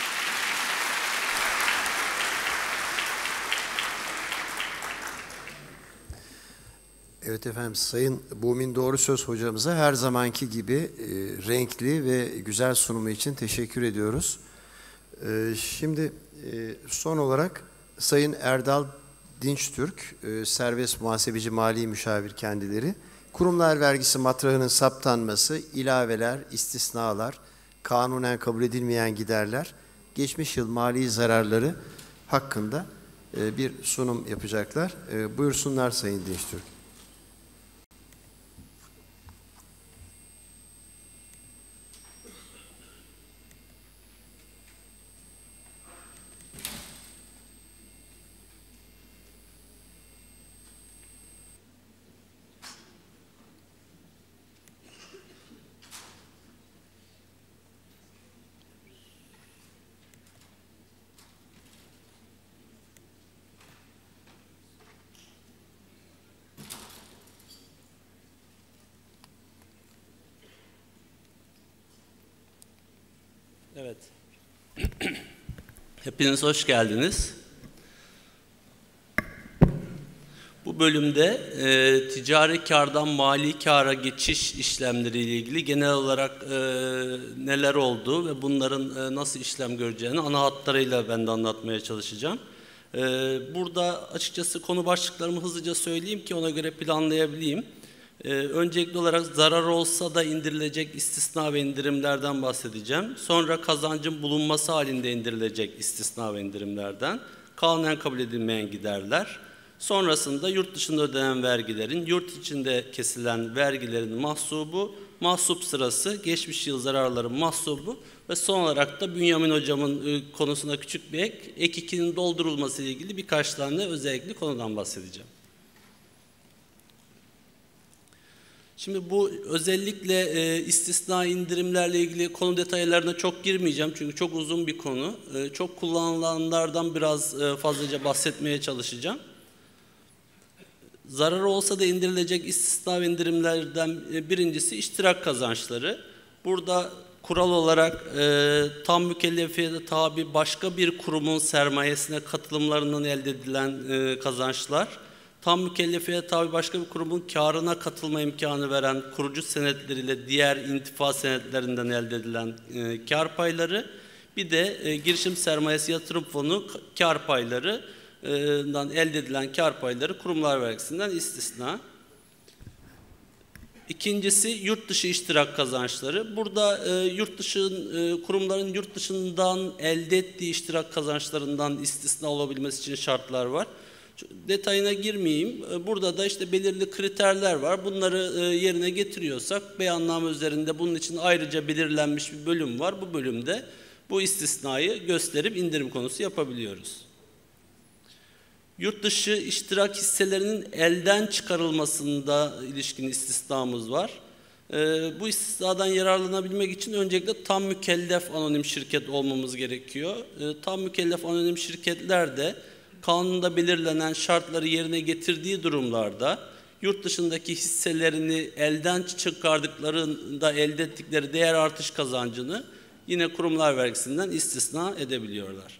Evet efendim, Sayın Bumin Doğrusöz hocamıza her zamanki gibi e, renkli ve güzel sunumu için teşekkür ediyoruz. E, şimdi e, son olarak Sayın Erdal Dinçtürk, e, serbest muhasebeci mali müşavir kendileri, kurumlar vergisi matrahının saptanması, ilaveler, istisnalar, kanunen kabul edilmeyen giderler, geçmiş yıl mali zararları hakkında e, bir sunum yapacaklar. E, buyursunlar Sayın Dinçtürk. Evet. Hepiniz hoş geldiniz. Bu bölümde e, ticari kârdan mali kâra geçiş işlemleriyle ilgili genel olarak e, neler oldu ve bunların e, nasıl işlem göreceğini ana hatlarıyla ben de anlatmaya çalışacağım. E, burada açıkçası konu başlıklarımı hızlıca söyleyeyim ki ona göre planlayabileyim. Ee, öncelikli olarak zarar olsa da indirilecek istisna ve indirimlerden bahsedeceğim. Sonra kazancın bulunması halinde indirilecek istisna ve indirimlerden, kanunen kabul edilmeyen giderler. Sonrasında yurt dışında ödenen vergilerin, yurt içinde kesilen vergilerin mahsubu, mahsup sırası, geçmiş yıl zararların mahsubu ve son olarak da Bünyamin Hocam'ın konusuna küçük bir ek, ek ikinin doldurulması ile ilgili birkaç tane özellikli konudan bahsedeceğim. Şimdi bu özellikle e, istisna indirimlerle ilgili konu detaylarına çok girmeyeceğim çünkü çok uzun bir konu. E, çok kullanılanlardan biraz e, fazlaca bahsetmeye çalışacağım. Zararı olsa da indirilecek istisna ve indirimlerden e, birincisi iştirak kazançları. Burada kural olarak e, tam mükellefiyete tabi başka bir kurumun sermayesine katılımlarından elde edilen e, kazançlar, tam mükellefiyete tabi başka bir kurumun kârına katılma imkanı veren kurucu senetleriyle diğer intifa senetlerinden elde edilen e, kâr payları, bir de e, girişim sermayesi yatırım fonu kâr paylarından elde edilen kâr payları kurumlar vergisinden istisna. İkincisi yurt dışı iştirak kazançları. Burada e, yurt dışı e, kurumların yurt dışından elde ettiği iştirak kazançlarından istisna olabilmesi için şartlar var. Detayına girmeyeyim. Burada da işte belirli kriterler var. Bunları yerine getiriyorsak beyanname üzerinde bunun için ayrıca belirlenmiş bir bölüm var. Bu bölümde bu istisnayı gösterip indirim konusu yapabiliyoruz. Yurt dışı iştirak hisselerinin elden çıkarılmasında ilişkin istisnamız var. Bu istisnadan yararlanabilmek için öncelikle tam mükellef anonim şirket olmamız gerekiyor. Tam mükellef anonim şirketler de kanunda belirlenen şartları yerine getirdiği durumlarda yurt dışındaki hisselerini elden çıkardıklarında elde ettikleri değer artış kazancını yine kurumlar vergisinden istisna edebiliyorlar.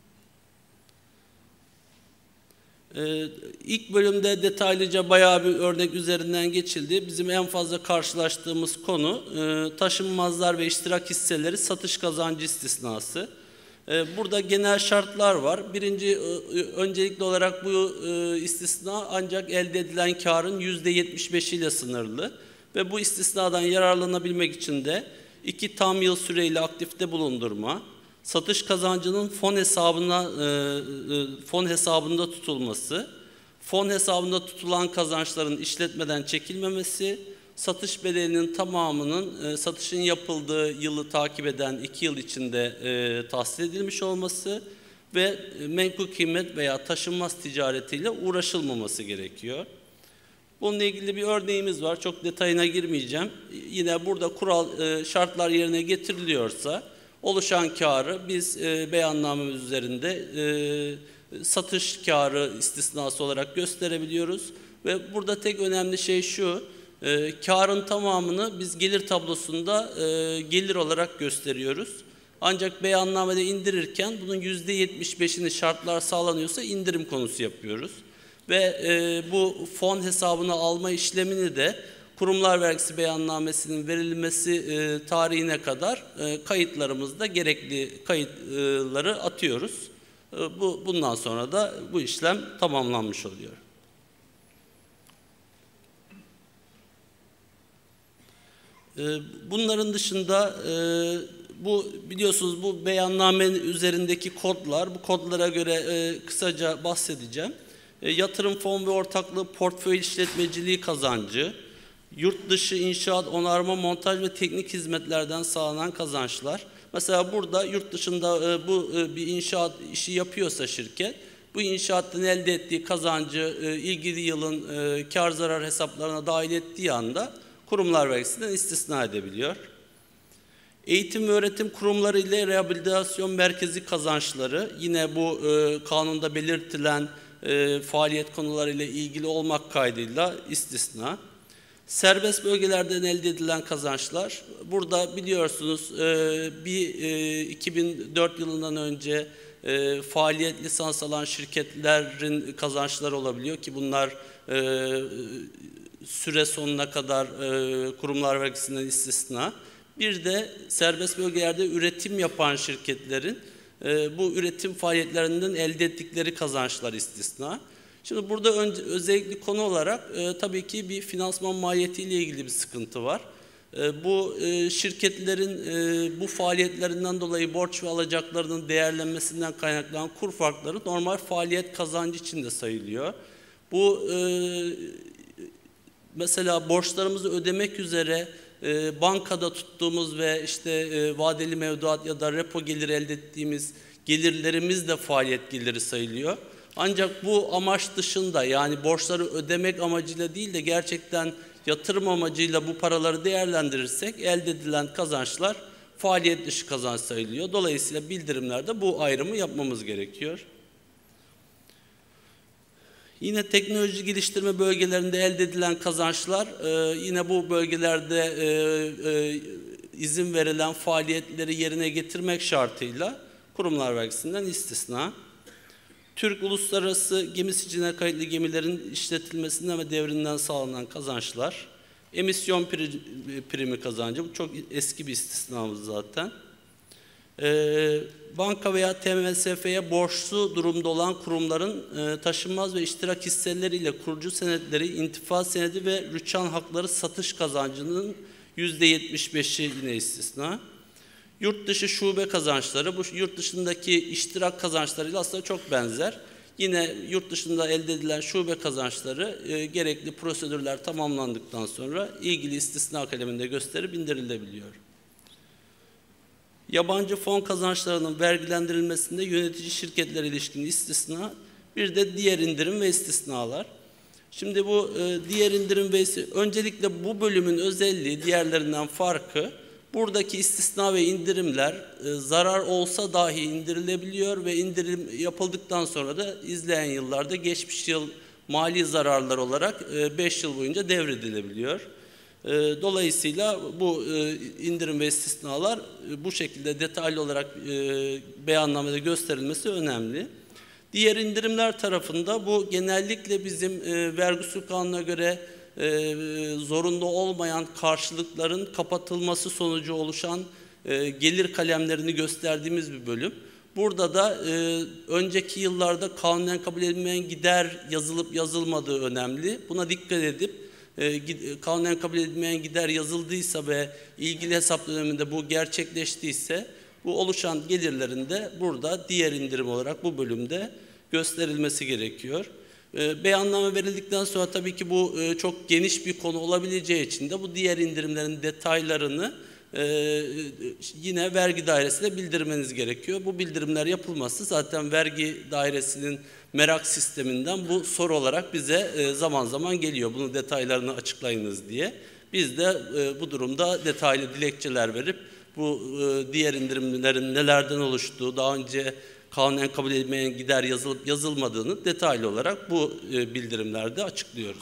Ee, ilk bölümde detaylıca bayağı bir örnek üzerinden geçildi. Bizim en fazla karşılaştığımız konu e, taşınmazlar ve iştirak hisseleri satış kazancı istisnası. E, burada genel şartlar var. Birinci, e, öncelikli olarak bu e, istisna ancak elde edilen karın yüzde yetmiş beşi ile sınırlı. Ve bu istisnadan yararlanabilmek için de iki tam yıl süreyle aktifte bulundurma, satış kazancının fon hesabına e, e, fon hesabında tutulması, fon hesabında tutulan kazançların işletmeden çekilmemesi, satış bedelinin tamamının e, satışın yapıldığı yılı takip eden iki yıl içinde e, tahsil edilmiş olması ve e, menkul kıymet veya taşınmaz ticaretiyle uğraşılmaması gerekiyor. Bununla ilgili bir örneğimiz var. Çok detayına girmeyeceğim. Yine burada kural e, şartlar yerine getiriliyorsa oluşan karı biz e, beyannamemiz üzerinde e, satış karı istisnası olarak gösterebiliyoruz. Ve burada tek önemli şey şu, e, karın tamamını biz gelir tablosunda e, gelir olarak gösteriyoruz. Ancak beyannamede indirirken bunun yüzde yetmiş beşini şartlar sağlanıyorsa indirim konusu yapıyoruz. Ve e, bu fon hesabına alma işlemini de kurumlar vergisi beyannamesinin verilmesi e, tarihine kadar e, kayıtlarımızda gerekli kayıtları atıyoruz. E, bu bundan sonra da bu işlem tamamlanmış oluyor. E, bunların dışında e, bu biliyorsunuz bu beyannamenin üzerindeki kodlar, bu kodlara göre e, kısaca bahsedeceğim. E, yatırım fon ve ortaklığı portföy işletmeciliği kazancı, yurt dışı inşaat, onarma, montaj ve teknik hizmetlerden sağlanan kazançlar. Mesela burada yurt dışında e, bu e, bir inşaat işi yapıyorsa şirket, bu inşaattan elde ettiği kazancı e, ilgili yılın e, kar zarar hesaplarına dahil ettiği anda kurumlar vergisinden istisna edebiliyor. Eğitim ve öğretim kurumları ile rehabilitasyon merkezi kazançları yine bu e, kanunda belirtilen e, faaliyet konuları ile ilgili olmak kaydıyla istisna. Serbest bölgelerden elde edilen kazançlar, burada biliyorsunuz e, bir e, iki bin dört yılından önce e, faaliyet lisans alan şirketlerin kazançları olabiliyor ki bunlar e, süre sonuna kadar e, kurumlar vergisinden istisna. Bir de serbest bölgelerde üretim yapan şirketlerin e, bu üretim faaliyetlerinden elde ettikleri kazançlar istisna. Şimdi burada önce, özellikle konu olarak e, tabii ki bir finansman maliyetiyle ilgili bir sıkıntı var. E, bu e, şirketlerin e, bu faaliyetlerinden dolayı borç ve alacaklarının değerlenmesinden kaynaklanan kur farkları normal faaliyet kazancı içinde sayılıyor. Bu e, mesela borçlarımızı ödemek üzere e, bankada tuttuğumuz ve işte e, vadeli mevduat ya da repo geliri elde ettiğimiz gelirlerimiz de faaliyet geliri sayılıyor. Ancak bu amaç dışında, yani borçları ödemek amacıyla değil de gerçekten yatırım amacıyla bu paraları değerlendirirsek elde edilen kazançlar faaliyet dışı kazanç sayılıyor. Dolayısıyla bildirimlerde bu ayrımı yapmamız gerekiyor. Yine teknoloji geliştirme bölgelerinde elde edilen kazançlar e, yine bu bölgelerde e, e, izin verilen faaliyetleri yerine getirmek şartıyla kurumlar vergisinden istisna. Türk uluslararası gemi sicine kayıtlı gemilerin işletilmesinden ve devrinden sağlanan kazançlar, emisyon primi kazancı, bu çok eski bir istisnamız zaten. Ee, banka veya T M S F'ye borçlu durumda olan kurumların e, taşınmaz ve iştirak hisseleriyle kurucu senetleri, intifa senedi ve rüçhan hakları satış kazancının yüzde yetmiş beşi yine istisna. Yurt dışı şube kazançları, bu yurt dışındaki iştirak kazançlarıyla aslında çok benzer. Yine yurt dışında elde edilen şube kazançları e, gerekli prosedürler tamamlandıktan sonra ilgili istisna kaleminde gösterip indirilebiliyor. Yabancı fon kazançlarının vergilendirilmesinde yönetici şirketlere ilişkin istisna, bir de diğer indirim ve istisnalar. Şimdi bu e, diğer indirim ve öncelikle bu bölümün özelliği, diğerlerinden farkı, buradaki istisna ve indirimler e, zarar olsa dahi indirilebiliyor ve indirim yapıldıktan sonra da izleyen yıllarda geçmiş yıl mali zararlar olarak beş yıl boyunca devredilebiliyor. Dolayısıyla bu indirim ve istisnalar bu şekilde detaylı olarak beyannamede gösterilmesi önemli. Diğer indirimler tarafında bu genellikle bizim vergi usul kanununa göre zorunlu olmayan karşılıkların kapatılması sonucu oluşan gelir kalemlerini gösterdiğimiz bir bölüm. Burada da e, önceki yıllarda kanunen kabul edilmeyen gider yazılıp yazılmadığı önemli. Buna dikkat edip e, kanunen kabul edilmeyen gider yazıldıysa ve ilgili hesap döneminde bu gerçekleştiyse bu oluşan gelirlerin de burada diğer indirim olarak bu bölümde gösterilmesi gerekiyor. E, beyanname verildikten sonra tabii ki bu e, çok geniş bir konu olabileceği için de bu diğer indirimlerin detaylarını Ee, yine vergi dairesine bildirmeniz gerekiyor. Bu bildirimler yapılması zaten vergi dairesinin merak sisteminden bu soru olarak bize e, zaman zaman geliyor. Bunun detaylarını açıklayınız diye. Biz de e, bu durumda detaylı dilekçeler verip bu e, diğer indirimlerin nelerden oluştuğu, daha önce kanunen kabul edilmeyen gider yazılıp yazılmadığını detaylı olarak bu e, bildirimlerde açıklıyoruz.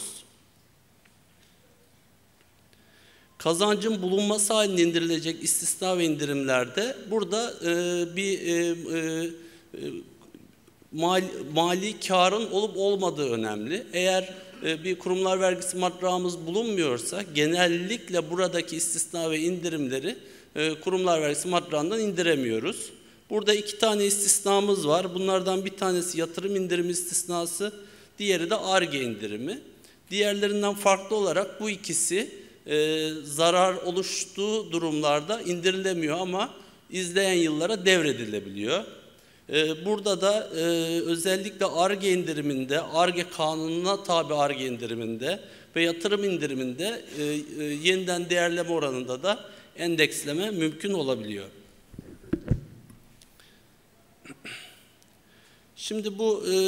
Kazancın bulunması halinde indirilecek istisna ve indirimlerde burada e, bir e, e, mal, mali karın olup olmadığı önemli. Eğer e, bir kurumlar vergisi matrağımız bulunmuyorsa genellikle buradaki istisna ve indirimleri e, kurumlar vergisi matrağından indiremiyoruz. Burada iki tane istisnamız var. Bunlardan bir tanesi yatırım indirimi istisnası, diğeri de Ar-Ge indirimi. Diğerlerinden farklı olarak bu ikisi Ee, zarar oluştuğu durumlarda indirilemiyor ama izleyen yıllara devredilebiliyor. Ee, burada da e, özellikle Ar-Ge indiriminde, Ar-Ge kanununa tabi Ar-Ge indiriminde ve yatırım indiriminde e, e, yeniden değerleme oranında da endeksleme mümkün olabiliyor. Şimdi bu e,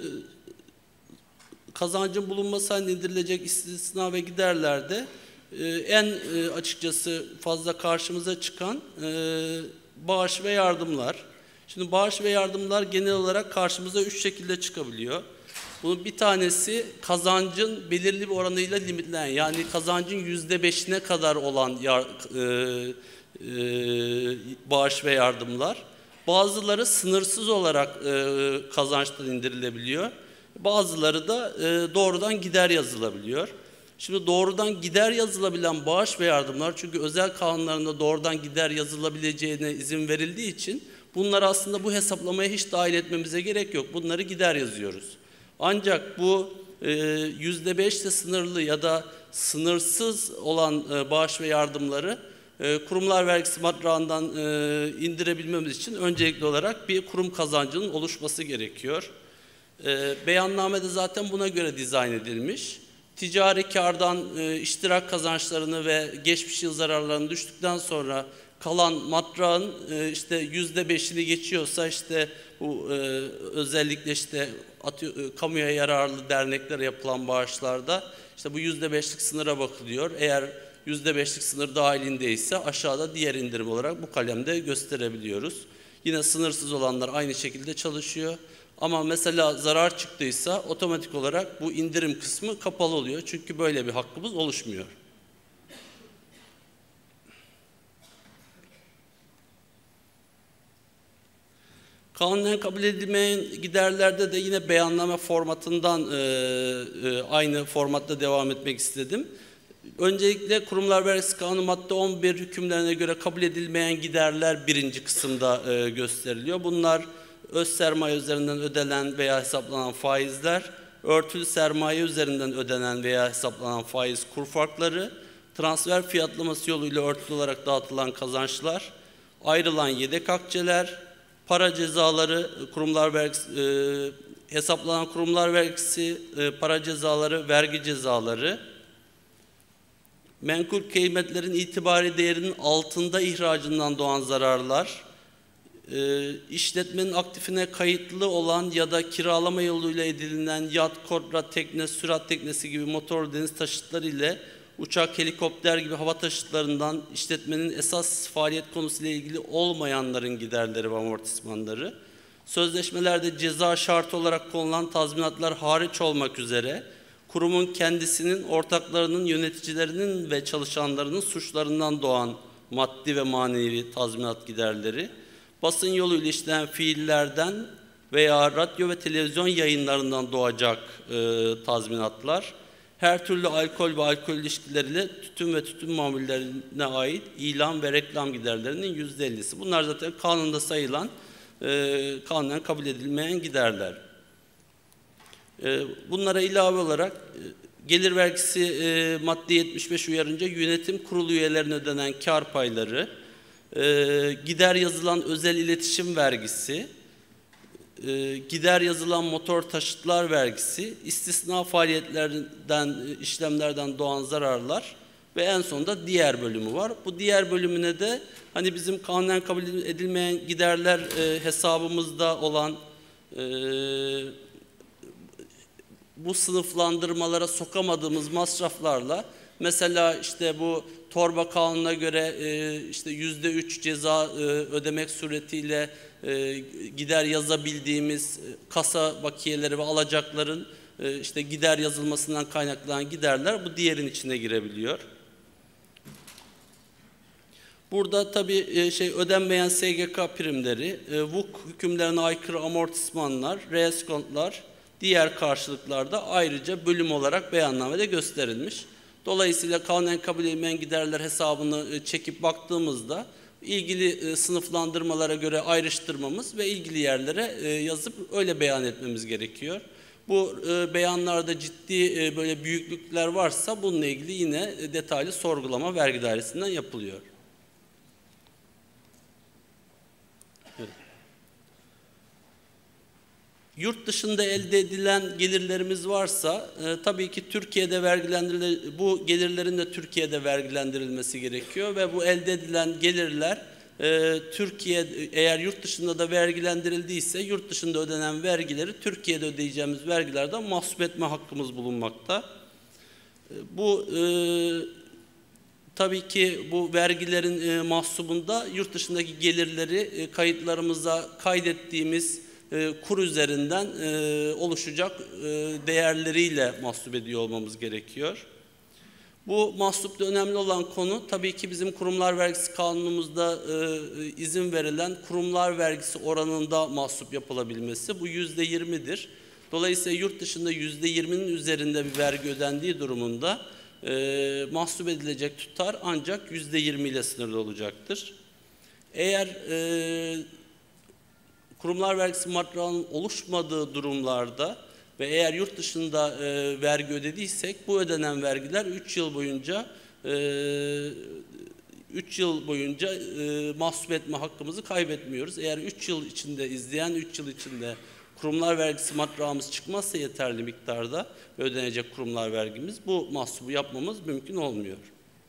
kazancın bulunması halinde indirilecek istisna ve giderlerde en açıkçası fazla karşımıza çıkan bağış ve yardımlar. Şimdi bağış ve yardımlar genel olarak karşımıza üç şekilde çıkabiliyor. Bunun bir tanesi kazancın belirli bir oranıyla limitlenen, yani kazancın yüzde beşine kadar olan yar, e, e, bağış ve yardımlar. Bazıları sınırsız olarak e, kazançtan indirilebiliyor. Bazıları da e, doğrudan gider yazılabiliyor. Şimdi doğrudan gider yazılabilen bağış ve yardımlar, çünkü özel kanunlarında doğrudan gider yazılabileceğine izin verildiği için bunlar aslında bu hesaplamaya hiç dahil etmemize gerek yok. Bunları gider yazıyoruz. Ancak bu yüzde beşle sınırlı ya da sınırsız olan e, bağış ve yardımları e, kurumlar vergisi matrağından e, indirebilmemiz için öncelikli olarak bir kurum kazancının oluşması gerekiyor. E, beyannamede zaten buna göre dizayn edilmiş. Ticari kardan e, iştirak kazançlarını ve geçmiş yıl zararlarını düştükten sonra kalan matrağın e, işte yüzde beşini geçiyorsa, işte bu e, özellikle işte atıyor, e, kamuya yararlı derneklere yapılan bağışlarda işte bu yüzde beşlik sınıra bakılıyor. Eğer yüzde beşlik sınır dahilindeyse aşağıda diğer indirim olarak bu kalemde gösterebiliyoruz. Yine sınırsız olanlar aynı şekilde çalışıyor. Ama mesela zarar çıktıysa otomatik olarak bu indirim kısmı kapalı oluyor. Çünkü böyle bir hakkımız oluşmuyor. Kanunen kabul edilmeyen giderlerde de yine beyanname formatından e, e, aynı formatta devam etmek istedim. Öncelikle Kurumlar Vergisi Kanunu madde on bir hükümlerine göre kabul edilmeyen giderler birinci kısımda e, gösteriliyor. Bunlar öz sermaye üzerinden ödenen veya hesaplanan faizler, örtülü sermaye üzerinden ödenen veya hesaplanan faiz kur farkları, transfer fiyatlaması yoluyla örtülü olarak dağıtılan kazançlar, ayrılan yedek akçeler, para cezaları, kurumlar vergisi, e, hesaplanan kurumlar vergisi, e, para cezaları, vergi cezaları, menkul kıymetlerin itibari değerinin altında ihracından doğan zararlar, e, işletmenin aktifine kayıtlı olan ya da kiralama yoluyla edinilen yat, korpora, tekne, sürat teknesi gibi motor deniz taşıtları ile uçak, helikopter gibi hava taşıtlarından işletmenin esas faaliyet konusuyla ilgili olmayanların giderleri ve amortismanları, Sözleşmelerde ceza şartı olarak konulan tazminatlar hariç olmak üzere kurumun kendisinin, ortaklarının, yöneticilerinin ve çalışanlarının suçlarından doğan maddi ve manevi tazminat giderleri, basın yoluyla işlenen fiillerden veya radyo ve televizyon yayınlarından doğacak e, tazminatlar, her türlü alkol ve alkol ilişkileriyle tütün ve tütün mamullerine ait ilan ve reklam giderlerinin yüzde ellisi. Bunlar zaten kanunda sayılan, e, kanunen kabul edilmeyen giderler. E, bunlara ilave olarak e, gelir vergisi e, madde yetmiş beş uyarınca yönetim kurulu üyelerine ödenen kar payları, e, gider yazılan özel iletişim vergisi, e, gider yazılan motor taşıtlar vergisi, istisna faaliyetlerden, işlemlerden doğan zararlar ve en sonunda diğer bölümü var. Bu diğer bölümüne de hani bizim kanunen kabul edilmeyen giderler e, hesabımızda olan e, bu sınıflandırmalara sokamadığımız masraflarla, mesela işte bu torba kanununa göre e, işte yüzde üç ceza e, ödemek suretiyle e, gider yazabildiğimiz kasa bakiyeleri ve alacakların e, işte gider yazılmasından kaynaklanan giderler bu diğerin içine girebiliyor. Burada tabii e, şey ödenmeyen S G K primleri, e, V U K hükümlerine aykırı amortismanlar, reeskontlar, diğer karşılıklarda ayrıca bölüm olarak beyannamede gösterilmiş. Dolayısıyla kanunen kabul edilmeyen giderler hesabını çekip baktığımızda ilgili sınıflandırmalara göre ayrıştırmamız ve ilgili yerlere yazıp öyle beyan etmemiz gerekiyor. Bu beyanlarda ciddi böyle büyüklükler varsa bununla ilgili yine detaylı sorgulama vergi dairesinden yapılıyor. Yurt dışında elde edilen gelirlerimiz varsa e, tabii ki Türkiye'de vergilendirile bu gelirlerin de Türkiye'de vergilendirilmesi gerekiyor ve bu elde edilen gelirler e, Türkiye eğer yurt dışında da vergilendirildiyse yurt dışında ödenen vergileri Türkiye'de ödeyeceğimiz vergilerden mahsup etme hakkımız bulunmakta. E, bu e, tabii ki bu vergilerin e, mahsubunda yurt dışındaki gelirleri e, kayıtlarımıza kaydettiğimiz E, kur üzerinden e, oluşacak e, değerleriyle mahsup ediyor olmamız gerekiyor. Bu mahsupta önemli olan konu tabii ki bizim kurumlar vergisi kanunumuzda e, izin verilen kurumlar vergisi oranında mahsup yapılabilmesi. Bu yüzde yirmidir. Dolayısıyla yurt dışında yüzde yirminin üzerinde bir vergi ödendiği durumunda e, mahsup edilecek tutar ancak yüzde yirmi ile sınırlı olacaktır. Eğer e, kurumlar vergisi matrağının oluşmadığı durumlarda ve eğer yurt dışında e, vergi ödediysek bu ödenen vergiler üç yıl boyunca üç yıl boyunca e, mahsup etme hakkımızı kaybetmiyoruz. Eğer üç yıl içinde izleyen üç yıl içinde kurumlar vergisi matrağımız çıkmazsa yeterli miktarda ödenecek kurumlar vergimiz bu mahsubu yapmamız mümkün olmuyor.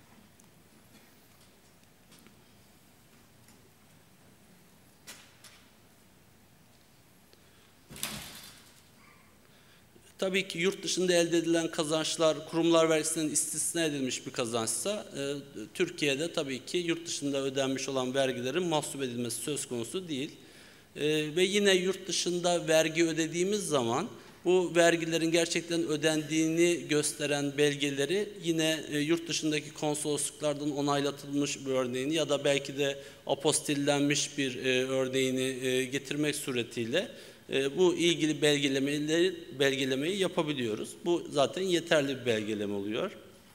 Tabii ki yurt dışında elde edilen kazançlar kurumlar vergisinden istisna edilmiş bir kazançsa e, Türkiye'de tabii ki yurt dışında ödenmiş olan vergilerin mahsup edilmesi söz konusu değil. E, ve yine yurt dışında vergi ödediğimiz zaman bu vergilerin gerçekten ödendiğini gösteren belgeleri yine e, yurt dışındaki konsolosluklardan onaylatılmış bir örneğini ya da belki de apostillenmiş bir e, örneğini e, getirmek suretiyle bu ilgili belgelemeleri, belgelemeyi yapabiliyoruz. Bu zaten yeterli bir belgeleme oluyor.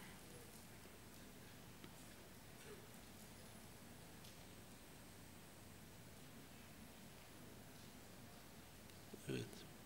Evet.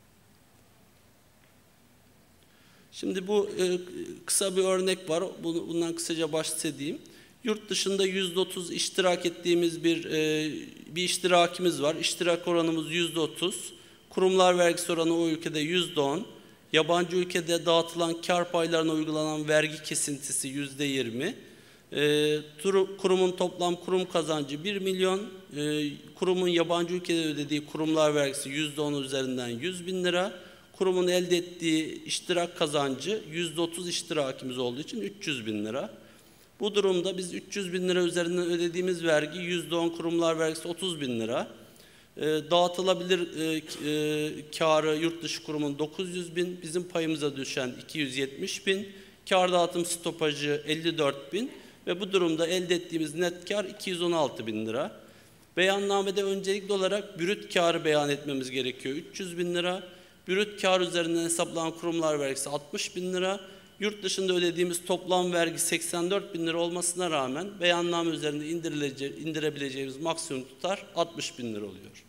Şimdi bu e, kısa bir örnek var. Bunu, bundan kısaca bahsedeyim. Yurt dışında yüzde otuz iştirak ettiğimiz bir e, bir iştirakimiz var. İştirak oranımız yüzde otuz. Kurumlar vergisi oranı o ülkede yüzde on, yabancı ülkede dağıtılan kar paylarına uygulanan vergi kesintisi yüzde yirmi, e, kurumun toplam kurum kazancı bir milyon, e, kurumun yabancı ülkede ödediği kurumlar vergisi yüzde on üzerinden yüz bin lira, kurumun elde ettiği iştirak kazancı yüzde otuz iştirakimiz olduğu için üç yüz bin lira. Bu durumda biz üç yüz bin lira üzerinden ödediğimiz vergi yüzde on kurumlar vergisi otuz bin lira. E, dağıtılabilir e, e, karı yurt dışı kurumun dokuz yüz bin, bizim payımıza düşen iki yüz yetmiş bin, kar dağıtım stopajı elli dört bin ve bu durumda elde ettiğimiz net kar iki yüz on altı bin lira. Beyannamede öncelikli olarak brüt karı beyan etmemiz gerekiyor üç yüz bin lira. Brüt kar üzerinden hesaplanan kurumlar vergisi altmış bin lira. Yurt dışında ödediğimiz toplam vergi seksen dört bin lira olmasına rağmen beyanname üzerinde indirebileceğimiz maksimum tutar altmış bin lira oluyor.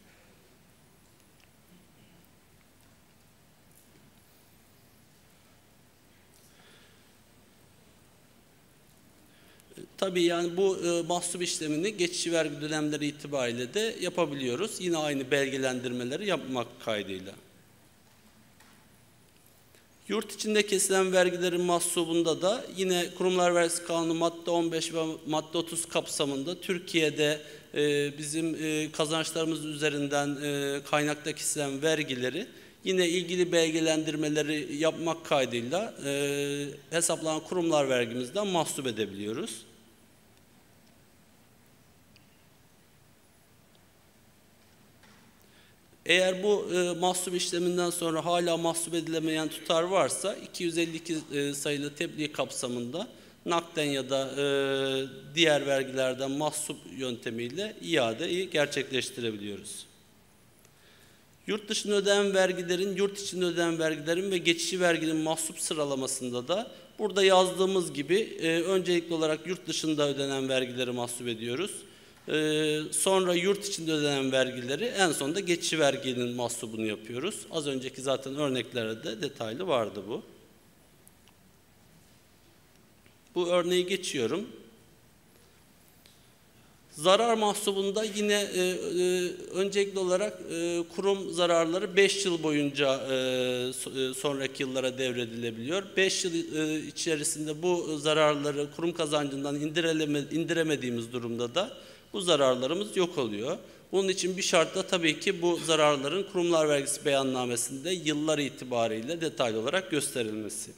Tabii yani bu e, mahsup işlemini geçici vergi dönemleri itibariyle de yapabiliyoruz. Yine aynı belgelendirmeleri yapmak kaydıyla. Yurt içinde kesilen vergilerin mahsubunda da yine Kurumlar Vergisi Kanunu madde on beş ve madde otuz kapsamında Türkiye'de e, bizim e, kazançlarımız üzerinden e, kaynakta kesilen vergileri yine ilgili belgelendirmeleri yapmak kaydıyla e, hesaplanan kurumlar vergimizden mahsup edebiliyoruz. Eğer bu e, mahsup işleminden sonra hala mahsup edilemeyen tutar varsa iki yüz elli iki e, sayılı tebliğ kapsamında nakden ya da e, diğer vergilerden mahsup yöntemiyle iadeyi gerçekleştirebiliyoruz. Yurt dışında ödenen vergilerin, yurt içinde ödenen vergilerin ve geçici verginin mahsup sıralamasında da burada yazdığımız gibi e, öncelikli olarak yurt dışında ödenen vergileri mahsup ediyoruz. Ee, sonra yurt içinde ödenen vergileri, en sonunda geçici verginin mahsubunu yapıyoruz. Az önceki zaten örneklerde de detaylı vardı bu. Bu örneği geçiyorum. Zarar mahsubunda yine e, e, öncelikli olarak e, kurum zararları beş yıl boyunca e, sonraki yıllara devredilebiliyor. beş yıl e, içerisinde bu zararları kurum kazancından indiremediğimiz durumda da bu zararlarımız yok oluyor. Bunun için bir şart da tabii ki bu zararların kurumlar vergisi beyannamesinde yıllar itibariyle detaylı olarak gösterilmesi.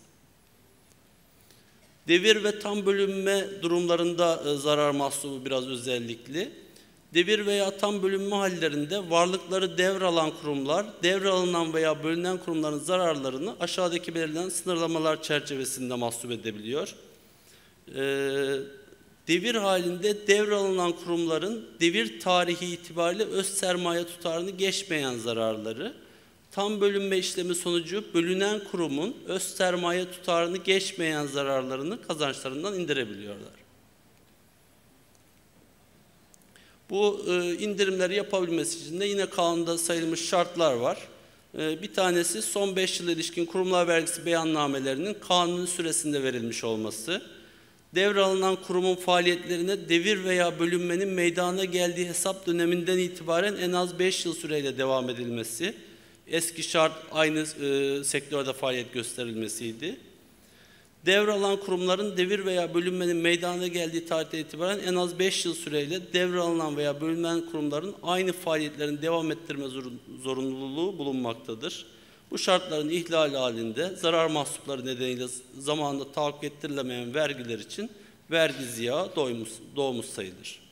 Devir ve tam bölünme durumlarında e, zarar mahsubu biraz özellikli. Devir veya tam bölünme hallerinde varlıkları devralan kurumlar, devralınan veya bölünen kurumların zararlarını aşağıdaki belirlenen sınırlamalar çerçevesinde mahsup edebiliyor. Ee, devir halinde devralınan kurumların devir tarihi itibariyle öz sermaye tutarını geçmeyen zararları, tam bölünme işlemi sonucu bölünen kurumun öz sermaye tutarını geçmeyen zararlarını kazançlarından indirebiliyorlar. Bu e, indirimleri yapabilmesi için de yine kanunda sayılmış şartlar var. E, bir tanesi son beş yıla ilişkin kurumlar vergisi beyannamelerinin kanun süresinde verilmiş olması, devralınan kurumun faaliyetlerine devir veya bölünmenin meydana geldiği hesap döneminden itibaren en az beş yıl süreyle devam edilmesi, eski şart aynı e, sektörde faaliyet gösterilmesiydi. Devralan kurumların devir veya bölünmenin meydana geldiği tarihten itibaren en az beş yıl süreyle devralınan veya bölünen kurumların aynı faaliyetlerini devam ettirme zorunluluğu bulunmaktadır. Bu şartların ihlali halinde zarar mahsupları nedeniyle zamanında tahakkuk ettirilemeyen vergiler için vergi ziyağı doğmuş, doğmuş sayılır.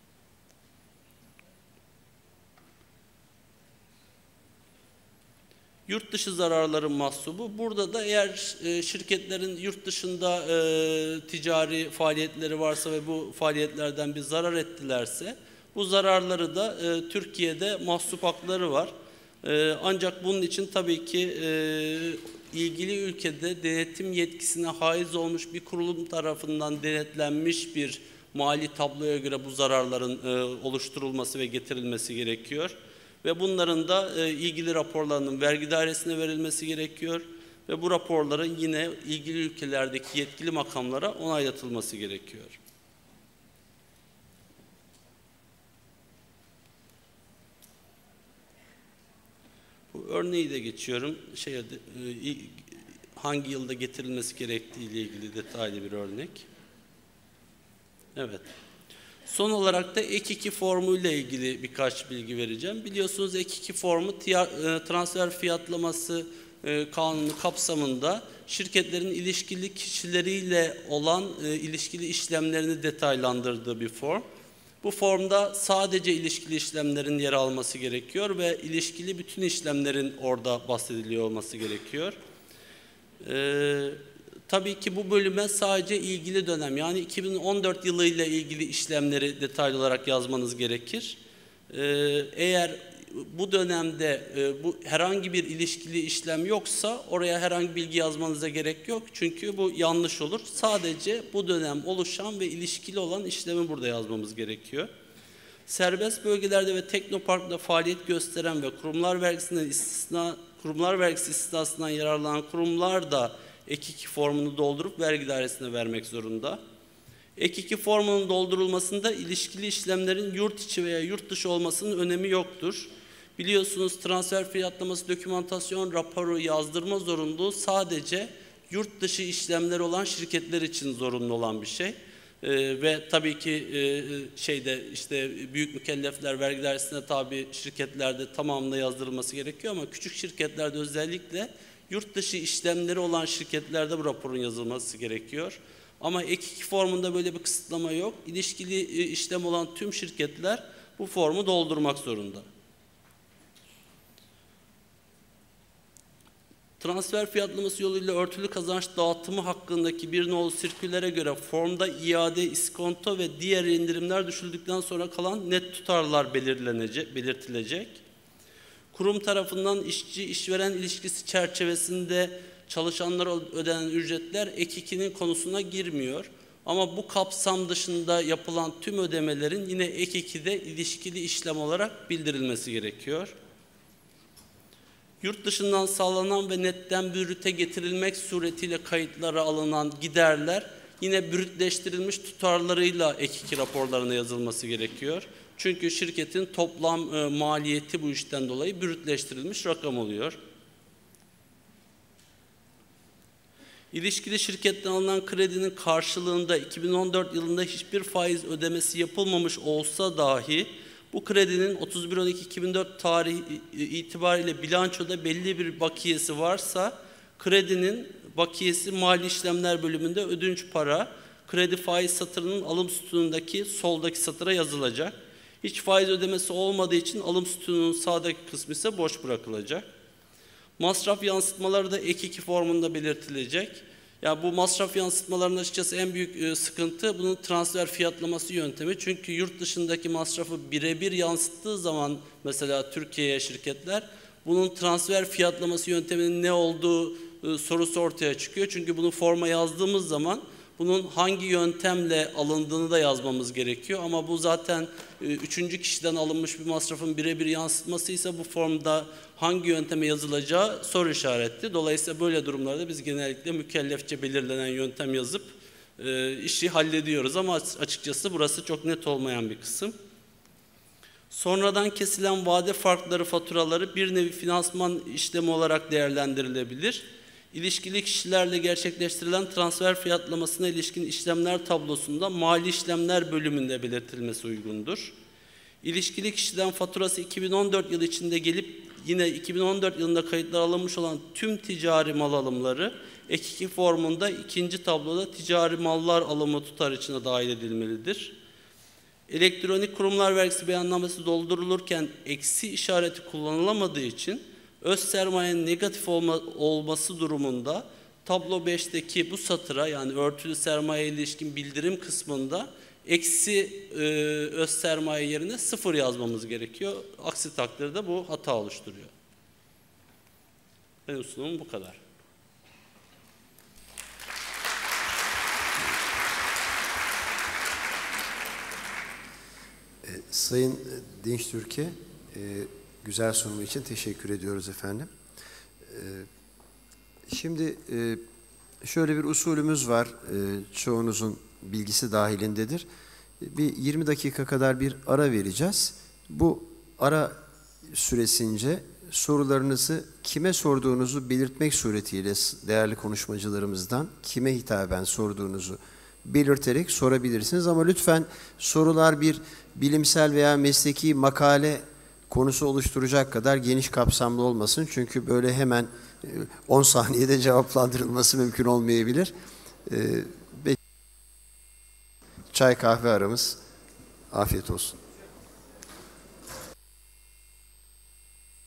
Yurt dışı zararların mahsubu. Burada da eğer e, şirketlerin yurt dışında e, ticari faaliyetleri varsa ve bu faaliyetlerden bir zarar ettilerse bu zararları da e, Türkiye'de mahsup hakları var. E, ancak bunun için tabii ki e, ilgili ülkede denetim yetkisine haiz olmuş bir kurulum tarafından denetlenmiş bir mali tabloya göre bu zararların e, oluşturulması ve getirilmesi gerekiyor. Ve bunların da e, ilgili raporlarının vergi dairesine verilmesi gerekiyor. Ve bu raporların yine ilgili ülkelerdeki yetkili makamlara onaylatılması gerekiyor. Bu örneği de geçiyorum. Şey, e, hangi yılda getirilmesi gerektiği ile ilgili detaylı bir örnek. Evet. Son olarak da ek iki formuyla ilgili birkaç bilgi vereceğim. Biliyorsunuz ek iki formu transfer fiyatlaması kanunu kapsamında şirketlerin ilişkili kişileriyle olan ilişkili işlemlerini detaylandırdığı bir form. Bu formda sadece ilişkili işlemlerin yer alması gerekiyor ve ilişkili bütün işlemlerin orada bahsediliyor olması gerekiyor. Ee, tabii ki bu bölüme sadece ilgili dönem, yani iki bin on dört yılıyla ilgili işlemleri detaylı olarak yazmanız gerekir. Ee, eğer bu dönemde e, bu herhangi bir ilişkili işlem yoksa oraya herhangi bilgi yazmanıza gerek yok. Çünkü bu yanlış olur. Sadece bu dönem oluşan ve ilişkili olan işlemi burada yazmamız gerekiyor. Serbest bölgelerde ve teknoparkta faaliyet gösteren ve kurumlar vergisinden istisna, kurumlar vergisi istisnasından yararlanan kurumlar da ek iki formunu doldurup vergi dairesine vermek zorunda. Ek iki formunun doldurulmasında ilişkili işlemlerin yurt içi veya yurt dışı olmasının önemi yoktur. Biliyorsunuz transfer fiyatlaması dokümantasyon raporu yazdırma zorunluluğu sadece yurt dışı işlemler olan şirketler için zorunlu olan bir şey. Ee, ve tabii ki e, şeyde işte büyük mükellefler, vergi dairesine tabi şirketlerde tamamına yazdırılması gerekiyor ama küçük şirketlerde özellikle yurt dışı işlemleri olan şirketlerde bu raporun yazılması gerekiyor. Ama ek iki formunda böyle bir kısıtlama yok. İlişkili işlem olan tüm şirketler bu formu doldurmak zorunda. Transfer fiyatlaması yoluyla örtülü kazanç dağıtımı hakkındaki bir nolu sirkülere göre formda iade, iskonto ve diğer indirimler düşüldükten sonra kalan net tutarlar belirlenecek, belirtilecek. Kurum tarafından işçi işveren ilişkisi çerçevesinde çalışanlara ödenen ücretler ek ikinin konusuna girmiyor. Ama bu kapsam dışında yapılan tüm ödemelerin yine ek ikide ilişkili işlem olarak bildirilmesi gerekiyor. Yurt dışından sağlanan ve netten brüte getirilmek suretiyle kayıtlara alınan giderler yine brütleştirilmiş tutarlarıyla ek iki raporlarına yazılması gerekiyor. Çünkü şirketin toplam e, maliyeti bu işten dolayı brütleştirilmiş rakam oluyor. İlişkili şirketten alınan kredinin karşılığında iki bin on dört yılında hiçbir faiz ödemesi yapılmamış olsa dahi bu kredinin otuz bir on iki iki bin dört tarihi itibariyle bilançoda belli bir bakiyesi varsa kredinin bakiyesi mali işlemler bölümünde ödünç para, kredi faiz satırının alım sütunundaki soldaki satıra yazılacak. Hiç faiz ödemesi olmadığı için alım sütununun sağdaki kısmı ise boş bırakılacak. Masraf yansıtmaları da ek iki formunda belirtilecek. Ya bu masraf yansıtmalarının açıkçası en büyük sıkıntı bunun transfer fiyatlaması yöntemi. Çünkü yurt dışındaki masrafı birebir yansıttığı zaman mesela Türkiye'ye şirketler bunun transfer fiyatlaması yönteminin ne olduğu sorusu ortaya çıkıyor. Çünkü bunu forma yazdığımız zaman bunun hangi yöntemle alındığını da yazmamız gerekiyor. Ama bu zaten üçüncü kişiden alınmış bir masrafın birebir yansıtmasıysa bu formda hangi yönteme yazılacağı soru işaretli. Dolayısıyla böyle durumlarda biz genellikle mükellefçe belirlenen yöntem yazıp e, işi hallediyoruz. Ama açıkçası burası çok net olmayan bir kısım. Sonradan kesilen vade farkları faturaları bir nevi finansman işlemi olarak değerlendirilebilir. İlişkili kişilerle gerçekleştirilen transfer fiyatlamasına ilişkin işlemler tablosunda mali işlemler bölümünde belirtilmesi uygundur. İlişkili kişiden faturası iki bin on dört yılı içinde gelip yine iki bin on dört yılında kayıtlara alınmış olan tüm ticari mal alımları ek iki formunda ikinci tabloda ticari mallar alımı tutar içine dahil edilmelidir. Elektronik kurumlar vergisi beyannamesi doldurulurken eksi işareti kullanılamadığı için öz sermayenin negatif olma, olması durumunda tablo beşteki bu satıra yani örtülü sermaye ilişkin bildirim kısmında eksi e, öz sermaye yerine sıfır yazmamız gerekiyor. Aksi takdirde bu hata oluşturuyor. Benim sunumum bu kadar. E, Sayın Dinç Türkiye, e, güzel sunumu için teşekkür ediyoruz efendim. E, şimdi e, şöyle bir usulümüz var, e, çoğunuzun bilgisi dahilindedir. Bir yirmi dakika kadar bir ara vereceğiz. Bu ara süresince sorularınızı kime sorduğunuzu belirtmek suretiyle değerli konuşmacılarımızdan kime hitaben sorduğunuzu belirterek sorabilirsiniz. Ama lütfen sorular bir bilimsel veya mesleki makale konusu oluşturacak kadar geniş kapsamlı olmasın. Çünkü böyle hemen on saniyede cevaplandırılması mümkün olmayabilir. Çay kahve aramız Afiyet olsun.